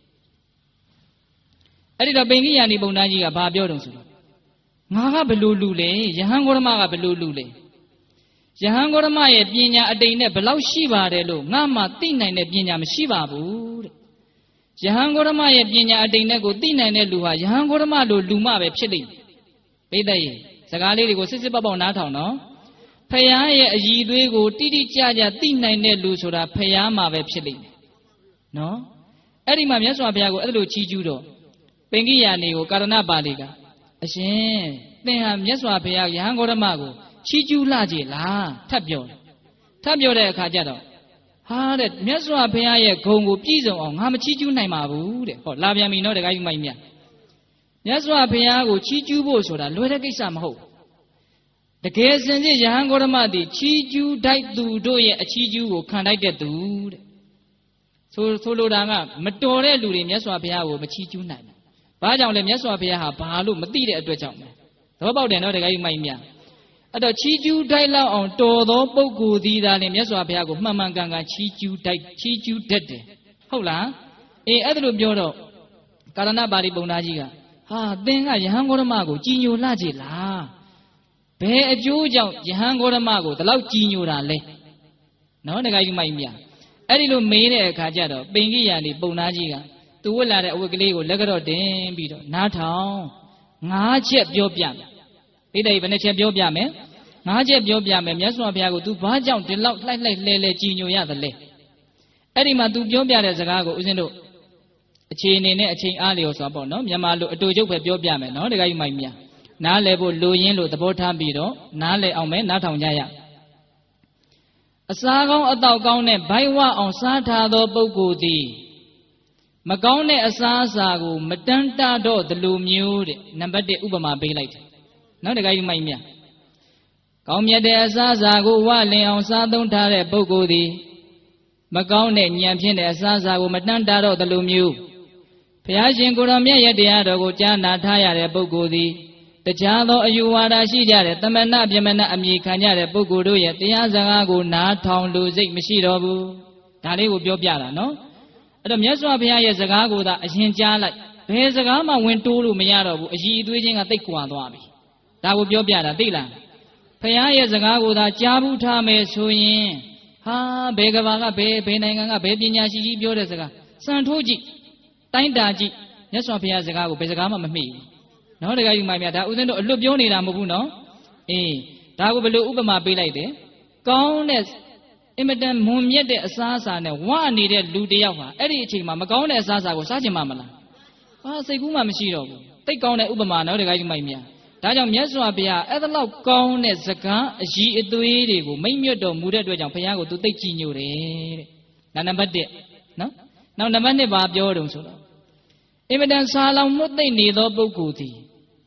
အဲ့ဒီတော့ပိန်ကိယာနီပုံနာကြီးကဘာပြောတုံးဆိုတော့ငါကဘယ်လိုလူလဲယဟန်ဂေါတမကဘယ်လိုလူလဲယဟန်ဂေါတမရဲ့ပညာအတိမ်နဲ့ဘယ်လောက်ရှိပါတယ်လို့ငါမှသိနိုင်တဲ့ပညာမရှိပါဘူးတဲ့ယဟန်ဂေါတမရဲ့ပညာအတိမ်နဲ့ကိုသိနိုင်တဲ့လူဟာယဟန်ဂေါတမလိုလူမှပဲဖြစ်လိမ့်မယ်ပိဿရဲ့စကားလေးတွေကိုစစ်စစ်ပေါက်ပေါက်နားထောင်နော်ဖယားရဲ့အည်သွေးကိုတိတိကျကျသိနိုင်တဲ့လူဆိုတာဖယားမှာပဲဖြစ်လိမ့်မယ်နော်အဲ့ဒီမှာမြတ်စွာဘုရားကိုအဲ့လိုချီးကျူးတော့ပိန်ကိယာနေကိုကာရဏပါဠိကအရှင်သင်ဟာမြတ်စွာဘုရားယဟန်ဂေါတမကိုချီးကျူးလှကြည်လားထပ်ပြောတယ်ထပ်ပြောတဲ့အခါကျတော့ဟာတဲ့မြတ်စွာဘုရားရဲ့ဂုဏ်ကိုပြည့်စုံအောင်ငါမချီးကျူးနိုင်ပါဘူးတဲ့ဟောလာပြန်ပြီနော်တခါကြီးမိုက်မြတ်မြတ်စွာဘုရားကိုချီးကျူးဖို့ဆိုတာလွယ်တဲ့ကိစ္စမဟုတ်တကယ်စင်စစ်ယဟန်ဂေါတမသည်ချီးကျူးတိုက်သူတို့ရဲ့အချီးကျူးကိုခံတိုက်တဲ့သူတဲ့ဆိုဆိုလိုတာကမတော်တဲ့လူတွေမြတ်စွာဘုရားကိုမချီးကျူးနိုင်ဘူးဘာကြောင့်လဲမြတ်စွာဘုရားဟာဘာလို့မသိတဲ့အတွက်ကြောင့်လဲသဘောပေါက်တယ်နော်တခါကြီးမိုက်မြတ်အဲ့တော့ချီးကျူးတိုက်လောက်အောင်တော်သောပုဂ္ဂိုလ်သည်သာလျှင်မြတ်စွာဘုရားကိုမှန်မှန်ကန်ကန်ချီးကျူးတိုက်ချီးကျူးတတ်တယ်ဟုတ်လားအေးအဲ့ဒါလိုပြောတော့ကာရဏပါဠိပုံနာကြီးကဟာသင်ကယဟန်ဂေါတမကိုကြည်ညိုလှကြည်လားဘယ်အကျိုးကြောင့်ယဟန်ဂေါတမကိုဒီလောက်ကြည်ညိုတာလဲနော်တခါကြီးမိုက်မြအဲ့ဒီလိုမေးတဲ့အခါကျတော့ပိန်ကိယာနေပုံနာကြီးကသူဝတ်လာတဲ့အဝတ်ကလေးကိုလက်ကတော့တင်ပြီးတော့နားထောင်ငါးချက်ပြောပြမယ်ပိဋိဘယ်နှချက်ပြောပြမယ်ငါးချက်ပြောပြမယ်မြတ်စွာဘုရားကို तू ဘာကြောင့်ဒီလောက်လှိုက်လှိုက်လဲလဲကြည်ညိုရသလဲအဲ့ဒီမှာ तू ပြောပြတဲ့စကားကိုဦးဇင်းတို့အခြေအနေနဲ့အချိန်အားလျော်စွာပေါ့နော်မြန်မာလိုအတူချုပ်ပဲပြောပြမယ်နော်တခါကြီးမိုက်မြနားလည်ဖို့လိုရင်းလို့သဘောထားပြီးတော့နားလည်အောင်ပဲနားထောင်ကြရအစားကောင်းအသောက်ကောင်းနဲ့ဘိုက်ဝအောင်စားထားသောပုဂ္ဂိုလ်သည်မကောင်းတဲ့အစားအစာကိုမတန်းတတော့သလိုမျိုးတဲ့နံပါတ်တစ်ဥပမာပေးလိုက်တယ်နောက်တခါကြီးမိုက်မြကောင်းမြတ်တဲ့အစားအစာကိုဝလင်အောင်စားသုံးထားတဲ့ပုဂ္ဂိုလ်သည်မကောင်းတဲ့ဉာဏ်ဖြင့်တဲ့အစားအစာကိုမတန်းတတော့သလိုမျိုးဘုရားရှင်ကိုယ်တော်မြတ်ရဲ့တရားတော်ကိုကြားနာထားရတဲ့ပုဂ္ဂိုလ်သည်တခြားသောအယူဝါဒရှိကြတဲ့သမဏပြမဏအမိခံကြတဲ့ပုဂ္ဂိုလ်တို့ရဲ့တရားစကားကိုနားထောင်လို့စိတ်မရှိတော့ဘူးဒါလေးကိုပြောပြတာနော်အဲ့တော့မြတ်စွာဘုရားရဲ့စကားကိုသာအရင်ကြားလိုက်ဘယ်စကားမှဝင်တိုးလို့မရတော့ဘူးအည်အသွေးချင်းကတိတ်ကွာသွားပြီဒါကိုပြောပြတာသိလားဘုရားရဲ့စကားကိုသာကြားဘူးထားမယ်ဆိုရင်ဟာဘယ်ကဘာကဘယ်ဘယ်နိုင်ငံကဘယ်ပညာရှိကြီးပြောတဲ့စကားစံထိုးကြည့်တိုင်းတာကြည့်မြတ်စွာဘုရားစကားကိုဘယ်စကားမှမမေ့ဘူးနော်တကယ်ယူမိုင်းမြတ်ဒါဦးဇင်းတို့အလွတ်ပြောနေတာမဟုတ်ဘူးနော်အေးဒါကိုဘယ်လိုဥပမာပေးလိုက်တယ်ကောင်းတဲ့အင်မတန်မွန်မြတ်တဲ့အစားအစာနဲ့ဝနေတဲ့လူတယောက်ဟာအဲ့ဒီအချိန်မှာမကောင်းတဲ့အစားအစာကိုစားချင်မှမလားဟာစိတ်ကူးမှမရှိတော့ဘူးတိတ်ကောင်းတဲ့ဥပမာနော်တကယ်ယူမိုင်းမြတ်ဒါကြောင့်မြတ်စွာဘုရားအဲ့ဒါလောက်ကောင်းတဲ့စကားအည်အသွေးတွေကိုမိမ့်မြတ်တော်မူတဲ့အတွက်ကြောင့်ဘုရားကိုသူသိကြည်ညိုတယ်တဲ့ဒါနံပါတ်တစ်နော်နောက်နံပါတ်နှစ်ပါပြောတုံဆိုတော့အင်မတန်စာလောင်မှုသိမ့်နေသောပုဂ္ဂိုလ်သည်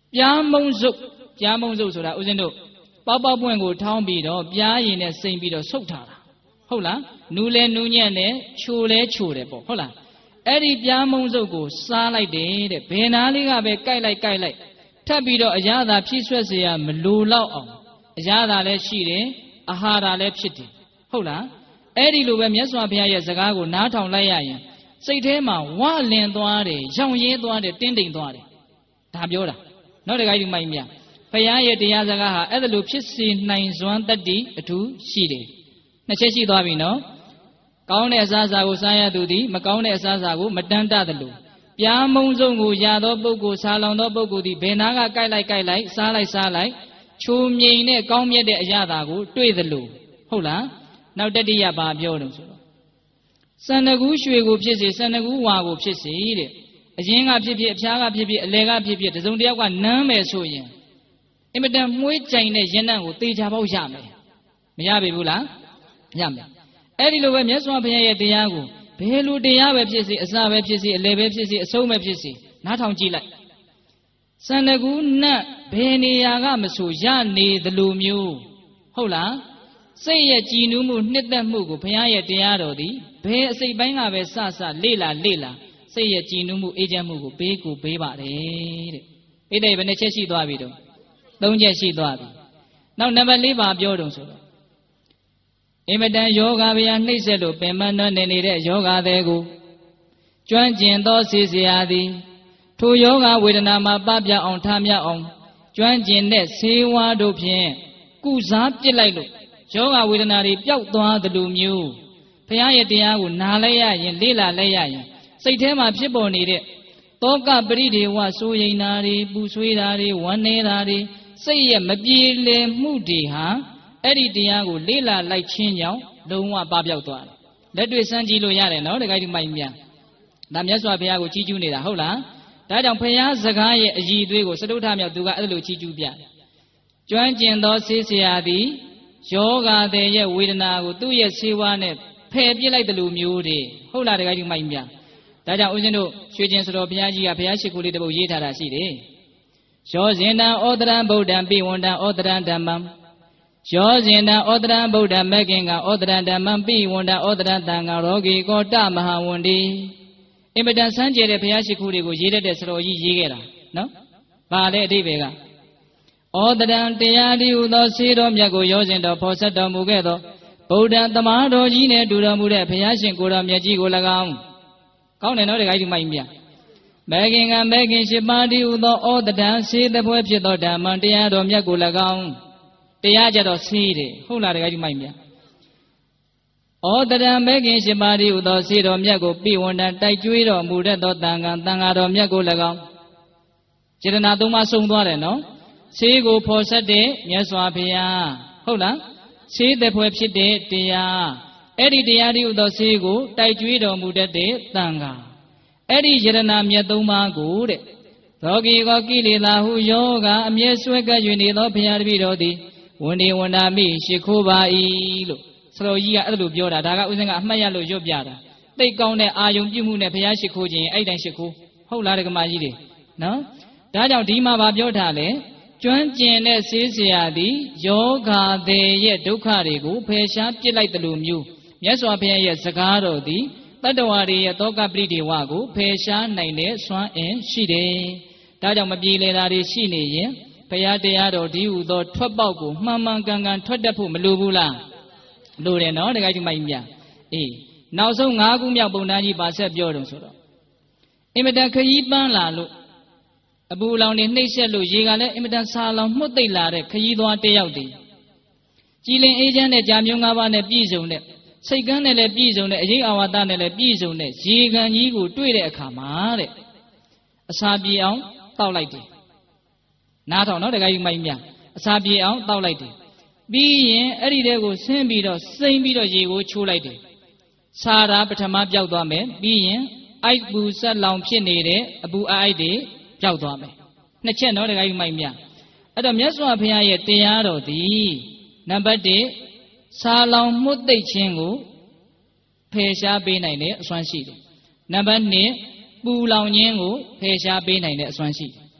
Pia mông dục, pia mông dục rồi là ôi dân độ. Bao bao buồn của thao bì đó, pia gì nè sinh bì đó sốc thả là. Hậu là, nụ lên nụ nhẹ nè, chua lé chua lé bộ. Hậu là, ấy đi pia mông dục của xa lại để, để bên nào đi gặp cái lại cái lại. Thà bì đó, giá đã phía xuất xe à, mà lù lao ông. Giá đã lẽ chi đấy, à hà đã lẽ phía đi. Hậu là, ấy đi lúc em nhớ xoa phía ya zaga của ná thòng lại ya. Xây thế mà hóa liền toa để, trong yế toa để, tiên định toa để. Thà biểu là. Nó để cái gì mà im ya. Phải ya ye thì ya zaga ha, ấy lúc phía xin này doan tất đi, ở thú xì để. Nó chết xì toa vì nó. Cáo này xa xa của xa ya tù đi, mà cáo này xa xa của mà đăng ta tà lù. Pia mông dung của ya đó bốc của xa lòng đó bốc của đi, bên nào cái cái lại cái lại, xa lại xa lại. Chú nhìn này cáo miết để ya ta của, tuê tà lù. Hậu là, nào tất đi ya bà biểu đồng số. Sân cú xuê của phía xì, sân cú hòa của phía xì để. Anh gặp phía phía, phía gặp phía phía, lê gặp phía phía, giống đeo qua nâng mẹ xôi nha. Em biết rằng mỗi chành này dân năng của tì cha bao giảm này. Mày ra bị bù lá? Giảm này. Ấy đi lúc em nhớ xoa phía tì ya của. Bê lù tì ya về phía xì, xa về phía xì, lê về phía xì, sâu về phía xì. Ná thong chi lại. Sân cú nạ, bê nì ya gà mà xô ya nì tà lù miu. Hậu là, xây ya chi nụ mù nít tà mù của phía tì ya đồ đi. Bê xây bánh ngà về xa xa, lê là lê là. Xây ya chi nụ mù ê cha mù của bê của bê bạ đấy. Bê đây vấn đề chết xì tòa bì đâu. Đông chết xì tòa bì. Nào nà bà lý bà biểu đồng số đó. Em biết rằng yoga bây giờ nít sẽ lộ bền mà nó nên đi để yoga thế cô. Chuyên chiến đó xì xì à đi. Thu yoga về đàn mà bắp ya ông tham ya ông. Chuyên chiến để xì hoa đồ phiền. Cú giáp chết lại lộ. Yoga về đàn đi biểu toa từ lùm yêu. Phải ai thì ai cũng nà lấy ya yên lý là lấy ya yên. Xây thế mà phía bồn đi đấy. Tốt cả bỉ đi hoa su yên nà đi, bù suy ra đi, vấn nê ra đi. Xây ya mà bì lê mù đi hả? Ấy đi tiền của lý là lại chiến nhau, đâu mà ba biểu toa. Để đuổi sang chi lôi ra đấy, nó để cái gì mà im ya. Làm nhớ xoa phía của chi chú này là hậu là. Đã trong phía zaga ye gì đuổi của sát tham nhau tu cái ấy chi chú bia. Chuyên chiến đó xí xí à đi, yoga để ye vedana của tu ye siwa này, phê biết lại từ miu đi, hậu là để cái gì mà im ya. Đã trong ôn độ, chuyên chiến số phía gì à phía sĩ cụ đi để bồi gì thà ra xí đi. Số diện na odran bồ đàn bi vân đàn odran đam mam. Cho diện đàn odran bồ đàn mê kinh ngà odran đàn mam bi vân đàn odran tàng ngà rô kỳ có đa mà hà vân đi. Em biết rằng sáng chế để phía sĩ cụ đi của gì để số gì gì cái đó, no? Và để đi về cả. Odran tia đi u đó sĩ đó mẹ của yo diện đó phô sát đó mu cái đó. Bồ đàn tâm á đó gì nè đủ đó mu để phía sĩ cụ đó mẹ chỉ của là cao. Câu này nói để cái gì mà im ya. Mẹ kinh ngà mẹ kinh sĩ ba đi u đó odran sĩ để phô phía đó đàn mà tia đó mẹ của là cao. Tia cho đó sĩ đấy, không là để cái gì mà im ya. Odran mẹ kinh sĩ ba đi u đó sĩ đó mẹ của bi vân đàn đại chui đó mu để đó tàng ngà tàng ngà đó mẹ của là cao. Chỉ là tôi mà sống đó đấy nó. Sĩ của phô sát đấy nhớ xóa phía. Không là. Sĩ để phô phía đấy tia. Ấy đi tia đi u đó sĩ của đại chui đó mu để tàng ngà. Ấy đi chỉ là mẹ tôi mà của đấy. Rồi khi có kỳ lì là hú yoga mẹ suy cái chuyện này đó phía đi đó đi. Vấn đề vấn đề mi sĩ khu ba y lo. Sau đó ở lúc biểu đạt, đại家ဥစဉ်ကအမှတ်ရလို့ရုပ်ပြတာ။တိတ်ကောင်းတဲ့အာယုံပြုမှုနဲ့ဘုရားရှိခိုးခြင်းအဲ့တိုင်းရှိခိုးဟုတ်လားဓမ္မကြီးတွေနော်။ဒါကြောင့်ဒီမှာဗာပြောထားလေကျွမ်းကျင်တဲ့ဆေးဆရာသည်ယောဂါသည်ရဲ့ဒုက္ခတွေကိုဖယ်ရှားပစ်လိုက်တယ်လို့မျိုးမြတ်စွာဘုရားရဲ့စကားတော်သည်တတ္တဝါတွေရဲ့တောကပရိဒေဝကိုဖယ်ရှားနိုင်တဲ့စွမ်းအင်ရှိတယ်။ဒါကြောင့်မပြေလည်တာတွေရှိနေရင်ဘုရားတရားတော်ဒီဟုသောထွက်ပေါက်ကိုမှန်မှန်ကန်ကန်ထွက်တတ်ဖို့မလိုဘူးလား။လိုတယ်နော်တကယ်ကြီးမိုင်းမြအေးနောက်ဆုံး၅ခုမြောက်ပုံတန်းကြီးပါဆက်ပြောတော့ဆိုတော့အင်မတန်ခရီးပန်းလာလို့အပူလောင်နေနှိမ့်ဆက်လို့ရေကလည်းအင်မတန်ဆာလောင်မှုတ်သိပ်လာတဲ့ခရီးသွားတစ်ယောက်တည်းကြည်လင်အေးချမ်းတဲ့ကြာမျိုး၅ပါးနဲ့ပြည့်စုံတဲ့စိတ်ကန်းနဲ့လည်းပြည့်စုံတဲ့အရေးအာဝါဒနဲ့လည်းပြည့်စုံတဲ့ရေကန်ကြီးကိုတွေ့တဲ့အခါမှာတဲ့အစာပြေအောင်တောက်လိုက်တယ်နားထောင်နော်တကယ်ကြီးမိုင်းမြအစာပြေအောင်တောက်လိုက်တယ်ပြီးရင်အဲ့ဒီတဲကိုဆင်းပြီးတော့စိမ့်ပြီးတော့ရေကိုချိုးလိုက်တယ်။စာရာပထမပြောက်သွားမယ်ပြီးရင်အိုက်ပူဆက်လောင်ဖြစ်နေတဲ့အပူအိုက်တွေပြောက်သွားမယ်။နှစ်ချက်နော်တကယ်ကြီးမိုက်မြ။အဲ့တော့မြတ်စွာဘုရားရဲ့တရားတော်သည်နံပါတ်တစ်စာလောင်မှုသိပ်ခြင်းကိုဖယ်ရှားပေးနိုင်တဲ့အစွမ်းရှိတယ်။နံပါတ်နှစ်ပူလောင်ခြင်းကိုဖယ်ရှားပေးနိုင်တဲ့အစွမ်းရှိတယ်။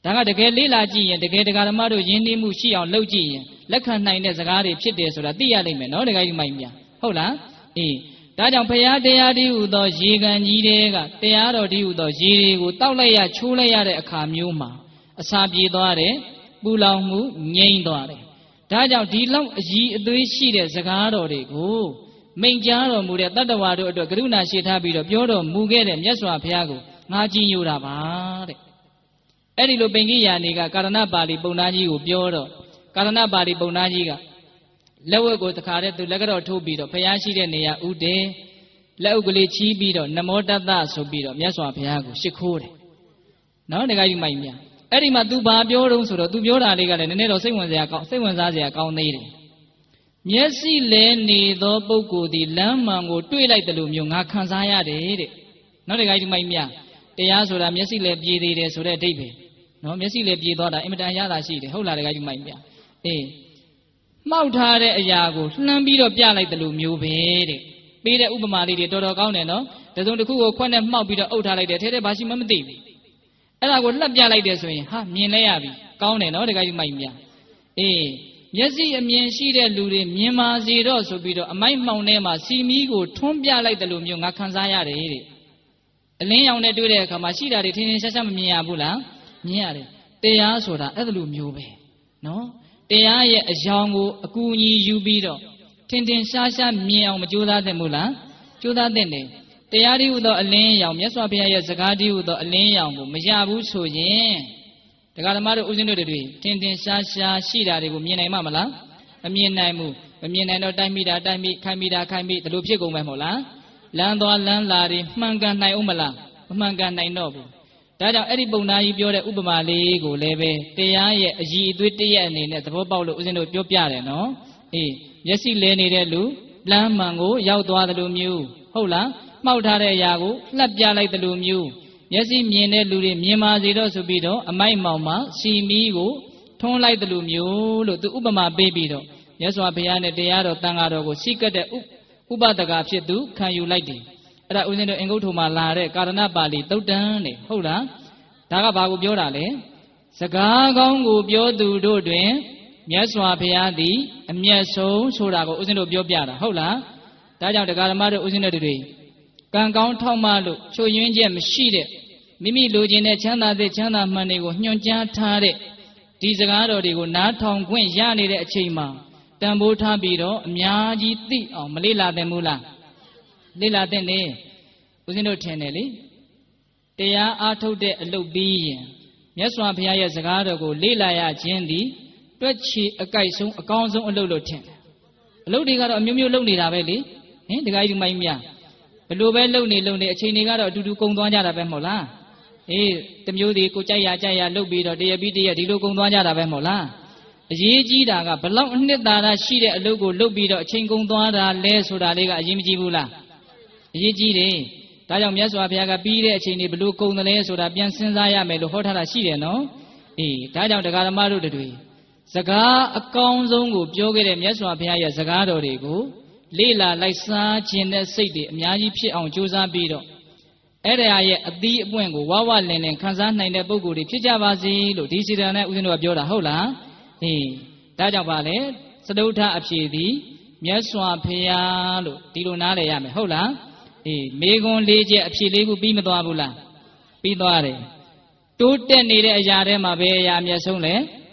ဒါကတကယ်လေးလာကြည့်ရင်တကယ်တရားဓမ္မတို့ယဉ်ကျေးမှုရှိအောင်လုပ်ကြည့်ရင်လက်ခံနိုင်တဲ့စကားတွေဖြစ်တယ်ဆိုတာသိရလိမ့်မယ်နော်တကယ်ကြီးမိုက်များဟုတ်လားအေးဒါကြောင့်ဘုရားတရားတည်းဟူသောရေကန်ကြီးတွေကတရားတော်တည်းဟူသောရေတွေကိုတောက်လိုက်ရချိုးလိုက်ရတဲ့အခါမျိုးမှာအစာပြေသွားတယ်ပူလောင်မှုငြိမ့်သွားတယ်ဒါကြောင့်ဒီလောက်အကြီးအသေးရှိတဲ့စကားတော်တွေကိုမိန့်ကြားတော်မူတဲ့တတ္တဝါတို့အတွက်ကရုဏာရှိထားပြီးတော့ပြောတော်မူခဲ့တဲ့မြတ်စွာဘုရားကိုငါကြည်ညိုတာပါတဲ့အဲ့ဒီလိုပင်ကြီးယာနေကကာရဏပါဠိပုံနာကြီးကိုပြောတော့ကာရဏပါဠိပုံနာကြီးကလက်ဝက်ကိုတခါတည်းသူလက်ကတော့ထိုးပြီးတော့ဘုရားရှိတဲ့နေရာဥတည်လက်ဥကလေးချီးပြီးတော့နမောတတ္တဆိုပြီးတော့မြတ်စွာဘုရားကိုရှ िख ိုးတယ်နော်တခါကြီးမိုက်များအဲ့ဒီမှာ तू ဘာပြောတုံးဆိုတော့ तू ပြောတာလေးကလည်းနည်းနည်းတော့စိတ်ဝင်စရာကောင်းစိတ်ဝင်စားစရာကောင်းသေးတယ်မျက်စိလဲနေသောပုဂ္ဂိုလ်သည်လမ်းမှန်ကိုတွေ့လိုက်တယ်လို့မျိုးငါခံစားရတယ်တဲ့နော်တခါကြီးမိုက်များတရားဆိုတာမျက်စိလဲပြေးသေးတယ်ဆိုတဲ့အဓိပ္ပာယ်နော်မျက်စိလဲပြေးသွားတာအင်မတန်ရတာရှိတယ်ဟုတ်လားတခါကြီးမိုက်များအေးမှောက်ထားတဲ့အရာကိုလှမ်းပြီးတော့ပြလိုက်တယ်လို့မျိုးပဲတဲ့ပေးတဲ့ဥပမာလေးတွေတော်တော်ကောင်းတယ်နော်တစုံတစ်ခုကိုခွက်နဲ့မှောက်ပြီးတော့အုပ်ထားလိုက်တယ်ထဲထဲဘာရှိမှမသိဘူးအဲ့ဒါကိုလှက်ပြလိုက်တယ်ဆိုရင်ဟာမြင်လဲရပြီကောင်းတယ်နော်တခါကြီးမိုက်များအေးမျက်စိအမြင်ရှိတဲ့လူတွေမြင်ပါစေတော့ဆိုပြီးတော့အမိုက်မှောင်ထဲမှာစီမီးကိုထွန်းပြလိုက်တယ်လို့မျိုးငါခံစားရတယ်တဲ့အလင်းရောင်နဲ့တွေ့တဲ့အခါမှာရှိတာတွေထင်းထင်းရှားရှားမမြင်ရဘူးလားမြင်ရတယ်တရားဆိုတာအဲ့လိုမျိုးပဲနော်တရားရဲ့အယောင်ကိုအကူအညီယူပြီးတော့ထင်ထင်ရှားရှားမြင်အောင်မကြိုးစားသင့်ဘူးလားကြိုးစားသင့်တယ်တရားတည်းဟူသောအလင်းရောင်မြတ်စွာဘုရားရဲ့စကားတည်းဟူသောအလင်းရောင်ကိုမရဘူးဆိုရင်တရားဓမ္မတို့ဦးဇင်းတို့တွေထင်ထင်ရှားရှားရှိတာတွေကိုမြင်နိုင်မှာမလားမမြင်နိုင်ဘူးမမြင်နိုင်တော့တိုက်မိတာတိုက်မိခိုင်းမိတာခိုင်းမိဒီလိုဖြစ်ကုန်မယ်မဟုတ်လားလမ်းသွားလမ်းလာတွေမှန်ကန်နိုင်အောင်မလားမမှန်ကန်နိုင်တော့ဘူးဒါကြောင့်အဲ့ဒီပုံနာကြီးပြောတဲ့ဥပမာလေးကိုလည်းပဲတရားရဲ့အည်အသွေးတရက်အနေနဲ့သဘောပေါက်လို့ဦးဇင်းတို့ပြောပြတယ်နော်အေးမျက်စိလဲနေတဲ့လူလမ်းမှန်ကိုရောက်သွားတယ်လို့မျိုးဟုတ်လားမှောက်ထားတဲ့အရာကိုလှက်ပြလိုက်တယ်လို့မျိုးမျက်စိမြင်တဲ့လူတွေမြင်ပါစေတော့ဆိုပြီးတော့အမိုက်မောင်မှာစီမီးကိုထွန်းလိုက်တယ်လို့မျိုးလို့သူဥပမာပေးပြီးတော့မြတ်စွာဘုရားနဲ့တရားတော်တန်ခါတော်ကိုစိတ်ကတဲ့ဥပဒကာဖြစ်သူခံယူလိုက်တယ်အဲ့ဒါဦးဇင်းတို့အင်္ဂုတ္ထုမှာလာတဲ့ကာရဏပါဠိသုတ်တံနဲ့ဟုတ်လားဒါကဘာကိုပြောတာလဲစကားကောင်းကိုပြောသူတို့တွင်မြတ်စွာဘုရားသည်အမျက်ဆုံးဆိုတာကိုဦးဇင်းတို့ပြောပြတာဟုတ်လားဒါကြောင့်တရားဓမ္မတို့ဦးဇင်းတို့တွေကံကောင်းထောက်မှလို့ချို့ယွင်းချက်မရှိတဲ့မိမိလိုချင်တဲ့ချမ်းသာတဲ့ချမ်းသာမှန်တွေကိုညွှန်ကြားထားတဲ့ဒီစကားတော်တွေကိုနားထောင်ခွင့်ရနေတဲ့အချိန်မှာတန်ဖိုးထားပြီးတော့အများကြီးသိအောင်မလေ့လာသင့်ဘူးလားလေ့လာသင့်တယ်ဦးဇင်းတို့ထင်တယ်လေတရားအားထုတ်တဲ့အလုပ်ပြီးရင်မြတ်စွာဘုရားရဲ့စကားတော်ကိုလေ့လာရခြင်းသည်တွက်ချီအကြိုက်ဆုံးအကောင်းဆုံးအလုပ်လို့ထင်တယ်အလုပ်တွေကတော့အမျိုးမျိုးလုပ်နေတာပဲလေဟင်တခါကြီးမိုင်းများဘလို့ပဲလုပ်နေလုပ်နေအချိန်တွေကတော့အတူတူကုန်သွားကြတာပဲမဟုတ်လားအေးတမျိုးဒီကိုကြိုက်ရကြိုက်ရလုပ်ပြီးတော့တရပြီးတရဒီလိုကုန်သွားကြတာပဲမဟုတ်လားအရေးကြီးတာကဘလောက်အနှစ်သာရရှိတဲ့အလုပ်ကိုလုပ်ပြီးတော့အချိန်ကုန်သွားတာလဲဆိုတာလေးကအရေးမကြီးဘူးလားအရေးကြီးတယ်ဒါကြောင့်မြတ်စွာဘုရားကပြီးတဲ့အချိန်တွေဘလို့ကုန်တယ်လဲဆိုတာပြန်စဉ်းစားရမယ်လို့ဟောထားတာရှိတယ်နော်အေးဒါကြောင့်တရားဓမ္မတို့တွေစကားအကောင်းဆုံးကိုပြောခဲ့တဲ့မြတ်စွာဘုရားရဲ့စကားတော်တွေကိုလေ့လာလိုက်စားခြင်းတဲ့စိတ်တွေအများကြီးဖြစ်အောင်ကြိုးစားပြီးတော့အဲ့ဒါရဲ့အသီးအပွင့်ကိုဝဝလင်လင်ခံစားနိုင်တဲ့ပုဂ္ဂိုလ်တွေဖြစ်ကြပါစေလို့ဒီစီတန်နဲ့ဦးဇင်းတို့ကပြောတာဟုတ်လားအေးဒါကြောင့်ပါလေစတုထအဖြေသည်မြတ်စွာဘုရားလို့ဒီလိုနားလည်ရမယ်ဟုတ်လားအေးမေခွန်းလေးချက်အဖြေလေးခုပြီးမသွားဘူးလားပြီးသွားတယ်တိုးတက်နေတဲ့အရာထဲမှာပဲအရာအမျက်ဆုံးလဲ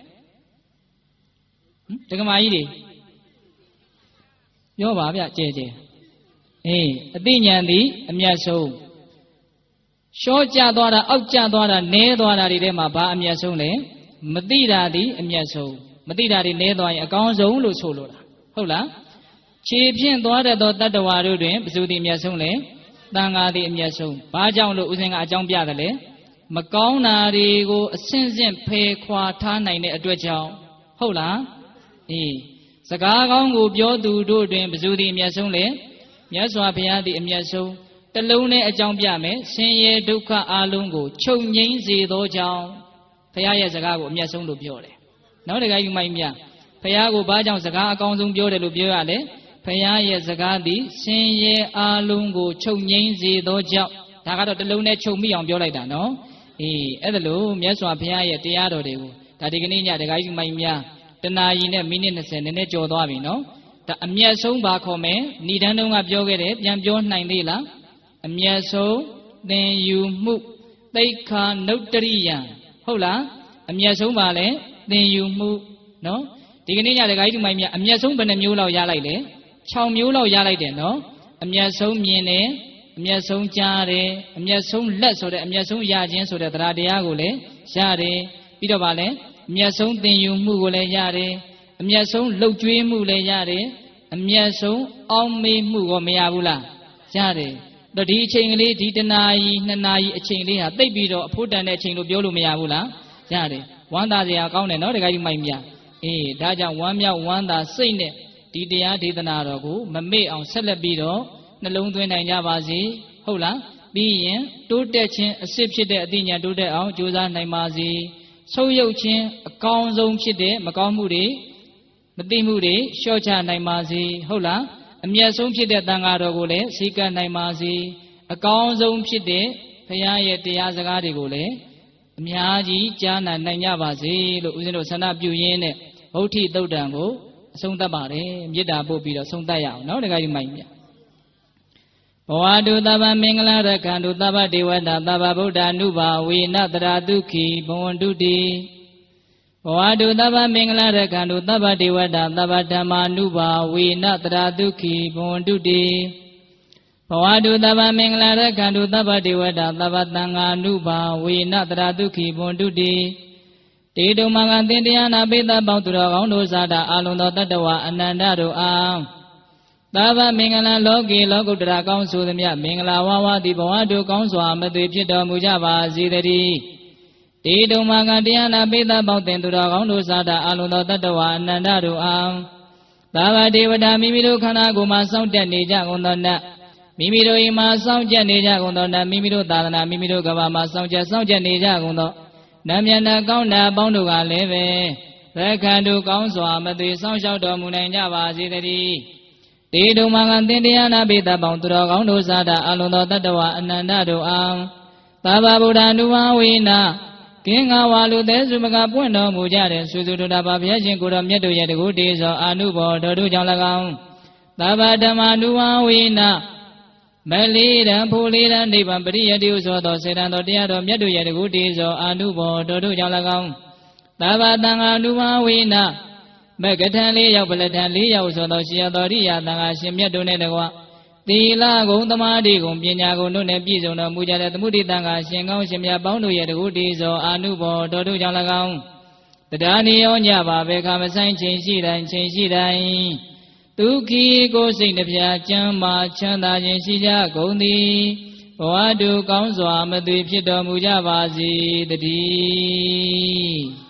ဒကမာကြီးတွေပြောပါဗျကြဲကြဲအေးအသိဉာဏ်သည်အမျက်ဆုံးရှောကျသွားတာအောက်ကျသွားတာနဲသွားတာတွေထဲမှာဘာအမျက်ဆုံးလဲမသိတာသည်အမျက်ဆုံးမသိတာတွေနဲသွားရင်အကောင်းဆုံးလို့ဆိုလိုတာဟုတ်လားခြေဖြင့်သွားတဲ့သောတတ္တဝါတို့တွင်ဘယ်သူသည်အမျက်ဆုံးလဲတန်ဃာသည်အမျက်ဆုံးဘာကြောင့်လို့ဦးဇင်းကအကြောင်းပြတယ်လဲမကောင်းတာတွေကိုအစင့်စင့်ဖယ်ခွာထားနိုင်တဲ့အတွက်ကြောင့်ဟုတ်လားအေးစကားကောင်းကိုပြောသူတို့တွင်ဘယ်သူသည်အမျက်ဆုံးလဲမြတ်စွာဘုရားသည်အမျက်ဆုံးတလုံးနဲ့အကြောင်းပြမယ်ဆင်းရဲဒုက္ခအလုံးကိုချုပ်ငြိမ်းစေသောကြောင့်ဘုရားရဲ့စကားကိုအမျက်ဆုံးလို့ပြောတယ်နောက်တခါယူမိုင်းမြဘုရားကိုဘာကြောင့်စကားအကောင်းဆုံးပြောတယ်လို့ပြောရလဲဘုရားရဲ့စကားသည်ဆင်းရဲအလုံးကိုချုပ်ငြိမ်းစေသောကြောင့်ဒါကတော့တလုံးနဲ့ချုပ်မိအောင်ပြောလိုက်တာနော်အေးအဲ့ဒါလို့မြတ်စွာဘုရားရဲ့တရားတော်တွေကိုဒါဒီကနေ့ညတခါကြီးမိုင်များတနာရီနဲ့မိနစ်20နည်းနည်းကြော်သွားပြီနော်ဒါအမျက်ဆုံးပါခေါ်မယ်ဏိဒန်းတုံးကပြောခဲ့တယ်ပြန်ပြောနိုင်သေးလားအမျက်ဆုံးသင်ယူမှုသိက္ခာနုတ္တရိယံဟုတ်လားအမျက်ဆုံးပါလဲသင်ယူမှုနော်ဒီကနေ့ညတခါကြီးမိုင်များအမျက်ဆုံးဘယ်နှမျိုးလောက်ရလိုက်လဲ6မျိုးလောက်ရလိုက်တယ်နော်အမျက်ဆုံးမြင်တယ်အမျက်ဆုံးကြားတယ်အမျက်ဆုံးလက်ဆိုတဲ့အမျက်ဆုံးရခြင်းဆိုတဲ့တရားတရားကိုလည်းရတယ်ပြီးတော့ဗာလဲအမျက်ဆုံးသင်ယူမှုကိုလည်းရတယ်အမျက်ဆုံးလှုပ်ကြွေးမှုလည်းရတယ်အမျက်ဆုံးအောင်းမေးမှုကိုမရဘူးလားရတယ်တော့ဒီအချိန်ကလေးဒီတနာရီနှစ်နာရီအချိန်လေးဟာတိတ်ပြီးတော့အဖို့တန်တဲ့အချိန်လို့ပြောလို့မရဘူးလားရတယ်ဝမ်းသာစရာကောင်းတယ်နော်တခါကြီးမိုက်မြအေးဒါကြောင့်ဝမ်းမြောက်ဝမ်းသာစိတ်နဲ့ဒီတရားဒေသနာတော်ကိုမမေ့အောင်ဆက်လက်ပြီးတော့နှလုံးသွင်းနိုင်ကြပါစေဟုတ်လားပြီးရင်တိုးတက်ခြင်းအစစ်ဖြစ်တဲ့အသိဉာဏ်တိုးတက်အောင်ကြိုးစားနိုင်ပါစေဆုပ်ယုပ်ခြင်းအကောင်းဆုံးဖြစ်တဲ့မကောင်းမှုတွေမသိမှုတွေလျှော့ချနိုင်ပါစေဟုတ်လားအမျက်ဆုံးဖြစ်တဲ့တန်ဃာတော်ကိုလည်းစည်းကမ်းနိုင်ပါစေအကောင်းဆုံးဖြစ်တဲ့ဘုရားရဲ့တရားစကားတွေကိုလည်းအများကြီးကြားနာနိုင်ကြပါစေလို့ဦးဇင်းတို့ဆန္ဒပြုရင်းနဲ့ဗုဒ္ဓသုတ်တံကိုအဆုံးသတ်ပါတယ်မေတ္တာပို့ပြီးတော့ဆုံးသတ်ရအောင်နော်တခါကြီးမိုက်မြဘဝတုသဗ္ဗမင်္ဂလာရခန္တုသဗ္ဗဒေဝတာသဗ္ဗဗုဒ္ဓ ानु ဘာဝေနတရာတုခိဘဝန္တုတိဘဝတုသဗ္ဗမင်္ဂလာရခန္တုသဗ္ဗဒေဝတာသဗ္ဗဓမ္မာ ानु ဘာဝေနတရာတုခိဘဝန္တုတိဘဝတုသဗ္ဗမင်္ဂလာရခန္တုသဗ္ဗဒေဝတာသဗ္ဗသံဃာ ानु ဘာဝေနတရာတုခိဘဝန္တုတိတေတုမကသင်တရားနာပိသပေါင်းသူတော်ကောင်းတို့စားတာအာလုံသောတတ္တဝအနန္တတို့အားသဗ္ဗမင်္ဂလာလောကေလောကုတ္တရာကောင်းဆိုသည်မြမင်္ဂလာဝါဝတိဘဝတို့ကောင်းစွာမသွေဖြစ်တော်မူကြပါစေတည်းတေတုမကတရားနာပိသပေါင်းသင်သူတော်ကောင်းတို့စားတာအာလုံသောတတ္တဝအနန္တတို့အားသဗ္ဗဒေဝတာမိမိတို့ခန္ဓာကိုယ်မှာစောင့်တက်နေကြကုန်သောနတ်မိမိတို့အိမ်မှာစောင့်ကြက်နေကြကုန်သောနတ်မိမိတို့သာသနာမိမိတို့ကဘာမှာစောင့်ကြက်စောင့်ကြက်နေကြကုန်သောနတ်မြတ်နာကောင်းတာအပေါင်းတို့ကလည်းပဲရခန္တုကောင်းစွာမသွေစောင့်ရှောက်တော်မူနိုင်ကြပါစေတည်းတေတုမကသင်တရားနာပိသပေါင်းသူတော်ကောင်းတို့စားတာအလုံးသောတတ္တဝအနန္တတို့အားသဗ္ဗဗုဒ္ဓ ानु ဘာဝေနကင်္ဂဝါလူသေးစုမကပွင့်တော်မူကြတဲ့ဆွေစုတို့တာပါဘုရားရှင်ကိုတော်မြတ်တို့ရဲ့တကုတေဇောအာနုဘောတော်တို့ကြောင့်၎င်းသဗ္ဗဓမ္မာ ानु ဘာဝေနမလေးရန်ဖိုလေးရန်နိဗ္ဗာန်ပရိယတိဥသောသောစေတံတော်တရားတော်မြတ်တို့ရဲ့တကုတေဇောအာနုဘောတော်တို့ကြောင့်၎င်းသဗ္ဗသံဃာ ानु ဘာဝေနမကထံလေးရောက်ပလထံလေးရောက်ဆိုသောရှင်တော်ရိယသံဃာရှင်မြတ်တို့နဲ့တကွသီလဂုဏ်သမာဓိဂုဏ်ပညာဂုဏ်တို့နဲ့ပြည့်စုံတော်မူကြတဲ့သမုဒိသံဃာရှင်ကောင်းရှင်မြတ်ပေါင်းတို့ရဲ့တကုတေဇောအာနုဘောတော်တို့ကြောင့်၎င်းတရားနိယောညပါဘေခမဆိုင်ချိန်ရှိတိုင်းချိန်ရှိတိုင်းဒုက္ခိကိုစိတ်နှပြချမ်းမာချမ်းသာခြင်းရှိကြကုန်သည်ဘဝတုကောင်းစွာမသွေဖြစ်တော်မူကြပါစေတည်း